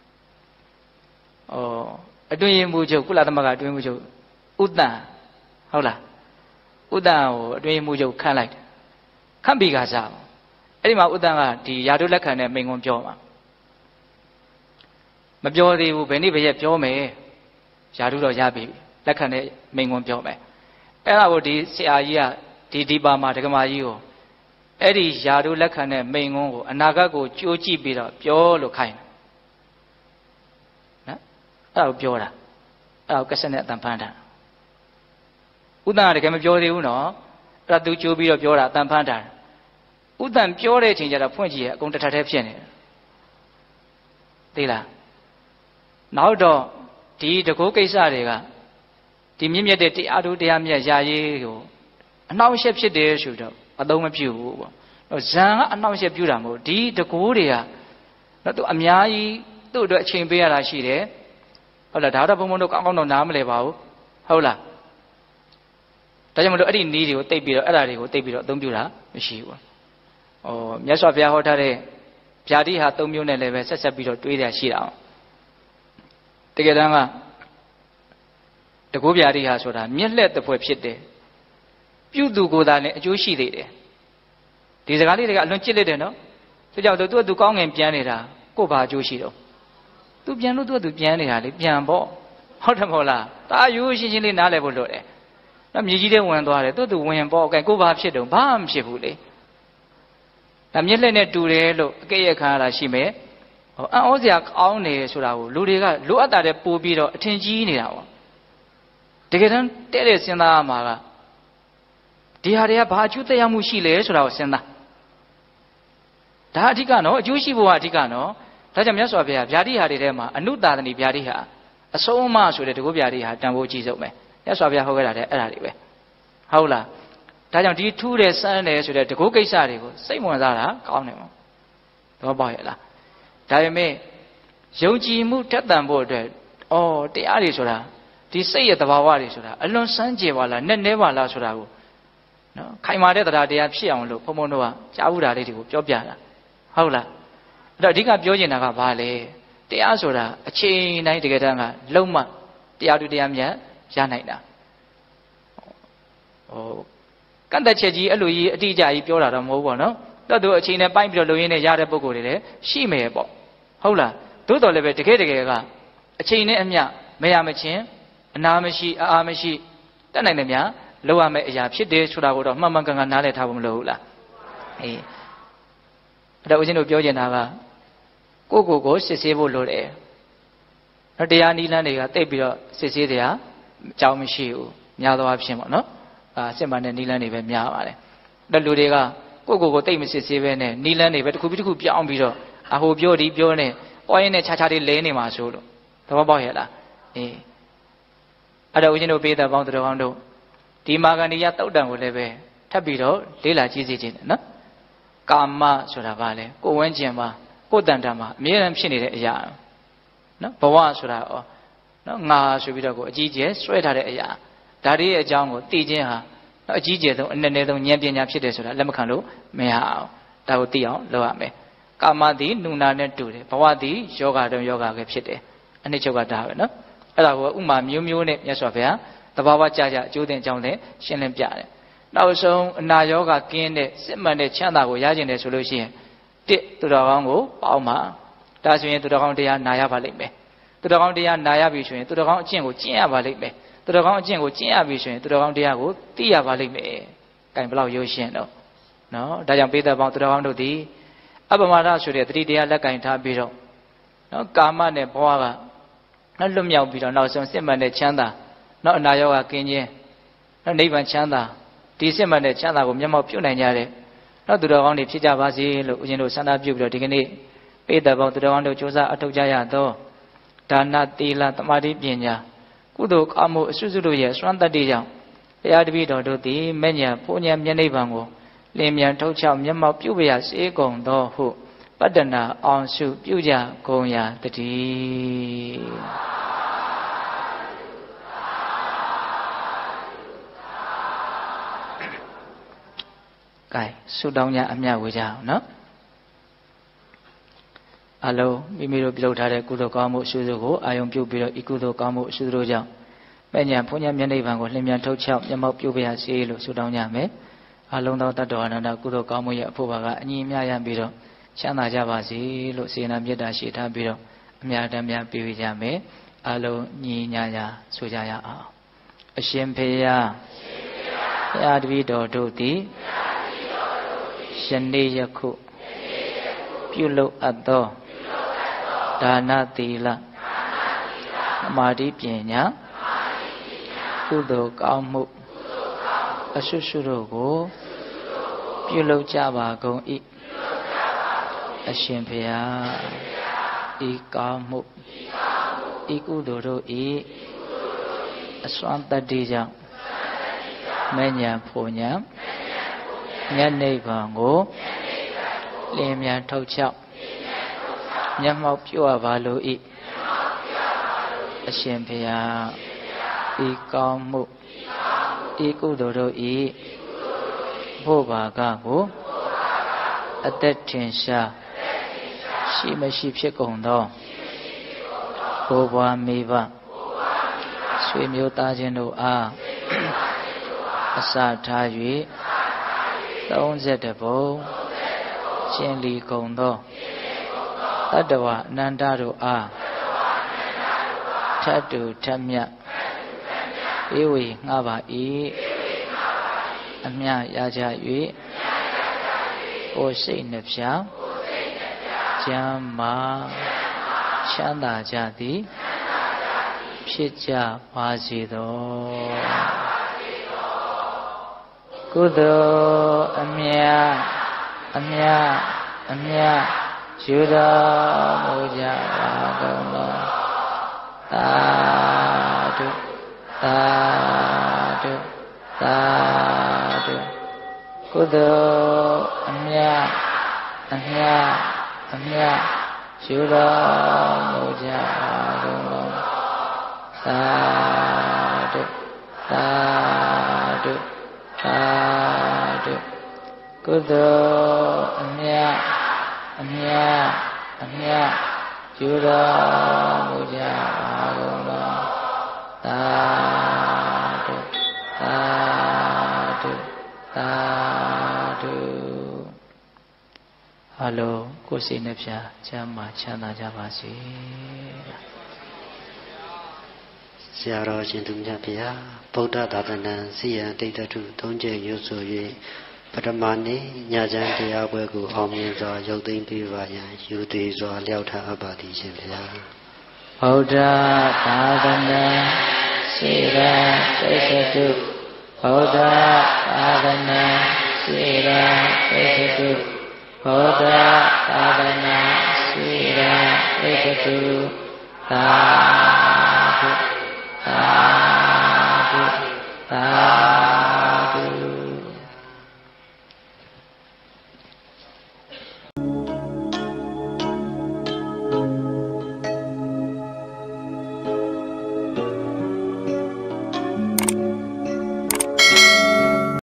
အတွင်းရင်မှုချုပ်ကုလသမဂ္ဂအတွင်းမှုချုပ်ဥတ္တန်ဟုတ်လားဥတ္တန်ကိုအတွင်းရင်မှုချုပ်ခန့်လိုက်တယ်ခန့်ပြီးကစားအဲ့ဒီမှာဥတ္တန်ကဒီယာတုလက်ခံတဲ့မိန့်ခွန်းပြောမှာမပြောသေးဘူးဘယ်နေ့ဘယ်ရက်ပြောမယ်ယာတုတော့ရပြီလက်ခံတဲ့မိန့်ခွန်းပြောမယ်အဲ့ဒါကိုဒီဆရာကြီးကဒီပါမှာဒကမာကြီးကိုအဲ့ဒီယာတို့လက်ခံတဲ့မိန်ကုန်းကိုအနာဂတ်ကိုကြိုးကြည့်ပြီးတော့ပြောလို့ခိုင်းတယ်နော်အဲ့ဒါကိုပြောတာအဲ့ဒါကိုကက်ဆက်နဲ့အတန်ဖမ်းတာဥဒ္ဒံကတကယ်မပြောသေးဘူးနော်အဲ့ဒါသူကြိုးပြီးတော့ပြောတာအတန်ဖမ်းတာဥဒ္ဒံပြောတဲ့အချိန်ကျတော့ဖွင့်ကြည့်ရအကုန်တစ်ထပ်တည်းဖြစ်နေတယ်သိလားနောက်တော့ဒီတကူကိစ္စတွေကဒီမြင့်မြတ်တဲ့တရားတို့တရားမြတ်ရာရေးကိုအနှောင့်အယှက်ဖြစ်တယ်ဆိုတော့အသုံးမပြုဘူးပေါ့ဇံကအနှောင့်အယှက်ပြုတာမဟုတ်ဒီတကူတွေကတော့သူအများကြီးသူ့အတွက်အချိန်ပေးရတာရှိတယ်ဟုတ်လားဒါတော့ဘုံဘုံတို့ကောင်းကောင်းတော့နားမလဲပါဘူးဟုတ်လားဒါကြောင့်မလို့အဲ့ဒီနည်းတွေကိုတိတ်ပြီးတော့အဲ့ဒါတွေကိုတိတ်ပြီးတော့အသုံးပြုတာမရှိဘူးမြတ်စွာဘုရားဟောထားတဲ့ဗျာတိဟာ၃မျိုးနဲ့လည်းပဲဆက်ပြီးတော့တွေးရရှိတာတကယ်တမ်းကတကူဗျာတိဟာဆိုတာမျက်လက်တစ်ဖွဲ့ဖြစ်တယ်ပြုသူကိုယ်သာလည်းအကျိုးရှိသေးတယ်ဒီစကားလေးတွေကအလွန်ကြစ်လက်တယ်နော်ဆိုကြောင့်သူကောင်းငင်ပြန်နေတာကို့ဘာအကျိုးရှိတော့သူပြန်လို့သူပြန်နေတာလေပြန်ပေါ့ဟုတ်တယ်မဟုတ်လားဒါရိုးရှင်းရှင်းလေးနားလည်ဖို့လိုတယ်နော်မြေကြီးထဲဝင်သွားတယ်သူဝင်ပေါ့ကဲကို့ဘာဖြစ်တော့ဘာမှမဖြစ်ဘူးလေဒါမျက်လက်နဲ့တူတယ်လို့အကဲ့ရဲ့ခံရတာရှိမယ်အံ့ဩစရာကောင်းတယ်ဆိုတာကိုလူတွေကလိုအပ်တာတဲ့ပို့ပြီးတော့အထင်ကြီးနေတာပေါ့တကယ်တမ်းတဲ့စဉ်းစားရမှာကဒီဟာတွေကဘာအကျိုးသက်ရောက်မှုရှိလဲဆိုတာကိုစဉ်းစားဒါအဓိကနော်အကျိုးရှိဖို့ကအဓိကနော်ဒါကြောင့်မြတ်စွာဘုရားဗျာတိဟာတွေထဲမှာအနုတာသနိဗျာတိဟာအဆုံးအမဆိုတဲ့တကုဗျာတိဟာတန်ဖိုးအကြီးဆုံးပဲမြတ်စွာဘုရားဟောခဲ့တာတဲ့အဲ့ဒါတွေပဲဟုတ်လားဒါကြောင့်ဒီထူးတယ်စမ်းတယ်ဆိုတဲ့တကုကိစ္စတွေကိုစိတ်ဝင်စားတာကောင်းတယ်ပေါ့တော့ပေါ့ရဲ့လားဒါပေမဲ့ယုံကြည်မှုတက်တန်ဖို့အတွက်တရားတွေဆိုတာဒီစိတ်ရဲ့သဘာဝတွေဆိုတာအလွန်စမ်းကြယ်ပါလားနဲ့နဲပါလားဆိုတာကိုနော်ခိုင်မာတဲ့တရားတရားဖြစ်အောင်လို့ဘုံဘုံတို့ကကြားဘူးတာလေးတွေကိုပြောပြတာဟုတ်လားအဲ့တော့အဓိကပြောချင်တာကဘာလဲတရားဆိုတာအချိန်တိုင်းတကယ်တမ်းကလုံးမတရားတူတရားမြတ်ရနိုင်တာကန့်သက်ချက်ကြီးအဲ့လိုကြီးအတိအကျကြီးပြောတာတော့မဟုတ်ဘူးပေါ့နော်တော်သူအချိန်နဲ့ပိုင်းပြီးတော့လုံရင်းနဲ့ရတဲ့ပုံကိုယ်တွေလည်းရှိမယ်ပေါ့ဟုတ်လားသို့တော်လည်းပဲတကယ်ကအချိန်နဲ့အမျှမရမချင်းအနာမရှိအာမရှိတတ်နိုင်တယ်များလောက်ရမယ့်အရာဖြစ်တယ်ဆိုတာကိုတော့မှန်မှန်ကန်ကန်နားလည်ထားဖို့မလိုဘူးလားအေးအဲ့တော့ဦးဇင်းတို့ပြောချင်တာကကိုစစ်ဆေးဖို့လိုတယ်နော်တရားနိလန်းတွေကတိတ်ပြီးတော့စစ်ဆေးတရားအကြောင်းမရှိဘူးများသောအားဖြင့်ပေါ့နော်စစ်မှန်တဲ့နိလန်းတွေပဲများပါတယ်အဲ့လူတွေကကိုတိတ်မစစ်ဆေးပဲနဲ့နိလန်းတွေပဲတစ်ခုပြီးတစ်ခုပြောင်းပြီးတော့ဟိုပြောဒီပြောနေပေါ်ရင်နဲ့ခြားခြားလေးလဲနေမှာဆိုလို့သဘောပေါက်ရဲ့လားအေးအဲ့တော့ဦးဇင်းတို့ပေးတဲ့ပေါင်းတော်ကောင်းတို့ဒီမာဂန္ဒီယတုတ်တံကိုလည်းပဲထပ်ပြီးတော့လေးလာကြည့်စေခြင်းနဲ့နော်ကာမဆိုတာဘာလဲကိုဝန်းကျင်မှာကိုတန်တံမှာအမြဲတမ်းဖြစ်နေတဲ့အရာနော်ဘဝဆိုတာနော်ငါဆိုပြီးတော့ကိုအကြီးကျယ်ဆွဲထားတဲ့အရာဒါတွေရဲ့အကြောင်းကိုသိခြင်းဟာအကြီးကျယ်ဆုံးအနည်းဆုံးဉာဏ်ပညာဖြစ်တယ်ဆိုတာလက်မခံလို့မရအောင်ဒါကိုသိအောင်လုပ်ရမယ်ကာမသည်နုနာနဲ့တူတယ်ဘဝသည်ယောဂတုံယောဂပဲဖြစ်တယ်အနှစ်ချုပ်ကဒါပဲနော်အဲ့ဒါကိုဥမာမျိုးနဲ့မြတ်စွာဘုရားတဘာဝကြကြအကျိုးတင်အကြောင်းနဲ့ရှင်းလင်းပြတယ်နောက်ဆုံးအနာယောဂကင်းတဲ့စစ်မှန်တဲ့ချမ်းသာကိုရကျင်တယ်ဆိုလို့ရှိရင်သူတော်ကောင်းကိုပေါင်းပါဒါဆိုရင်သူတော်ကောင်းတရားနာရပါလိမ့်မယ်သူတော်ကောင်းတရားနာရပြီဆိုရင်သူတော်ကောင်းအကျင့်ကိုကျင့်ရပါလိမ့်မယ်သူတော်ကောင်းအကျင့်ကိုကျင့်ရပြီဆိုရင်သူတော်ကောင်းတရားကိုသိရပါလိမ့်မယ်။ကံဘလောက်ရိုးရှင်းတော့နော်ဒါကြောင့်ပိဿပေါင်းသူတော်ကောင်းတို့သည်အပမဒဆိုတဲ့တတိတရားလက်ကင်ထားပြီးတော့နော်ကာမနဲ့ဘဝကနော်လွတ်မြောက်ပြီးတော့နောက်ဆုံးစစ်မှန်တဲ့ချမ်းသာနော်အနာရောဂါကင်းခြင်းနော်နိဗ္ဗာန်ချမ်းသာဒီစစ်မှန်တဲ့ချမ်းသာကိုမျက်မှောက်ပြုနိုင်ကြတဲ့နော်သူတော်ကောင်းတွေဖြစ်ကြပါစေလို့ဦးဇင်းတို့ဆန္ဒပြုပြီးတော့ဒီကနေ့ပိဿပေါင်းသူတော်ကောင်းတို့စ조사အထောက်ကြရသောဒါနသီလသမာဓိပညာကုသိုလ်ကောင်းမှုအစွတ်စွတ်တို့ရဲ့စွမ်းတတ္တိကြောင့်တရားတပည့်တော်တို့သည်မဲ့ညာဘုံညာမျက်နှိပ်ပံကိုလင်းမြန်ထုတ်ချောက်မျက်မှောက်ပြုပြရစေကုန်သောဟုပတ္တနာအောင်စုပြုကြကုန်ရာတည်းကဲဆုတောင်းကြအမြတ်ဝေကြအောင်နော်အလုံးမိမိတို့ပြုလုပ်ထားတဲ့ကုသိုလ်ကောင်းမှုအစွတ်စွတ်ကိုအာယုံပြုပြီးတော့ဤကုသိုလ်ကောင်းမှုအစွတ်စွတ်ကြောင့်မဲ့ညာဘုံညာမျက်နှိပ်ပံကိုလင်းမြန်ထုတ်ချောက်မျက်မှောက်ပြုပြရစေလို့ဆုတောင်းကြမယ်အလုံးသောတတ္တဝါအနန္တကုသိုလ်ကောင်းမှုရဲ့အဖို့ဘာကအညီအမျှရပြီးတော့ချမ်းသာကြပါစေလို့စေနာမေတ္တာရှိထားပြီးတော့အမြတ်တမ်းများပြည့်ကြမယ်အလုံးညီညာညာဆိုကြရအောင်အရှင်ဖေယရာတပည့်တော်တို့သည်ယနေ့ယခုပြုလုပ်အပ်သောဒါနသီလသမာဓိပညာကုသိုလ်ကောင်းမှုအဆုစုတို့ကိုပြုလုပ်ကြပါကုန်၏အရှင်ဘုရားဤကောင်းမှုဤကုသိုလ်တို့ဤအစွမ်းတတ္တိကြောင့်မဲ့ညာဖို့ညာမြတ်နိဗ္ဗာန်ကိုလင်းမြန်ထုတ်ချောက်မျက်မှောက်ပြုအပ်ပါလို၏အရှင်ဘုရားဤကောင်းမှုဤကုသိုလ်တို့ဤဘုဘာကကိုအသက်ထင်ရှားရှိမရှိဖြစ်ကုန်သောဘိုးဘွားမိဘဆွေမျိုးသားချင်းတို့အားအစထား၍32ဘုံရှင်းလီကုန်သောတတ္တဝအနန္တတို့အားထတ်တူထက်မြတ်ဧဝေငှပါ၏အမြရကြ၍ကိုယ်စိတ်နှဖျားကျမ်းမာချမ်းသာကြသည်ဖြစ်ကြပါစေသောကုသိုလ်အမြတ်အမြတ်အမြတ်ယူတော်မူကြပါကုန်သောသာဓုသာဓုသာဓုကုသိုလ်အမြတ်အမြတ်အမြတ်ယူတော်မူကြပါကုန်သောသာဓုသာဓုသာဓုကုသိုလ်အမြတ်အမြတ်အမြတ်ယူတော်မူကြပါကုန်သောသာဓုသာဓုသာဓုအလုံးကိုယ်စိတ်နှပြချမ်းသာချမ်းသာကြပါစေဆရာတော်ရှင်သူမြတ်ဗျာဗုဒ္ဓသာသနာစီယံတိတ်တထု၃ကျက်ရွတ်ဆို၍ပထမနေ့ညချမ်းတရားပွဲကိုအောင်မြင်စွာရုပ်သိမ်းပေးပါရန်ယူသေးစွာလျှောက်ထားအပ်ပါသည်ရှင်ဗျာဗုဒ္ဓသာသနာစီယံတိတ်တထုဗုဒ္ဓသာသနာစီယံတိတ်တထုဗုဒ္ဓသာသနာစီယံတိတ်တထုသာဓု